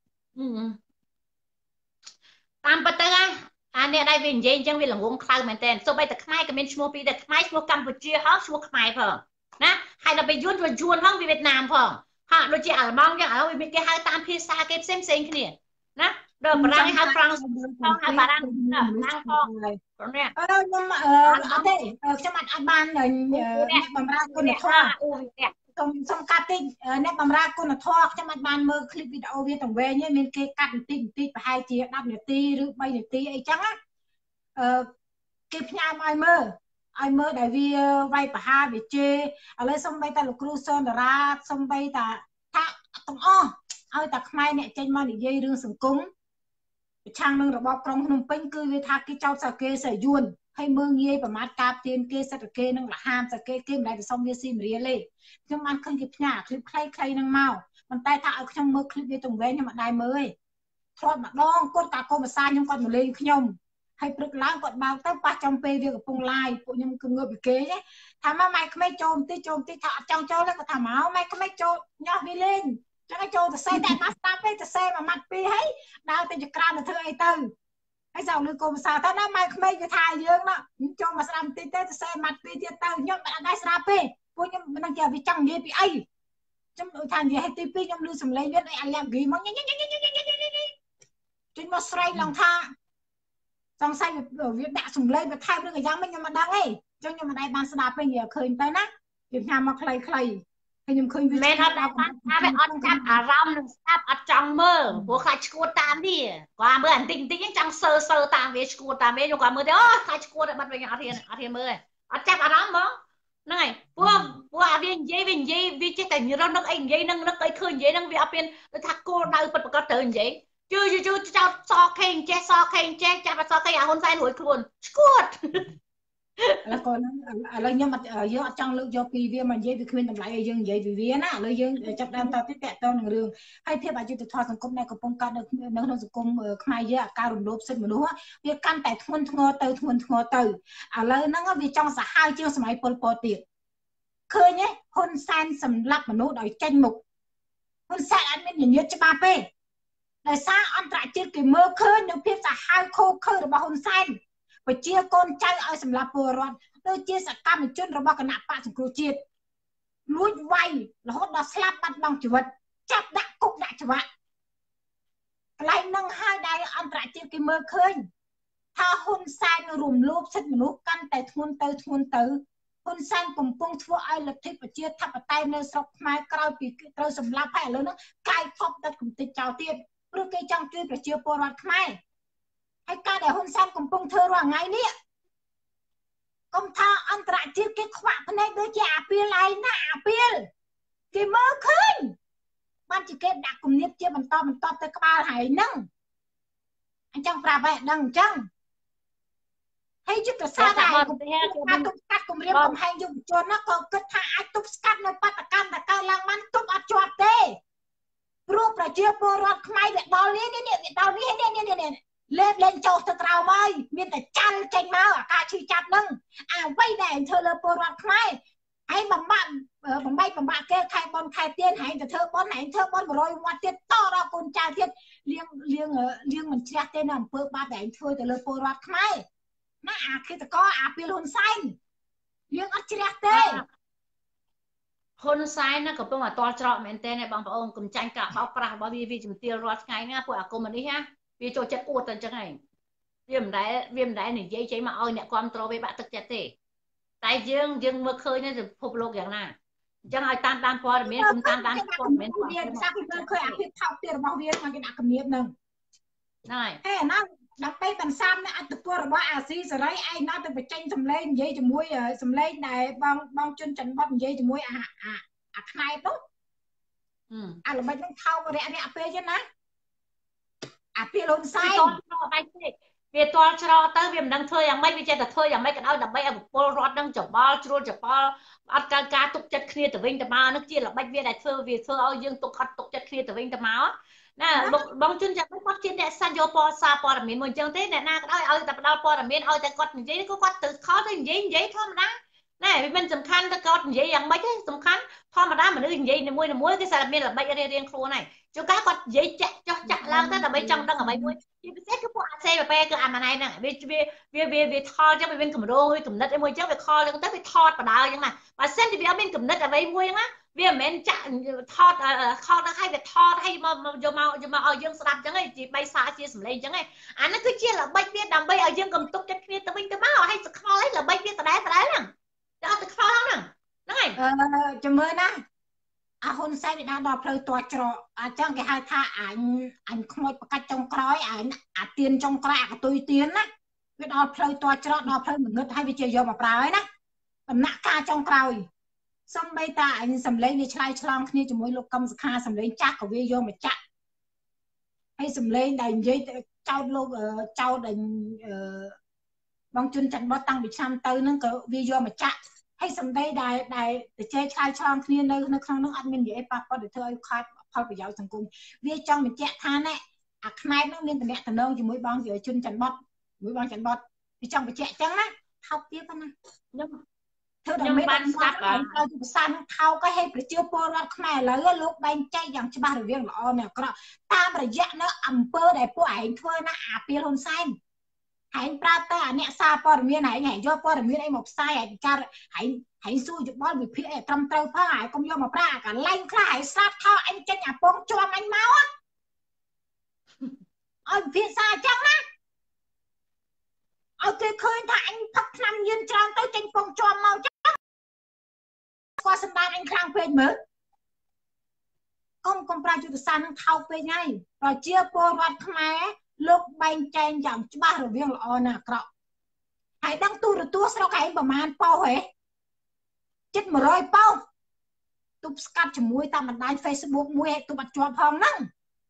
តាមពិតទៅអាអ្នកដែលវានិយាយអញ្ចឹងវាល្ងងខ្លៅមែនតើសូម្បីតែខ្មែរក៏មានឈ្មោះពីរតែខ្មែរឈ្មោះកម្ពុជាហើយឈ្មោះខ្មែរផងណាហើយដល់ពេលយួនវាយួនផងវាវៀតណាមផងហាក់ដូចជាអាល្លឺម៉ង់ចឹងឥឡូវវាគេហៅតាមភាសាគេផ្សេងគ្នាណាដល់បារាំងហៅហ្វ្រាំងផងហៅបារាំងណាផងព្រោះនេះខ្ញុំអត់ទេខ្ញុំអត់បានបំរើគុណធម៌ xong cắt đi nét bầm ra con là thọ cho mặt bàn mơ clip video viết tổng về nhé mình kê cắt tí và 2 chia đắp nửa tí rưỡi 3 nửa tí ấy chẳng á kịp nhà ai mơ đại vì vay bà ha bị chê ở đây xong bay ta lục cru sơn ra xong bay ta thạ tổng ai ta khai nè trên mà để dây rương sừng cúng trang nângរបបក្រុងភ្នំពេញគឺវាថាគេចោទសាគេសយួនហើយមើងងាយប្រមាថការទៀនគេសិតគេនឹងលហាមសាគេគេមិនដែលទៅសុំវាស៊ីមរៀលទេខ្ញុំបានឃើញគេផ្ញើคลิปខ្លីៗនឹងមកប៉ុន្តែថាឲ្យខ្ញុំមើលคลิปវាទៅវិញខ្ញុំមិនដែរមើលទេធ្លាប់ម្ដងគាត់តាកូនភាសាខ្ញុំគាត់មកលេងខ្ញុំហើយព្រឹកឡើងគាត់បើកទៅប៉ះចំពេលវាកំពុង live ពួកខ្ញុំគឺងើបពីគេថាមកម៉ែក្មេងចូលបន្តិចថាអត់ចង់ចូលទេគាត់ថាមកម៉ែក្មេងចូលញ៉ោះវាលេងចឹងឲ្យចូលទៅសេតែមកស្ដាប់ទេទៅសេមួយម៉ាត់ពីរហើយដើរទៅចក្រានទៅធ្វើអីទៅហើយសៅលឺកូនភាសាទៅណាម៉ែក្មេងវាថាយើងណាចូលមកស្ដាប់បន្តិចទៅសេម៉ាត់ពីរទៀតទៅខ្ញុំមិនអាចស្ដាប់ទេពួកខ្ញុំមិនដឹងជាវាចង់និយាយពីអីខ្ញុំដូចថានិយាយឲ្យទី2ខ្ញុំលឺសំឡេងវាដូចអាឡែហ្គីមកចេញមកស្រែកឡើងថាសង្ស័យវាដាក់សំឡេងវាថែមរឿងយ៉ាងមិនខ្ញុំមិនដឹងទេចឹងខ្ញុំមិនដែរបានស្ដាប់ទេនិយាយឃើញទៅណាវាញ៉ាំមកខ្លីៗហើយខ្ញុំឃើញវាមែនអត់ដែរបានថាវាអត់ចាប់អារម្មណ៍នឹងស្ដាប់អត់ចង់មើលព្រោះខ្លាចឈួតតាមវាគាត់មើលបន្តិចហ្នឹងចង់សើតាមវាឈួតតាមវាខ្ញុំគាត់មើលទៅអូខ្លាចឈួតតែបាត់វិញអត់ហ៊ានមើលអត់ចាប់អារម្មណ៍ហ្មងហ្នឹងហើយព្រោះអាវានិយាយវាចេះតែរត់នឹកអីនិយាយនឹងនឹកអីឃើញនិយាយនឹងវាអត់មានដូចថាគោលដៅពិតប្រាកដត្រូវនិយាយជឿចោតសខេងចេះសខេងចេះចាប់សខេងអាហ៊ុនសែនរួចខ្លួនឈួតឥឡូវគាត់ឥឡូវខ្ញុំយើងអត់ចង់លើកយកពីវាមកនិយាយវាគ្មានតម្លៃឲ្យយើងនិយាយពីវាណាឥឡូវយើងចាប់ដើមតទៅតាក់ទងនឹងរឿងហើយភាពអយុត្តិធម៌សង្គមដែលកំពុងកើតនៅក្នុងសង្គមខ្មែរយើងអាការរំលោភសិទ្ធិមនុស្សវាកាន់តែធ្ងន់ធ្ងរទៅឥឡូវហ្នឹងវាចង់សាហាវជាងសម័យប៉ុលពតទៀតឃើញទេហ៊ុនសែនសម្លាប់មនុស្សដោយចេញមុខហ៊ុនសែនអត់មានញញើតច្បាស់ទេដោយសារអន្តរជាតិគេមើលឃើញនៅភាពសាហាវខូខើរបស់ហ៊ុនសែនប្រជាកូនចៅឲ្យសម្លាប់ពលរដ្ឋដូចជាសកម្មជនរបស់គណៈបកសង្គ្រោះជាតិលួចវាយរហូតដល់ស្លាប់បាត់បង់ជីវិតចាប់ដាក់គុកដាក់ច្បាប់កន្លែងនឹងហើយដែលអន្តរជាតិគេមើលឃើញថាហ៊ុនសែនរំលោភសិទ្ធិមនុស្សកាន់តែធ្ងន់ទៅហ៊ុនសែនកំពុងធ្វើឲ្យលទ្ធិប្រជាធិបតេយ្យនៅស្រុកខ្មែរក្រោយពីត្រូវសម្លាប់ហើយឥឡូវហ្នឹងកាយខប់ដិតកំទេចចោលទៀតព្រោះគេចង់ជួយប្រជាពលរដ្ឋខ្មែរហើយការដែលហ៊ុនសែនកំពុងធ្វើរាល់ថ្ងៃនេះកុំថាអន្តរជាតិគេខ្វាក់ភ្នែកដូចជាអាពីលឯណាអាពីលគេមើលឃើញបានជាគេដាក់គំនិតជាបន្តទៅក្បាលហើយហ្នឹងអញ្ចឹងប្រាប់ឲ្យដឹងអញ្ចឹងហើយយុទ្ធសាស្ត្រដែលការទប់ស្កាត់គម្រាមកំហែងយុវជនណាក៏គិតថាអាចទប់ស្កាត់នៅបាតកម្មដែលកើតឡើងបានទប់អត់ជាប់ទេព្រោះប្រជាពលរដ្ឋខ្មែរវាដល់នេះលេងចោលទៅក្រៅមកមានតែចាល់ចេញមកអាការឈឺចាប់នឹងអ្វីដែលធ្វើលើពលរដ្ឋខ្មែរហើយបំបាក់គេខែបនខែទៀនហើយទៅធ្វើបន100វត្តទៀតតដល់កូនចៅទៀតលៀងមិនជ្រះទេនៅអំពើបាបដែលធ្វើទៅលើពលរដ្ឋខ្មែរណាអាឃាតករអាពីលហ៊ុនសែនយើងអត់ជ្រះទេហ៊ុនសែនណាកំពុងតែតល់ច្រកមែនទែនបងប្អូនកុំចាញ់ការបោកប្រាស់របស់វាជំទាវរាល់ថ្ងៃណាពួកអាកុំនេះណាវាចូលចិត្តអួតតែអញ្ចឹងឯងវាមិនដែលនិយាយចេញមកឲ្យអ្នកគ្រប់គ្រងវាបាក់ទឹកចិត្តទេតែយើងមើលឃើញនៅពិភពលោកយ៉ាងណាអញ្ចឹងឲ្យតាមដានព័ត៌មានកុំតាមដានព័ត៌មានវាភាសាពីមើលឃើញអាភាពថោកទាបរបស់វាមកគេដាក់គំនាបនឹងហើយហេអាណាដើម្បីបន្សាំនៅអត្តពលរបស់អាស៊ីសេរីឯងណាទៅបញ្ចេញសម្លេងនិយាយជាមួយសម្លេងដែលបងជុនច័ន្ទបតនិយាយជាមួយអាខ្នែបនោះអាល្បិចនឹងថោករាក់ពេកទេណាអាពីលហ៊ុនសែនវាតល់ច្រកទៅវាមិនដឹងធ្វើយ៉ាងម៉េចវាចេះតែធ្វើយ៉ាងម៉េចក៏ដោយដើម្បីឲ្យពលរដ្ឋនឹងច្បល់ជ្រួលច្បល់អត់ការទុកចិត្តគ្នាទៅវិញទៅមកនឹងជាល្បិចវាដែលធ្វើឲ្យយើងទុកចិត្តគ្នាទៅវិញទៅមកណាបងជុនចាំគាត់ជាអ្នកសាច់យកសារព័ត៌មានមួយអញ្ចឹងទេអ្នកណាក៏ដោយឲ្យតែផ្ដល់ព័ត៌មានឲ្យតែគាត់និយាយគាត់ទៅខលទៅនិយាយធម្មតាណែវាមិនសំខាន់ទៅគាត់និយាយយ៉ាងម៉េចទេសំខាន់ធម្មតាមនុស្សនិយាយមួយគេសារមានល្បិចរៀងខ្លួនហើយជួនកាលគាត់និយាយចាក់ឡើងទៅដើម្បីចង់ដឹងអ្វីមួយជាពិសេសគឺពួកអាសេពេលគឺអាម៉ណៃហ្នឹងវាថតចឹងវាមានកម្រងវាកំណត់អីមួយចឹងវាខលចឹងទៅវាថតបដាចឹងណាបើសិនជាវាអត់មានកំណត់អ្វីមួយហ្នឹងណាវាមិនមែនចាក់ថតខលទៅឲ្យវាថតឲ្យមកយកមកឲ្យយើងស្ដាប់ចឹងឯងជាបីសារជាសម្លេងចឹងឯងអាហ្នឹងគឺជាល្បិចវាដើម្បីឲ្យយើងកំទុកចិត្តគ្នាទៅវិញទៅមកឲ្យស្គាល់ឲ្យល្បិចវាដដែលហ្នឹងតែអត់ទៅខ្វល់ហ្នឹងហើយចាំមើលណា à hôn sai bị đang đọc lời tòa trọ à chẳng cái hai tha ảnh không một cách trong cõi ảnh à tiền trong cõi của tôi tiền á biết đọc lời tòa trọ đọc lời mình ngất hay bị chơi vô mà bà ấy đó còn nạ ca trong cõi xong bây ta ảnh sầm lấy đi chai chlong kia cho mỗi lúc công sự kha sầm lấy chắc của vi vô mà chắc hay sầm lấy đành dây trao lúc trao đành băng chân chặt bó tăng bị trăm tư nó có video mà chắc hay sầm đây đài để chơi chai chlong kia nơi nó không nó admin vậy pa pa để thôi khai khai bị giáo thành cung vi trong mình chạy than này à khai nó liên từ mẹ từ đâu cho mỗi băng giờ chân chặt bót mỗi băng chặt bót vì trong bị chạy trắng á học tiếp con này thưa đồng mấy bạn san thao cái hay phải chưa po ra khai là lúc bánh chay dòng cho ba được viên lọ nè có ta mà dạy nó ẩm pơ để po ảnh thôi nó à pia hôn xanh hãy pra ta nè xa po được miên này nhảy vô po được miên ấy một sai hãy cha hãy xui chụp bó bị phía trong tàu phá hải công vô mà pra cả lanh khai hãy sát thao anh chân nhà bông cho anh máu á ở phía xa chắc á ở cái khơi thà anh thấp năm yên tròn tới tranh bông cho mau qua sân bay anh khang phê mới công pra chụp san thao phê ngay và chia po rót khmé lúc bánh chen chẳng ba rồi viên lọ nè cọ hãy đăng tu rồi tua sao cái bà man po hề chết mà rồi po tụp scat cho mũi ta mình đánh Facebook mũi tụp bắt cho phong năng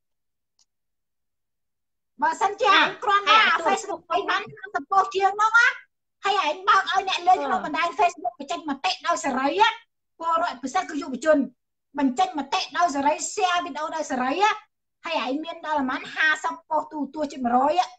bà sân chàng con à Facebook ấy bán tập po chiêng nó á hay anh bao ơi nè lên cho mình đánh Facebook cái tranh mà tệ đâu sẽ rấy á po rồi phải sao cứ dùng chun mình tranh mà tệ đâu sẽ rấy xe bên đâu đâu sẽ rấy á hay anh miên đó là mán ha sắp po tu tua chết mà rồi á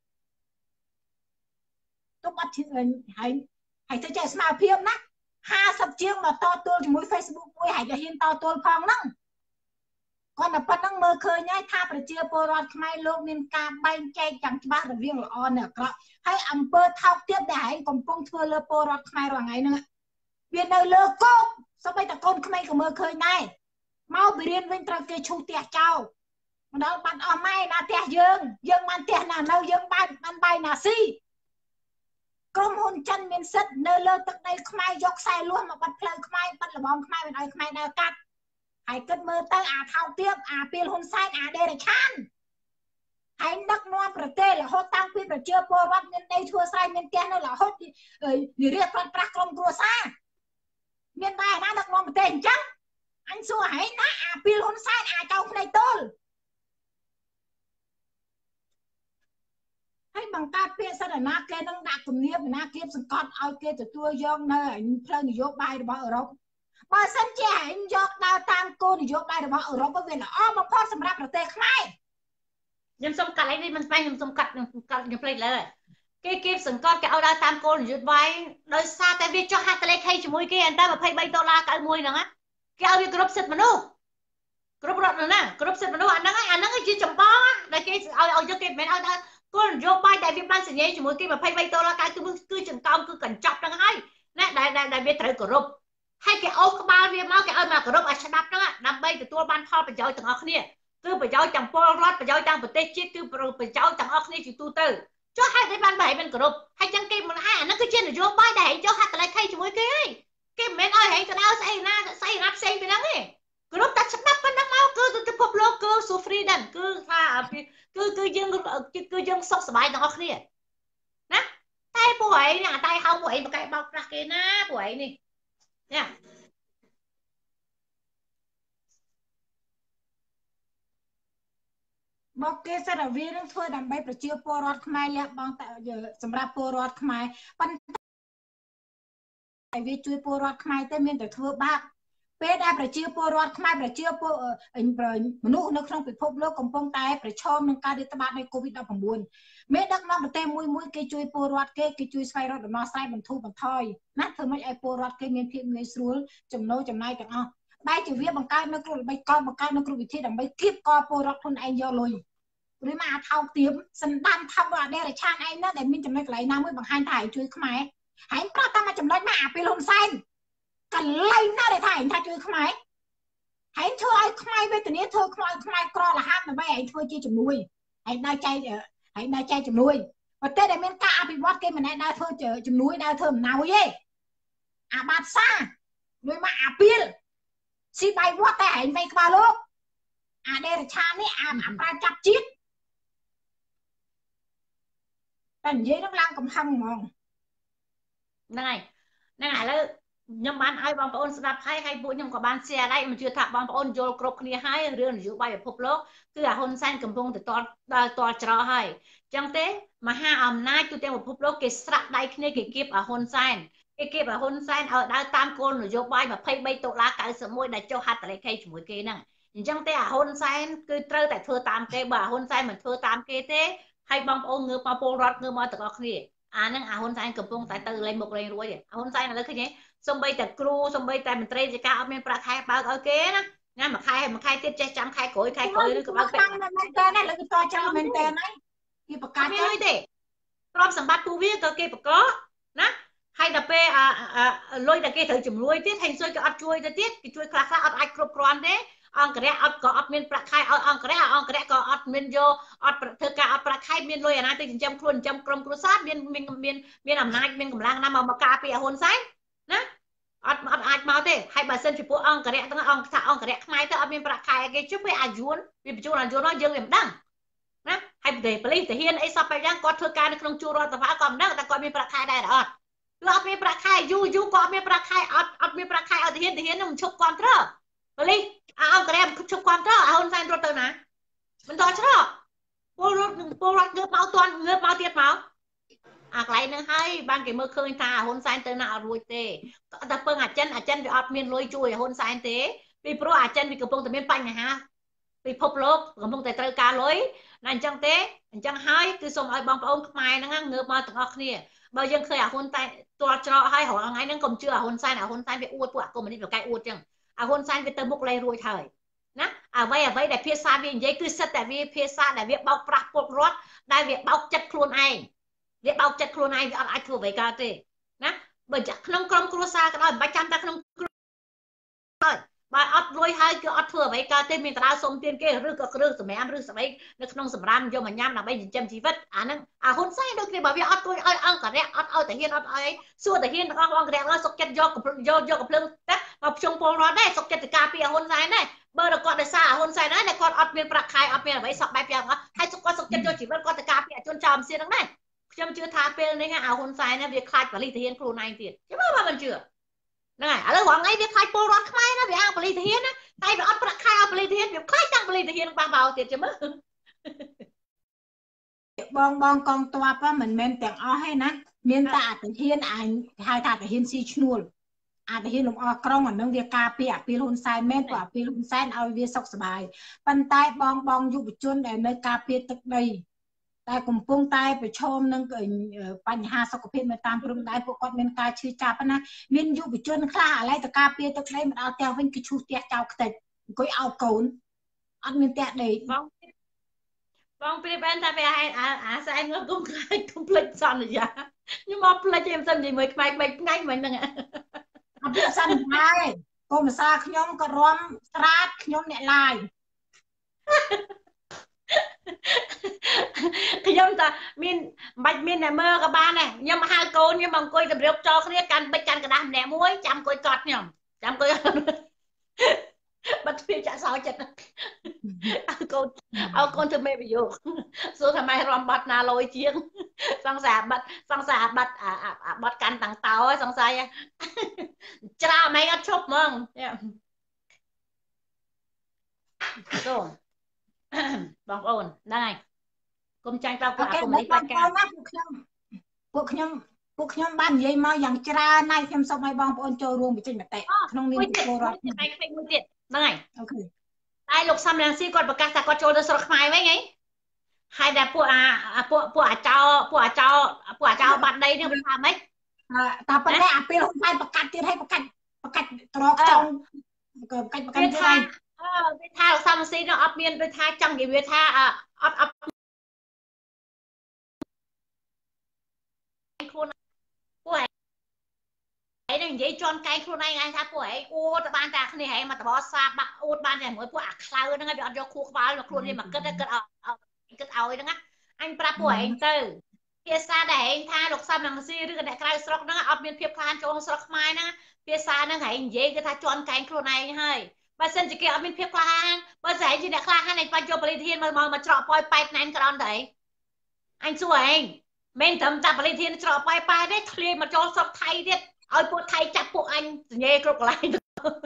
tôi bắt hãy thấy chạy smart phim đó ha sắp chiêng mà to tuôn cho mũi Facebook mũi hãy cho hiên to tuôn phong năng còn là bắt năng mơ khơi nhá tha phải chia po rót khai lô miên ca bánh chay chẳng cho bác được viên là on nè hay ẩm bơ thao tiếp để hãy còn phong thưa lơ po rót khai rồi ngày nữa viên nơi lơ cốt sao bây giờ con khai của mơ khơi này mau bị riêng bên trong kia chu tiệt trao đó bạn ở mai là tiệt dương man tiệt là đâu dương ban bay là si công hôn chân miền sắt nơi lơ tức đây khai dọc xe luôn mà bắt lời khai bắt là bom khai bên đây khai đào cắt hãy cất mơ tới à thao tiếp à pin hôn sai à đây là chan hãy đắc nonប្រទេសរហូតតាំងពីប្រជាពលរដ្ឋមានដីធ្វើស្រែមានផ្ទះនៅរហូតនិយាយប្រាក់ក្រុមគ្រួសារមានដែរណាដឹកនាំប្រទេសអញ្ចឹងអញសួរហែងណាអាពីលហ៊ុនសែនអាចោផ្នែកទល់ហើយបង្កើតពាក្យសន្ទនាគេនឹងដាក់គំនាបណាគៀបសង្កត់ឲ្យគេទទួលយកនៅផ្លូវនយោបាយរបស់អឺរ៉ុបបើសិនជាហែងយកដើរតាមគោលនយោបាយរបស់អឺរ៉ុបវាល្អបំផុតសម្រាប់ប្រទេសខ្មែរខ្ញុំសុំកាត់អីនេះមិនស្បែកខ្ញុំសុំកាត់ខ្ញុំភ្លេចលើគេគៀបសង្កត់គេឲ្យដើរតាមគោលនយោបាយដោយសារតែវាចុះហត្ថលេខីជាមួយគេអន្តរ$23.91ហ្នឹងគេឲ្យវាគ្រប់សិទ្ធិមនុស្សគ្រប់រដ្ឋណាគ្រប់សិទ្ធិមនុស្សអាហ្នឹងជាចម្បងដែលគេឲ្យយកគេមិនឲ្យដើរគោលនយោបាយដែលវាបានសញ្ញាជាមួយគេ$23.91គឺចង្កោមគឺកញ្ចប់ហ្នឹងហើយណាដែលវាត្រូវគោរពហើយគេអូសក្បាលវាមកគេឲ្យមកគោរពឲ្យស្ដាប់ហ្នឹងដើម្បីទទួលបានផលប្រយោជន៍ទាំងអស់គ្នាគឺប្រយោជន៍ទាំងពលរដ្ឋប្រយោជន៍ទាំងប្រទេសជាតិគឺប្រយោជន៍ទាំងអស់គ្នាជាទូទៅចុះហេតុអីបានបែរមិនគោរពហើយចឹងគេមិនហើយអាហ្នឹងគឺជានយោបាយដែលហែងចុះហត្ថលេខីជាមួយគេហើយគេមិនមែនឲ្យហែងទៅដល់ស្អីណាផ្សេងពីហ្នឹងទេគោរពតែច្បាប់ប៉ុណ្ណឹងមកគឺពិភពលោកគឺ so freedom គឺថាគឺយើងសុខសប្បាយទាំងអស់គ្នាណាតែពួកឯងនេះអាតែហៅពួកឯងបកែបោកប្រាស់គេណាពួកឯងនេះណាមកគេសិនតែវានឹងធ្វើដើម្បីប្រជាពលរដ្ឋខ្មែរលះបង់តែសម្រាប់ពលរដ្ឋខ្មែរប៉ុន្តែវាជួយពលរដ្ឋខ្មែរទៅមានតែធ្វើបាបពេលដែលប្រជាពលរដ្ឋខ្មែរប្រជាពលមនុស្សនៅក្នុងពិភពលោកកំពុងតែប្រឈមនឹងការរាតត្បាតនៃ COVID-19 មេដឹកនាំប្រទេសមួយគេជួយពលរដ្ឋគេជួយស្វែងរកដំណោះស្រាយបន្ធូរបន្ថយណាធ្វើម៉េចឲ្យពលរដ្ឋគេមានភាពងាយស្រួលចំណូលចំណាយទាំងអស់បែរជាវាបង្កើតនៅគ្រប់ល្បិចកលបង្កើតនៅគ្រប់វិធីដើម្បីគៀបកពលរដ្ឋខ្លួនឯងយកលុយឬមកអាថោកទៀមសន្តានថប់របស់អដេរឆានឯងណាដែលមានចំណុចកន្លែងណាមួយបង្ហាញថាឲ្យជួយខ្មែរហើយប្រាប់តាមចំណុចណាអាពីលហ៊ុនសែនកន្លែងណាដែលថាឯងថាជួយខ្មែរហើយធ្វើឲ្យខ្មែរវេទនាធ្វើខ្មែរក្រលហាប់ដើម្បីឯងធ្វើជាជំនួយឯងដើរចែកជំនួយប្រទេសដែលមានការអភិវឌ្ឍគេមិនដែលដើរធ្វើជំនួយដើរធ្វើអំណោយទេអាបាតសាដូចមកអាពីល xí bay quá tay ảnh bay qua lúc đây là cha này ra chặt chiết tần dễ nó làm cầm hăng ngon này là nhưng bạn ai bong ôn sập hay bụi nhưng có bạn xe đây mà chưa thạp bong ôn vô cột kia hay rương dự bay phục lốc cứ là hôn san cầm bông từ to trò hay chẳng thế mà ha nai tôi tên một phục lốc cái sạ đây cái kịp ở hôn san cái kịp ở hôn san ở đây tam côn rồi vô bay mà phay bay tổ lá cái sợi môi để cho hạt lại cây mũi kia nè chẳng thế ở hôn san cứ trơ tại thưa tam cây bà hôn san mình thưa tam cây thế hay bong ôn ngựa mà pô rót ngựa mà từ đó kia năng hôn san cầm bông tại từ lên một lên rồi hôn san là lấy cái nhé xong bây giờ cru xong bây giờ mình trade gì cả ở bên bạc khai bao ở kế đó nha mà khai tiết che chăm khai cối nó có bao cái này là cái to cho mình tên đấy cái bạc cái này thế trong sản bắt tu viết cái có nè hay là pe lôi là cái thời chủng lôi tiết thành xôi cái ắt chui cái tiết cái chui khạc ắt ai cướp còn đấy ông cái ắt có ắt miền bạc khai ông cái có ắt miền vô ắt thưa cả ắt bạc khai miền lôi anh tới chăm khuôn chăm krom kru sát miền làm nai miền cầm lang năm mà cà pe hôn sái nè ai mau thế hay bà sen chỉ phụ ông cái đấy ông cái đấy mai tới ông miền bạc khai cái chút với ajuan vì ajuan nó dừng làm đăng nè hay để beli thể hiện ấy sao phải đang có thưa ca nó không chua rồi ta phải còn đó ta coi miền bạc khai đây rồi lo miền bạc khai du có miền bạc khai miền bạc khai ở thể hiện nó chụp con đó beli ông cái đấy chụp con đó hôn san rồi tới nè mình to chứ đó cô ngược mau tiệt máu cái này hay ban cái mơ khơi ta hôn san tới nào rồi tê ta phương chân bị ọt miền lôi chui hôn san thế vì pro chân vì cầm bông từ miền Panh này ha vì phop lốp cầm bông từ trời cá lối này chẳng thế chẳng hay cứ xong ở bong ông mai nó ngược mà từng ngọc nè bao giờ khơi hôn tay toa cho hay hỏi ngay nó còn chưa hôn san bị uất của mình đi được cái uất chẳng hôn san bị tơ mục lay rồi thời nè vậy để phía xa vì vậy cứ set tại vì phía xa để việc bao prap bột rót đại việc bao chặt luôn ai việc bao chặt luôn ai ai thua vậy cả thế nè bởi chắc không crom xa cái đó bạch chăm ta không rồi bà ớt rồi hai cái ớt thừa vậy cả thế mình ta xong tiền kia rước từ mẹ rước vậy nó không sầm ram vô mà nhám là bây giờ chăm chỉ vất hôn sai đôi khi bởi vì ớt tôi ăn cả đấy ớt thể hiện ớt ấy xua thể hiện con cái nó sọc chặt do cái lưng đấy mà chung phong nó đấy sọc chặt từ cà phê hôn sai đấy bơ được con để xa hôn sai đấy này con ớt miền bạc khai ớt miền vậy sọc bài bèo hay sọc chặt cho chỉ vất con từ cà phê chôn chòm xiên đó này chăm chưa tha phê này ha hôn sai này việc khai và ly thể hiện kêu này tiền chứ mà mình chưa này ở đây hoàng ngay việc khai pol rót khai nó việc ăn và ly thể hiện á tay việc ớt bạc khai và ly thể hiện việc khai tăng và ly thể hiện bằng vào tiền chứ mà bong con toa pa mình men tẹng o hay nè miền ta thể hiện ảnh hai ta thể hiện si chnuol thể hiện lồng o krong ở nông việc cà phê pi hôn sai men của pi hôn sai ao việc sọcสบายpan tai bongยุบชนในคาเฟ่ตึกใดแต่กลุ่มพวงใต้ไปชมนั่งเกิดปัญหาสุขภาพมาตามพรุ่งได้พวกคนเป็นการชื่อจับนะมินยุบชนคลาอะไรแต่คาเฟ่ตึกใดมันเอาเตียวเป็นกิชูเตียเจ้าติดก็เอาโกนอันมินเตียเด็ก vâng bây giờ ta về sao anh cũng complete xong rồi dạ nhưng mà complete em xong gì mới ngay mình nè bây giờ xong ngay cô mà sao nhóm có rom strat nhóm nhẹ lại thì giống ta bạch miên này mơ các ba này nhưng mà hai cô nhưng mà coi tập rượu cho cái căn bạch căn cái đám nè muối chăm coi cọt nhỉ chăm coi bắt phía chả sao chết con thưa mẹ bị vô số thằng mày rom bắt na lôi chiêng sang xà bắt bắt căn tặng tàu ấy sang xà cha mày ăn chốc mừng rồi bong ôn đây cùng tranh tao qua cùng đi bắt cá ពួកខ្ញុំបាននិយាយមកយ៉ាងច្រើនណាស់ខ្ញុំសូមឲ្យបងប្អូនចូលរួមបញ្ចេញមតិក្នុងនាមជាពលរដ្ឋថ្ងៃមួយទៀតហ្នឹងហើយអូខេតែលោកសំរងស៊ីគាត់ប្រកាសថាគាត់ចូលទៅស្រុកខ្មែរវិញហីហើយតែពួកអាចោបាត់ដីនេះវាថាម៉េចតែប៉ុន្តែអាពេលហ៊ុនសែនប្រកាសទៀតឲ្យប្រកាសត្រកចង់ប្រកាសទៀតហើយវាថាលោកសំរងស៊ីនោះអត់មានដូចថាចង់និយាយថាអត់ខ្លួនពួកấy này vậy cho cáiខ្លួនឯងថាពួកឯងអួតបានតែគ្នាឯងមកតបសាបាក់អួតបានតែមួយពួកអាខ្លៅហ្នឹងហើយវាអត់យកខួរក្បាលមកខ្លួននេះមកគិតឲ្យហ្នឹងអញប្រាប់ពួកឯងទៅភាសាដែលឯងថាលោកសំរងស៊ីឬក៏អ្នកក្រៅស្រុកហ្នឹងអត់មានភាពខ្លាចចូលស្រុកខ្មែរហ្នឹងភាសាហ្នឹងឯងនិយាយគឺថាជន់កែងខ្លួនឯងហើយបើសិនជាគេអត់មានភាពក្លាហានបើស្អែកជាអ្នកក្លាហានឯងបាច់យកបរិធានមកច្រកប៉ោយប៉ែតណែនក្រំទៅអញសួរឯងមិនត្រឹមតែបរិធានច្រកប៉ោយប៉ែតទេធ្លាយមកចូលស្រុកថៃទៀតឲ្យពួកថៃចាប់ពួកអញសញ្ញេគ្រប់កន្លែង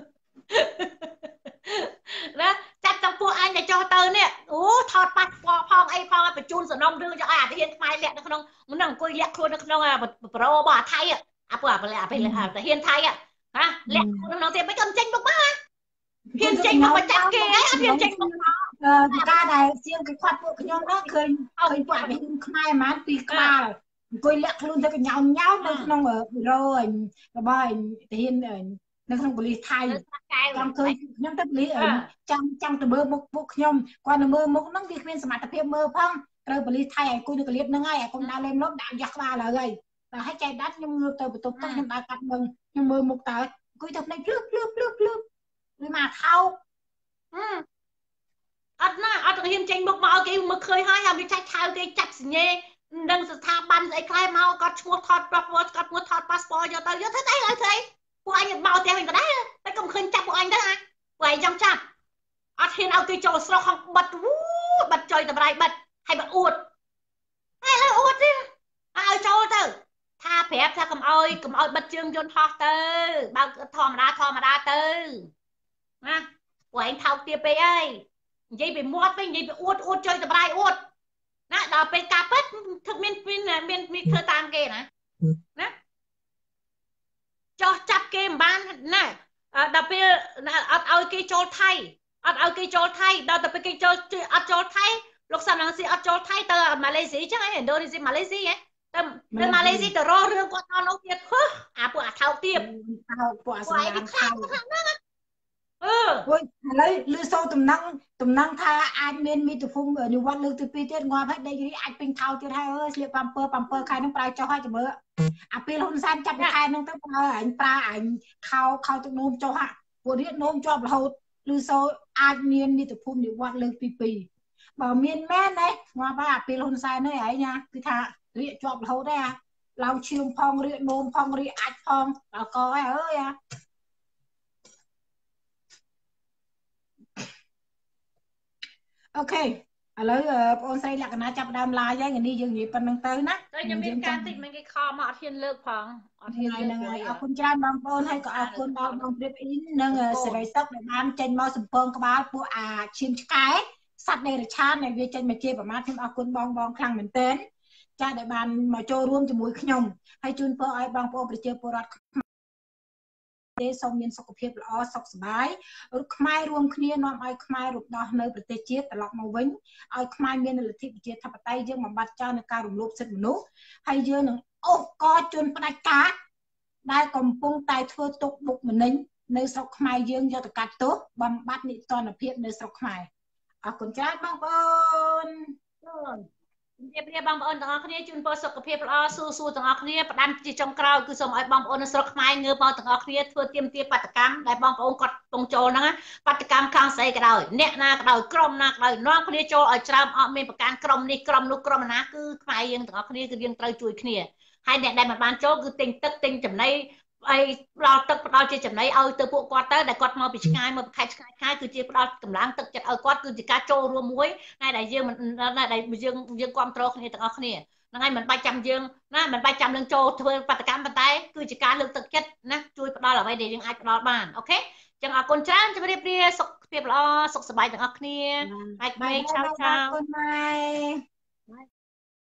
ណាចាប់ទាំងពួកអញទៅចុះទៅនេះអូថតប៉ាស់ផងអីផងឲ្យបញ្ជូនសំណុំរឿងយកឲ្យអាទាហានខ្មែរលាក់នៅក្នុងនឹងអង្គុយលាក់ខ្លួននៅក្នុងប្រូរបស់អាថៃអាពួកអាទាហានថៃណាលាក់ខ្លួនក្នុងទៀតមិនក៏ចេញមកបានហ៊ានចេញមកចាប់គេអត់ហ៊ានចេញមកការដែលជាងគេខាត់ពួកខ្ញុំនោះឃើញពួកអាហ៊ានខ្មែរហ្មងពីក្បាលអង្គុយលាក់ខ្លួនទៅកញ្ញោញោនៅក្នុងប៊ីរ៉ូរបស់ទាហាននៅក្នុងប៉ូលីសថៃចាំឃើញខ្ញុំទៅប៉ូលីសចាំទៅមើលមុខពួកខ្ញុំគាត់ទៅមើលមុខហ្នឹងវាគ្មានសមត្ថភាពមើលផងត្រូវប៉ូលីសថៃឲ្យគួយនៅកលៀបហ្នឹងហើយឲ្យកុំដើរលេងលប់ដាក់យ៉ាស់ក្បាលហើយតែឲ្យចែកដាច់ខ្ញុំងើបទៅបន្ទប់ទៅខ្ញុំដើរកាត់មើលខ្ញុំមើលមុខតើអង្គុយទៅភ្នែកភ្លឺវាមកខោអត់ណាអត់ហ៊ានចេញមុខមកឲ្យគេមើលឃើញហើយវាចាច់ឆៅគេចាប់សញ្ញេនឹងស្ថាប័នស្អីខ្លះមកគាត់ឈ្មោះថតប្រវត្តិគាត់មកថតប៉ាសពតយកទៅយកធ្វើអីឲ្យធ្វើអីពួកអញមកផ្ទះវិញក៏ដែរតែកុំឃើញចាប់ពួកអញទៅហ่าពួកឯងចង់ចាប់អត់ហ៊ានឲ្យគេចូលស្រុកហងបិទបិទចុយតម្រៃបិទហើយបិទអួតហើយឡើយអួតទេឲ្យចូលទៅថាប្រាប់ថាកុំឲ្យបិទជើងយន្តហោះទៅបើធម្មតាទៅណាពួកឯងថោកទាបពេកអីនិយាយពីមាត់វិញនិយាយពីអួតចុយតម្រៃអួតណាដល់ពេលការពិតធ្វើមានធ្វើតាមគេណាចោះចាប់គេមិនបានណាដល់ពេលអត់ឲ្យគេចូលថៃដល់ទៅពេលគេចូលអត់ចូលថៃលោកសំរងស៊ីអត់ចូលថៃទៅម៉ាឡេស៊ីចឹងឯងឥណ្ឌូនេស៊ីម៉ាឡេស៊ីហ៎ទៅម៉ាឡេស៊ីទៅរករឿងគាត់ដល់នោះទៀតអាពួកអាថោកទៀតពួកអាសម្រាប់ថោកឥឡូវលឺសូរតំណឹងថាអាចមានមីតុភូមិនិវត្តលើកទី2ទៀតងាប់ហើយដេករីអាចពេញថោទៀតហើយអើយស្លៀក7ខែនឹងប្រើចុះហើយចាំមើលអាពេលហ៊ុនសែនចាប់ពីខែនឹងទៅប្រើអញខោទឹកនោមចុះហ่ะពួករៀបនោមជាប់រហូតលឺសូរអាចមានមីតុភូមិនិវត្តលើកទី2បើមានមែនទេងាប់ហើយអាពេលហ៊ុនសែននេះឯងណាគឺថារៀបជាប់រហូតទេអាឡើងឈាមផងរៀបនោមផងរៀបអាចផងដល់កហើយអើយអាអូខេឥឡូវបងអូនស្រីលក្ខណៈចាប់ដើមឡាយហើយនេះយើងនិយាយប៉ុណ្្នឹងទៅណាតែខ្ញុំមានការតិចមិនគេខំមកអត់ហ៊ានលើកផងអត់ហ៊ានលើកហើយអរគុណច្រើនបងប្អូនហើយក៏អរគុណដល់បងព្រៀបអ៊ីននិងសេរីសុខដែលបានចេញមកសំពងក្បាលពួកអាឈាមឆ្កែសត្វនៃរឆានដែលវាចេញមកជាប្រមាថខ្ញុំអរគុណបងខ្លាំងមែនទែនចាដែលបានមកចូលរួមជាមួយខ្ញុំហើយជូនពរឲ្យបងប្អូនប្រជាពលរដ្ឋសូមមានសុខភាពល្អសុខសប្បាយខ្មែររួមគ្នានាំឲ្យខ្មែររំដោះនៅប្រទេសជាតិត្រឡប់មកវិញឲ្យខ្មែរមានលទ្ធិប្រជាធិបតេយ្យយើងបំបត្តិចោលនឹងការរំលោភសិទ្ធិមនុស្សហើយយើងនឹងអូសកលជនផ្ដាច់ការដែលកំពុងតែធ្វើទុកបុកម្នេញនៅស្រុកខ្មែរយើងយកទៅកាត់ទោសបំបត្តិនិទានភាពនៅស្រុកខ្មែរអរគុណច្រើនបងប្អូនជំរាបលាបងប្អូនទាំងអស់គ្នាជូនពរសុខភាពល្អស៊ូទាំងអស់គ្នាផ្ដាំជាចុងក្រោយគឺសូមឲ្យបងប្អូននៅស្រុកខ្មែរងើបមកទាំងអស់គ្នាធ្វើទាមទារបដកម្មដែលបងប្អូនគាត់កំពុងចូលហ្នឹងបដកម្មខាងស្អីក៏ដោយអ្នកណាក៏ដោយក្រុមណាក៏ដោយនាំគ្នាចូលឲ្យច្រើនអត់មានប្រកាន់ក្រុមនេះក្រុមនោះក្រុមណាគឺខ្មែរយើងទាំងអស់គ្នាគឺយើងត្រូវជួយគ្នាហើយអ្នកដែលមិនបានចូលគឺទិញទឹកទិញចំណីអីផ្ដល់ទឹកផ្ដល់ជាចំណីឲ្យទៅពួកគាត់ទៅដែលគាត់មកពីឆ្ងាយមកពីខេត្តឆ្ងាយគឺជាផ្ដល់កម្លាំងទឹកចិត្តឲ្យគាត់គឺជាការចូលរួមមួយដែលយើងគ្រប់គ្រងគ្នាទាំងអស់គ្នាហ្នឹងហើយមិនបាច់ចាំយើងណាមិនបាច់ចាំនឹងចូលធ្វើបដកម្មប៉ុន្តែគឺជាការលើកទឹកចិត្តណាជួយផ្ដល់អ្វីដែលយើងអាចផ្ដល់បានអូខេចឹងអរគុណច្រើនជម្រាបលាសុខភាពល្អសុខសប្បាយទាំងអស់គ្នាបាយឆាវ